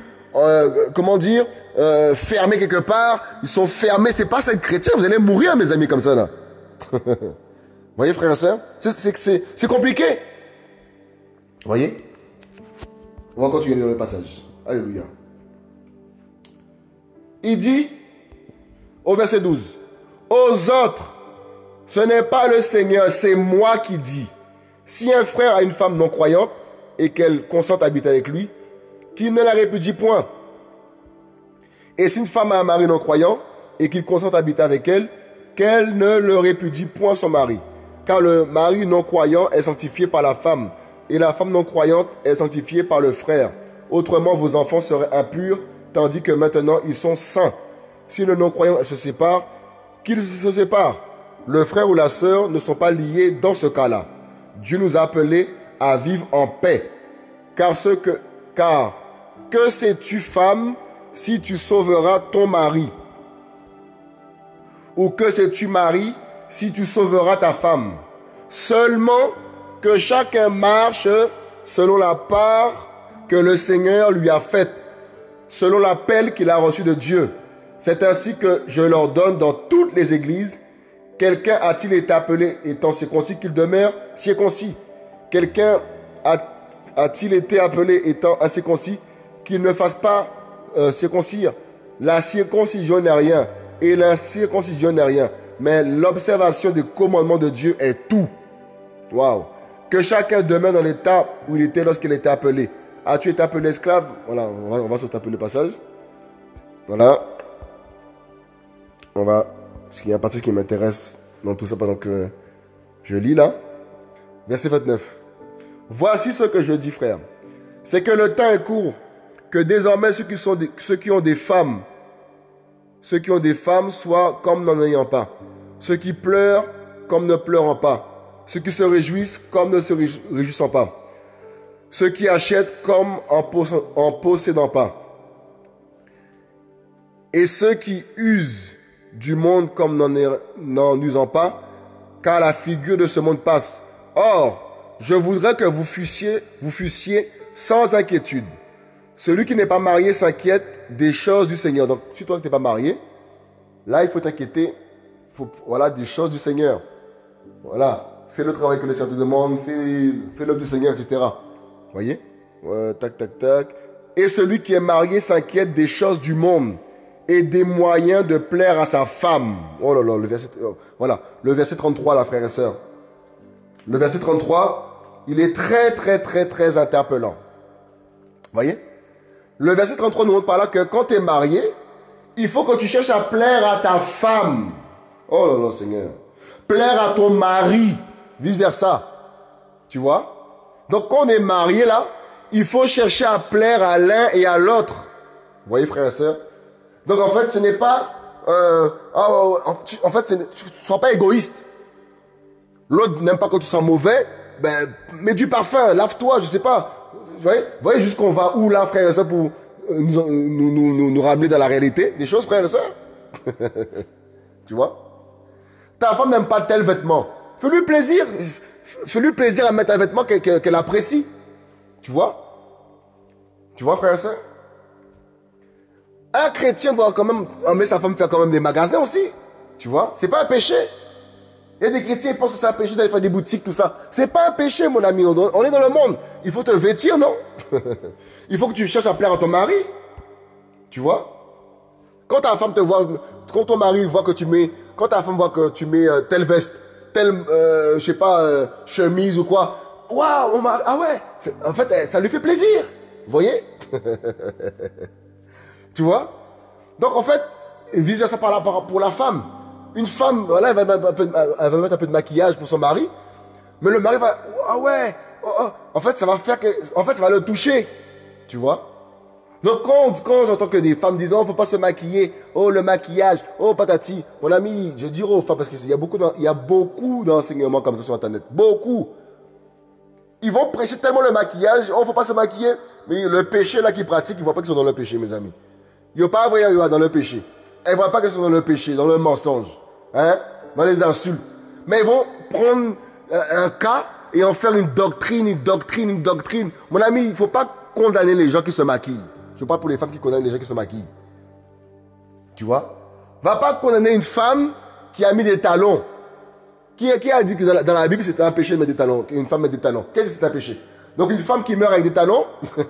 fermés quelque part. Ils sont fermés. C'est pas ça être chrétien. Vous allez mourir, mes amis, comme ça, là. Vous voyez, frères et sœurs? C'est compliqué. Vous voyez? On va continuer dans le passage. Alléluia. Il dit, au verset 12, aux autres, ce n'est pas le Seigneur, c'est moi qui dis. Si un frère a une femme non croyante et qu'elle consente à habiter avec lui, qu'il ne la répudie point. Et si une femme a un mari non croyant et qu'il consente à habiter avec elle, qu'elle ne le répudie point son mari. Car le mari non croyant est sanctifié par la femme, et la femme non croyante est sanctifiée par le frère. Autrement, vos enfants seraient impurs, tandis que maintenant ils sont saints. Si le non croyant se sépare, qu'il se sépare. Le frère ou la sœur ne sont pas liés dans ce cas-là. Dieu nous a appelés à vivre en paix. Car que sais-tu, femme, si tu sauveras ton mari? Ou que sais-tu, mari, si tu sauveras ta femme? Seulement que chacun marche selon la part que le Seigneur lui a faite, selon l'appel qu'il a reçu de Dieu. C'est ainsi que je l'ordonne dans toutes les églises. Quelqu'un a-t-il été appelé étant circoncis qu'il demeure circoncis? Quelqu'un a-t-il été appelé étant incirconcis qu'il ne fasse pas circoncire? La circoncision n'est rien et l'incirconcision n'est rien, mais l'observation des commandements de Dieu est tout. Waouh! Que chacun demeure dans l'état où il était lorsqu'il était appelé. As-tu été appelé esclave? Voilà, on va se taper le passage. Voilà. Parce qu'il y a une partie qui m'intéresse dans tout ça pendant que je lis là. Verset 29. Voici ce que je dis, frère. C'est que le temps est court, que désormais ceux qui ont des femmes soient comme n'en ayant pas. Ceux qui pleurent comme ne pleurant pas. Ceux qui se réjouissent comme ne se réjouissant pas. Ceux qui achètent comme en possédant pas. Et ceux qui usent du monde comme n'en usant pas, car la figure de ce monde passe. Or, je voudrais que vous fussiez sans inquiétude. Celui qui n'est pas marié s'inquiète des choses du Seigneur. Donc, si toi tu n'es pas marié, là il faut t'inquiéter, des choses du Seigneur. Voilà, fais le travail que le Seigneur te demande, fais l'œuvre du Seigneur, etc. Voyez? Tac, tac, tac. Et celui qui est marié s'inquiète des choses du monde et des moyens de plaire à sa femme. Oh là là, le verset 33 là, frères et sœurs. Le verset 33, il est très, très, très, très interpellant. Voyez? Le verset 33 nous montre par là que quand tu es marié, il faut que tu cherches à plaire à ta femme. Oh là là, Seigneur. Plaire à ton mari, vice versa. Tu vois? Donc quand on est marié là, il faut chercher à plaire à l'un et à l'autre. Vous voyez, frères et sœurs? Donc en fait, ce n'est pas... tu ne sois pas égoïste. L'autre n'aime pas quand tu sens mauvais, ben, mets du parfum, lave-toi, je sais pas. Vous voyez jusqu'on va où là, frères et sœurs, pour nous ramener dans la réalité des choses, frères et sœurs? Tu vois? Ta femme n'aime pas tel vêtement. Fais-lui plaisir. Fais-lui plaisir à mettre un vêtement qu'elle apprécie. Tu vois? Tu vois, frères et sœurs? Un chrétien doit quand même emmener sa femme faire quand même des magasins aussi. Tu vois? C'est pas un péché. Il y a des chrétiens qui pensent que c'est un péché d'aller faire des boutiques, tout ça. C'est pas un péché, mon ami. On est dans le monde. Il faut te vêtir, non? Il faut que tu cherches à plaire à ton mari. Tu vois? Quand ta femme te voit, quand ton mari voit que tu mets, quand ta femme voit que tu mets telle veste, telle, je sais pas, chemise ou quoi. Waouh, mon mari, ah ouais. En fait, ça lui fait plaisir. Vous voyez? Tu vois? Donc en fait, vice versa pour la femme. Une femme, voilà, elle va mettre un peu de maquillage pour son mari. Mais le mari va, ah ouais, oh, oh. En fait, ça va faire que, en fait, ça va le toucher. Tu vois? Donc, quand j'entends que des femmes disent, oh, faut pas se maquiller, oh, le maquillage, oh, patati. Mon ami, je dis aux femmes, parce qu'il y a beaucoup d'enseignements comme ça sur Internet. Beaucoup. Ils vont prêcher tellement le maquillage, oh, faut pas se maquiller. Mais le péché, là, qu'ils pratiquent, ils voient pas qu'ils sont dans le péché, mes amis. Ils ne voient pas voir dans le péché. Elles ne voient pas qu'ils sont dans le péché, dans le mensonge, hein, dans les insultes. Mais ils vont prendre un cas et en faire une doctrine. Mon ami, il ne faut pas condamner les gens qui se maquillent. Je parle pour les femmes qui condamnent les gens qui se maquillent. Tu vois? Va pas condamner une femme qui a mis des talons. Qui a dit que dans la Bible, c'était un péché de mettre des talons, qu'une femme met des talons? Qu'est-ce que c'est un péché? Donc une femme qui meurt avec des talons,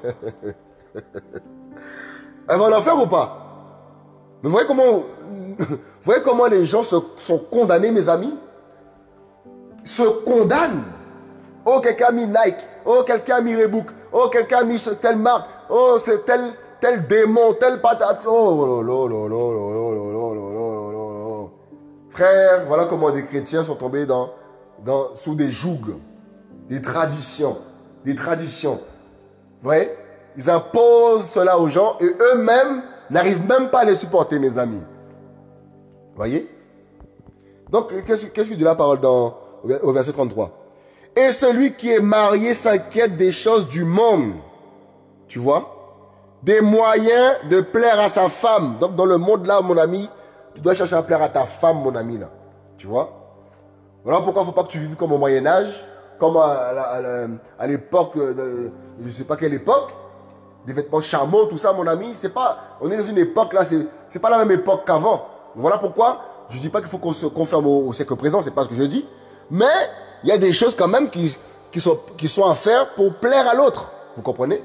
elle va en enfer ou pas? Mais vous voyez comment les gens sont condamnés, mes amis? Se condamnent. Oh, quelqu'un a mis Nike. Oh, quelqu'un a mis Reebok. Oh, quelqu'un a mis telle marque. Oh, c'est tel démon, telle patate. Oh, frère, voilà comment des chrétiens sont tombés sous des jougs, des traditions. Des traditions. Vous voyez? Ils imposent cela aux gens et eux-mêmes n'arrivent même pas à les supporter, mes amis. Vous voyez? Donc, qu'est-ce que dit la parole au verset 33? Et celui qui est marié s'inquiète des choses du monde. Tu vois? Des moyens de plaire à sa femme. Donc, dans le monde là, mon ami, tu dois chercher à plaire à ta femme, mon ami, là. Tu vois? Voilà pourquoi il ne faut pas que tu vives comme au Moyen-Âge, comme à l'époque, je ne sais pas quelle époque, des vêtements chameaux, tout ça, mon ami. On est dans une époque là, c'est pas la même époque qu'avant. Voilà pourquoi je ne dis pas qu'il faut qu'on se conforme au siècle présent, c'est pas ce que je dis. Mais il y a des choses quand même qui sont à faire pour plaire à l'autre. Vous comprenez?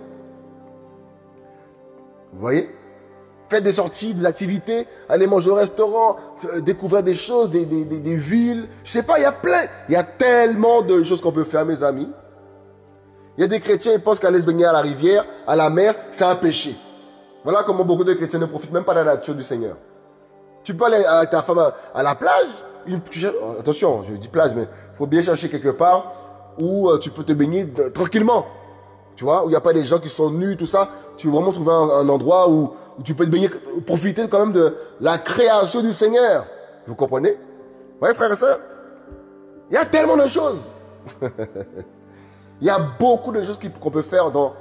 Vous voyez? Faites des sorties, des activités, aller manger au restaurant, découvrir des choses, des villes. Je sais pas, il y a tellement de choses qu'on peut faire, mes amis. Il y a des chrétiens, ils pensent qu'aller se baigner à la rivière, à la mer, c'est un péché. Voilà comment beaucoup de chrétiens ne profitent même pas de la nature du Seigneur. Tu peux aller avec ta femme à la plage. Attention, je dis plage, mais il faut bien chercher quelque part où tu peux te baigner tranquillement. Tu vois, où il n'y a pas des gens qui sont nus, tout ça. Tu veux vraiment trouver un endroit où tu peux te baigner, profiter quand même de la création du Seigneur. Vous comprenez? Vous voyez, frères et sœurs? Il y a tellement de choses. Il y a beaucoup de choses qu'on peut faire dans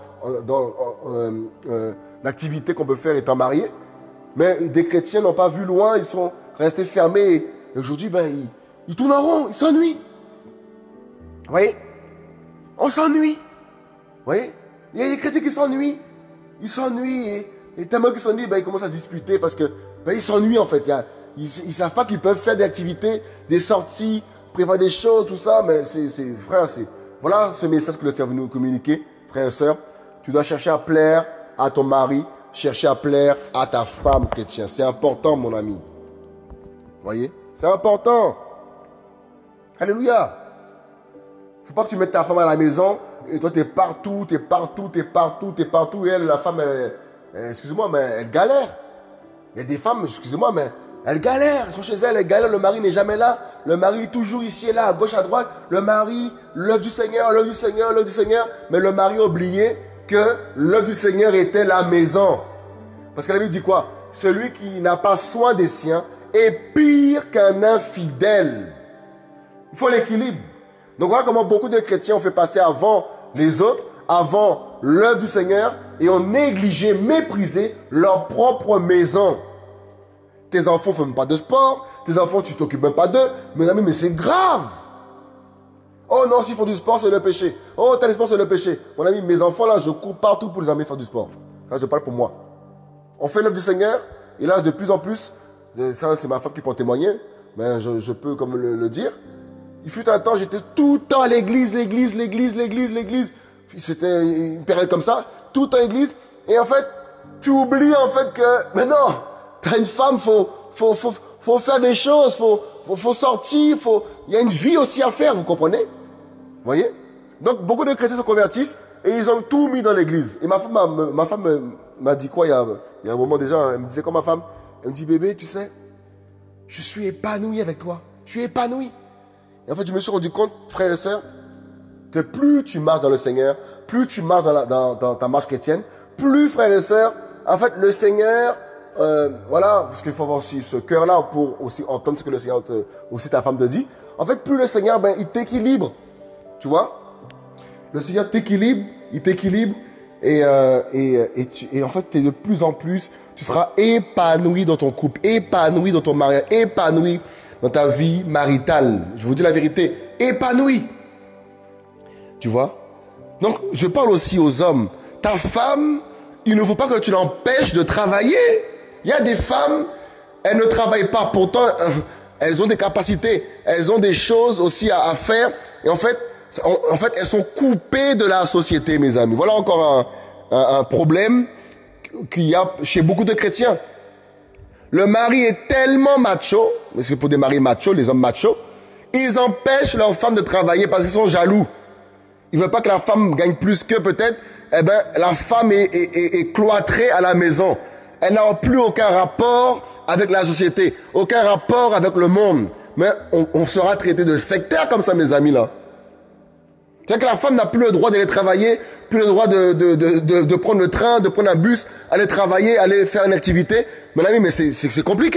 l'activité qu'on peut faire étant marié. Mais des chrétiens n'ont pas vu loin, ils sont restés fermés. Et aujourd'hui, ils tournent en rond, ils s'ennuient. Vous voyez? On s'ennuie. Vous voyez? Il y a des chrétiens qui s'ennuient. Ils s'ennuient et tellement qu'ils s'ennuient, ils commencent à disputer parce que ils s'ennuient en fait. Ils ne savent pas qu'ils peuvent faire des activités, des sorties, prévoir des choses, tout ça. Mais frère, voilà ce message que le Seigneur veut nous communiquer, frère et sœur. Tu dois chercher à plaire à ton mari, chercher à plaire à ta femme chrétienne. C'est important, mon ami. Vous voyez? C'est important. Alléluia. Il ne faut pas que tu mettes ta femme à la maison et toi, tu es partout. Et elle, la femme, excusez-moi, mais elle galère. Il y a des femmes, excusez-moi, mais elles galèrent. Elles sont chez elles, elles galèrent. Le mari n'est jamais là. Le mari est toujours ici et là, à gauche, à droite. Le mari, l'œuvre du Seigneur. Mais le mari a oublié que l'œuvre du Seigneur était la maison. Parce que la Bible dit quoi? Celui qui n'a pas soin des siens est pire qu'un infidèle. Il faut l'équilibre. Donc voilà comment beaucoup de chrétiens ont fait passer avant les autres, avant l'œuvre du Seigneur, et ont négligé, méprisé leur propre maison. Tes enfants ne font même pas de sport, tes enfants, tu ne t'occupes même pas d'eux. Mes amis, mais c'est grave. Oh non, s'ils font du sport, c'est le péché. Oh, tel sport, c'est le péché. Mon ami, mes enfants, là, je cours partout pour les amener faire du sport. Ça, je parle pour moi. On fait l'œuvre du Seigneur, et là, de plus en plus, ça, c'est ma femme qui peut en témoigner, mais je peux comme le dire. Il fut un temps, j'étais tout le temps à l'église. C'était une période comme ça, tout le temps à l'église. Et en fait, tu oublies en fait que, mais non, t'as une femme, faut faire des choses, faut sortir, il y a une vie aussi à faire, vous comprenez? Vous voyez? Donc, beaucoup de chrétiens se convertissent et ils ont tout mis dans l'église. Et ma femme m'a dit quoi il y a un moment déjà, elle me disait comme ma femme, elle me dit, bébé, tu sais, Je suis épanoui avec toi. Je suis épanoui. Et en fait, je me suis rendu compte, frères et sœurs, que plus tu marches dans le Seigneur, plus tu marches dans ta marche chrétienne, plus, frères et sœurs, en fait, le Seigneur, voilà, parce qu'il faut avoir aussi ce cœur-là pour aussi entendre ce que le Seigneur, aussi ta femme te dit. En fait, plus le Seigneur, ben, il t'équilibre. Tu vois? Le Seigneur t'équilibre, il t'équilibre. Et en fait, tu es de plus en plus, tu seras épanoui dans ton couple, épanoui dans ton mariage, épanoui dans ta vie maritale. Je vous dis la vérité, épanoui. Tu vois? Donc, je parle aussi aux hommes. Ta femme, il ne faut pas que tu l'empêches de travailler. Il y a des femmes, elles ne travaillent pas. Pourtant, elles ont des capacités, elles ont des choses aussi à faire. Et en fait, elles sont coupées de la société, mes amis. Voilà encore un problème qu'il y a chez beaucoup de chrétiens. Le mari est tellement macho, parce que pour des maris machos, les hommes machos, ils empêchent leur femme de travailler parce qu'ils sont jaloux. Ils ne veulent pas que la femme gagne plus qu'eux peut-être. Eh ben, la femme est cloîtrée à la maison. Elle n'a plus aucun rapport avec la société, aucun rapport avec le monde. Mais on sera traité de sectaire comme ça, mes amis, là. C'est-à-dire que la femme n'a plus le droit d'aller travailler, plus le droit de prendre le train, de prendre un bus, aller travailler, aller faire une activité. Mon ami, mais c'est compliqué.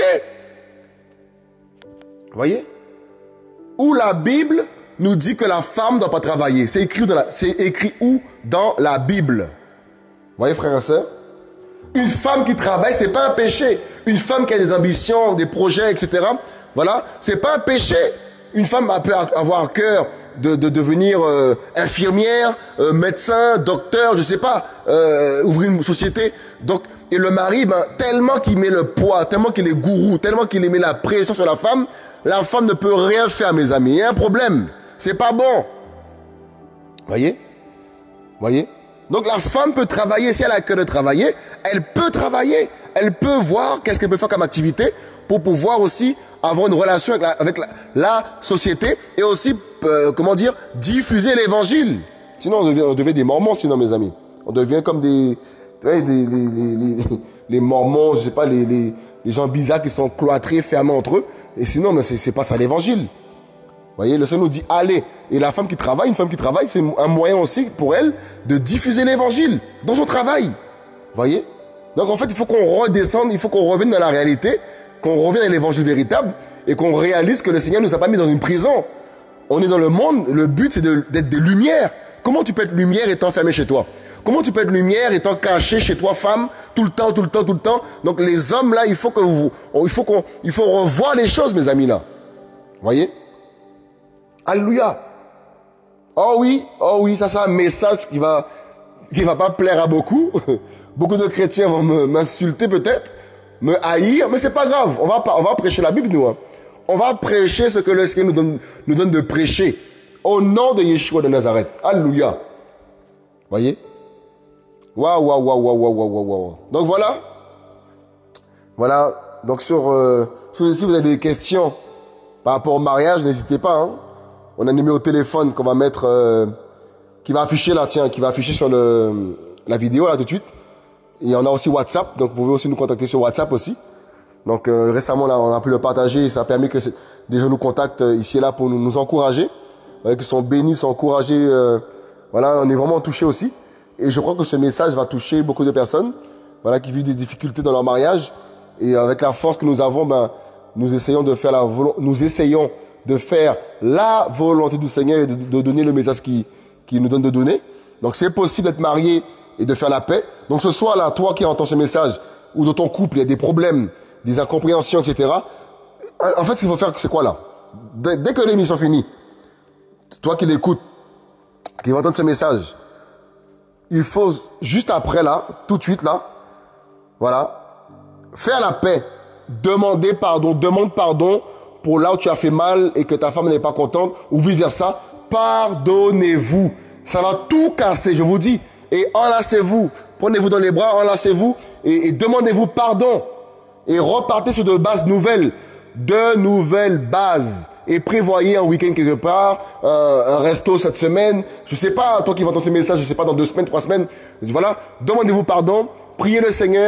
Vous voyez? Où la Bible nous dit que la femme ne doit pas travailler. C'est écrit où? Dans la Bible. Vous voyez, frères et sœurs? Une femme qui travaille, c'est pas un péché. Une femme qui a des ambitions, des projets, etc. Voilà, c'est pas un péché. Une femme peut avoir à cœur de devenir infirmière, médecin, docteur, je sais pas, ouvrir une société. Donc, et le mari, ben, tellement qu'il met le poids, tellement qu'il est gourou, tellement qu'il met la pression sur la femme ne peut rien faire, mes amis. Il y a un problème. C'est pas bon. Voyez? Voyez? Donc la femme peut travailler, si elle a cœur de travailler, elle peut travailler. Elle peut voir qu'est-ce qu'elle peut faire comme activité pour pouvoir aussi avoir une relation avec la société et aussi, comment dire, diffuser l'évangile. Sinon, on devient des mormons, sinon, mes amis. On devient comme les mormons, je sais pas, les gens bizarres qui sont cloîtrés, fermés entre eux. Et sinon, mais c'est pas ça l'évangile. Vous voyez, le Seigneur nous dit allez. Et la femme qui travaille, une femme qui travaille, c'est un moyen aussi pour elle de diffuser l'évangile dans son travail. Vous voyez? Donc en fait, il faut qu'on redescende, il faut qu'on revienne dans la réalité, qu'on revienne à l'évangile véritable et qu'on réalise que le Seigneur ne nous a pas mis dans une prison. On est dans le monde, le but c'est d'être des lumières. Comment tu peux être lumière étant fermé chez toi? Comment tu peux être lumière étant caché chez toi, femme, tout le temps? Donc les hommes là, il faut revoir les choses, mes amis là. Vous voyez? Alléluia. Oh oui, ça c'est un message qui va pas plaire à beaucoup. Beaucoup de chrétiens vont m'insulter peut-être, me haïr, mais c'est pas grave. On va prêcher la Bible, nous. Hein. On va prêcher ce que le Seigneur nous donne de prêcher. Au nom de Yeshua de Nazareth. Alléluia. Voyez? Waouh. Donc voilà. Voilà. Donc si vous avez des questions par rapport au mariage, n'hésitez pas. Hein. On a un numéro de téléphone qu'on va mettre, qui va afficher là, tiens, qui va afficher sur la vidéo là tout de suite. Et on a aussi WhatsApp, donc vous pouvez aussi nous contacter sur WhatsApp aussi. Donc récemment là, on a pu le partager, ça a permis que des gens nous contactent ici et là pour nous encourager, qu'ils sont bénis, sont encouragés. Voilà, on est vraiment touchés aussi. Et je crois que ce message va toucher beaucoup de personnes, voilà, qui vivent des difficultés dans leur mariage. Et avec la force que nous avons, ben, nous essayons de faire la volonté du Seigneur et de donner le message qu'il nous donne de donner. Donc c'est possible d'être marié et de faire la paix. Donc ce soir là, toi qui entends ce message, ou dans ton couple, il y a des problèmes, des incompréhensions, etc. En fait, ce qu'il faut faire, c'est quoi là? Dès que l'émission finit, toi qui l'écoutes, qui va entendre ce message, il faut juste après là, tout de suite là, voilà, faire la paix, demande pardon pour là où tu as fait mal et que ta femme n'est pas contente, ou vice versa. Pardonnez-vous. Ça va tout casser, je vous dis. Et enlacez-vous. Prenez-vous dans les bras, enlacez-vous et demandez-vous pardon. Et repartez sur de bases nouvelles. De nouvelles bases. Et prévoyez un week-end quelque part, un resto cette semaine. Je sais pas, toi qui vas entendre ce message, je sais pas, dans 2 semaines, 3 semaines. Voilà. Demandez-vous pardon. Priez le Seigneur.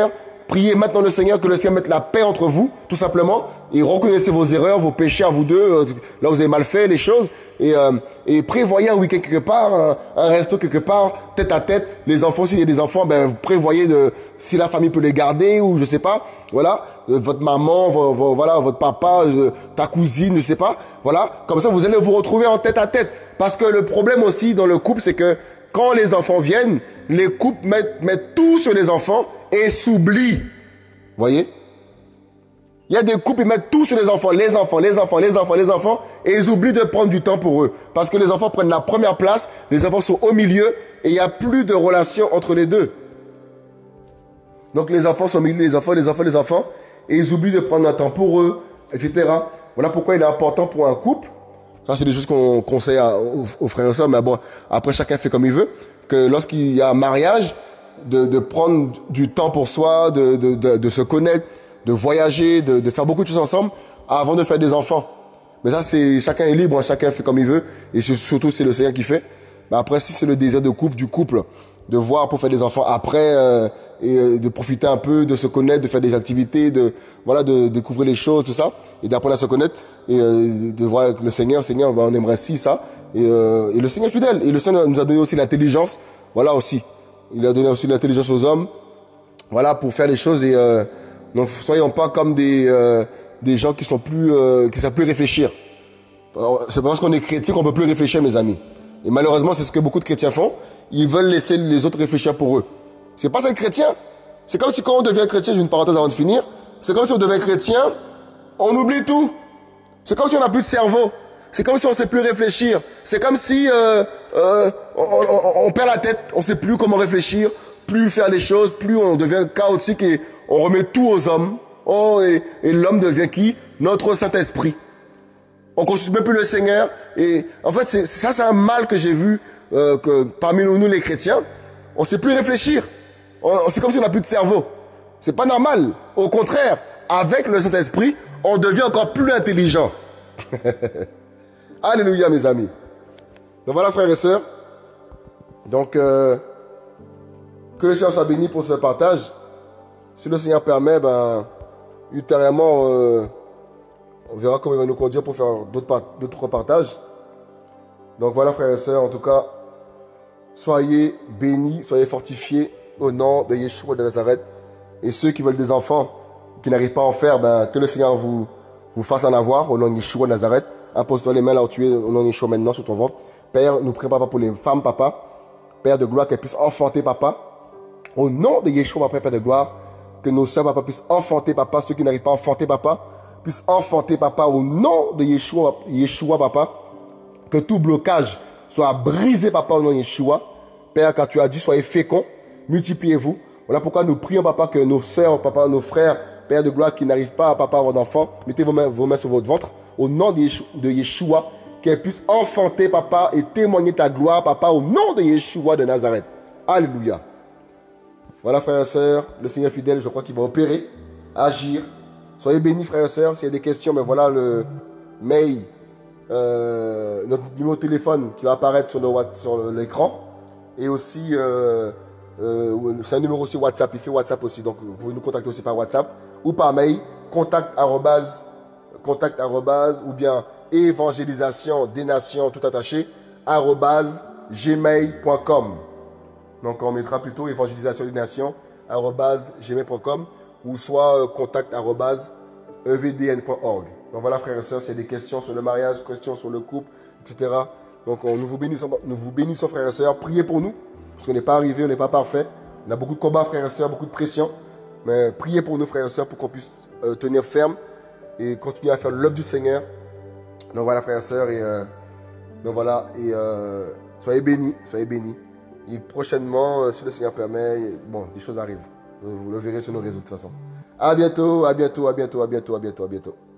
Priez maintenant le Seigneur, que le Seigneur mette la paix entre vous, tout simplement. Et reconnaissez vos erreurs, vos péchés à vous deux, là où vous avez mal fait les choses. Et prévoyez un week-end quelque part, un resto quelque part, tête à tête. Les enfants, s'il y a des enfants, ben, vous prévoyez si la famille peut les garder ou je sais pas. Voilà, votre maman, voilà, votre papa, ta cousine, je sais pas. Voilà, comme ça vous allez vous retrouver en tête à tête. Parce que le problème aussi dans le couple, c'est que quand les enfants viennent, les couples mettent tout sur les enfants et s'oublient. Voyez? Il y a des couples, ils mettent tout sur les enfants, les enfants, les enfants, les enfants, les enfants, et ils oublient de prendre du temps pour eux. Parce que les enfants prennent la première place, les enfants sont au milieu, et il n'y a plus de relation entre les deux. Donc les enfants sont au milieu, les enfants, les enfants, les enfants, et ils oublient de prendre un temps pour eux, etc. Voilà pourquoi il est important pour un couple. Ça, c'est des choses qu'on conseille aux frères et sœurs, mais bon, après chacun fait comme il veut, que lorsqu'il y a un mariage, de prendre du temps pour soi, de se connaître, de voyager, de faire beaucoup de choses ensemble avant de faire des enfants. Mais ça, chacun est libre, chacun fait comme il veut, et surtout c'est le Seigneur qui fait. Mais après, si c'est le désir du couple, de voir pour faire des enfants après, et de profiter un peu, de se connaître, de faire des activités, de découvrir les choses, tout ça, et d'apprendre à se connaître, et de voir que le Seigneur, ben, on aimerait ça, et le Seigneur est fidèle, et le Seigneur nous a donné aussi l'intelligence, voilà aussi. Il a donné aussi l'intelligence aux hommes, voilà, pour faire les choses, et donc soyons pas comme des gens qui savent plus réfléchir. C'est pas parce qu'on est chrétien qu'on peut plus réfléchir, mes amis. Et malheureusement, c'est ce que beaucoup de chrétiens font. Ils veulent laisser les autres réfléchir pour eux. C'est pas ça être chrétien. C'est comme si quand on devient chrétien, j'ai une parenthèse avant de finir, c'est comme si on devient chrétien, on oublie tout. C'est comme si on n'a plus de cerveau. C'est comme si on ne sait plus réfléchir. C'est comme si on perd la tête, on ne sait plus comment réfléchir, plus faire les choses, plus on devient chaotique et on remet tout aux hommes. Oh, et l'homme devient qui? Notre Saint-Esprit. On ne consulte même plus le Seigneur. Et en fait, c'est un mal que j'ai vu que parmi nous les chrétiens. On ne sait plus réfléchir. C'est comme si on n'a plus de cerveau. C'est pas normal. Au contraire, avec le Saint-Esprit, on devient encore plus intelligent. Alléluia, mes amis. Donc voilà, frères et sœurs. Donc, que le Seigneur soit béni pour ce partage. Si le Seigneur permet, ben, ultérieurement, on verra comment il va nous conduire pour faire d'autres partages. Donc voilà, frères et sœurs, en tout cas, soyez bénis, soyez fortifiés au nom de Yeshua de Nazareth. Et ceux qui veulent des enfants, qui n'arrivent pas à en faire, ben, que le Seigneur vous fasse en avoir au nom de Yeshua de Nazareth. Impose-toi les mains là où tu es, au nom de Yeshua maintenant sur ton ventre. Père, nous prions, papa, pour les femmes, papa. Père de gloire, qu'elles puissent enfanter, papa. Au nom de Yeshua, papa, Père de gloire, que nos sœurs, papa, puissent enfanter, papa. Ceux qui n'arrivent pas à enfanter, papa, puissent enfanter, papa, au nom de Yeshua, papa. Que tout blocage soit brisé, papa, au nom de Yeshua. Père, quand tu as dit, soyez féconds, multipliez-vous. Voilà pourquoi nous prions, papa, que nos sœurs, papa, nos frères, Père de gloire, qui n'arrivent pas, papa, à avoir d'enfants, mettez vos mains sur votre ventre, au nom de Yeshua, qu'elles puissent enfanter, papa, et témoigner ta gloire, papa, au nom de Yeshua de Nazareth. Alléluia. Voilà, frères et sœurs, le Seigneur fidèle, je crois qu'il va opérer, agir. Soyez bénis, frères et sœurs. S'il y a des questions, ben voilà le mail, notre numéro de téléphone qui va apparaître sur l'écran. Et aussi, c'est un numéro aussi WhatsApp, il fait WhatsApp aussi, donc vous pouvez nous contacter aussi par WhatsApp ou par mail, contact ou bien évangélisation des nations tout attaché @gmail.com. Donc on mettra plutôt évangélisation des nations @gmail.com ou soit contact @evdn.org. Donc voilà, frères et sœurs, s'il y a des questions sur le mariage, questions sur le couple, etc. Donc nous vous bénissons, frères et sœurs. Priez pour nous, parce qu'on n'est pas arrivé, on n'est pas parfait. On a beaucoup de combats, frères et sœurs, beaucoup de pression. Mais priez pour nous, frères et sœurs, pour qu'on puisse tenir ferme et continuer à faire l'œuvre du Seigneur. Donc voilà, frères et sœurs, donc voilà, soyez bénis, soyez bénis. Et prochainement, si le Seigneur permet, bon, des choses arrivent. Vous le verrez sur nos réseaux de toute façon. À bientôt, à bientôt, à bientôt, à bientôt, à bientôt, à bientôt.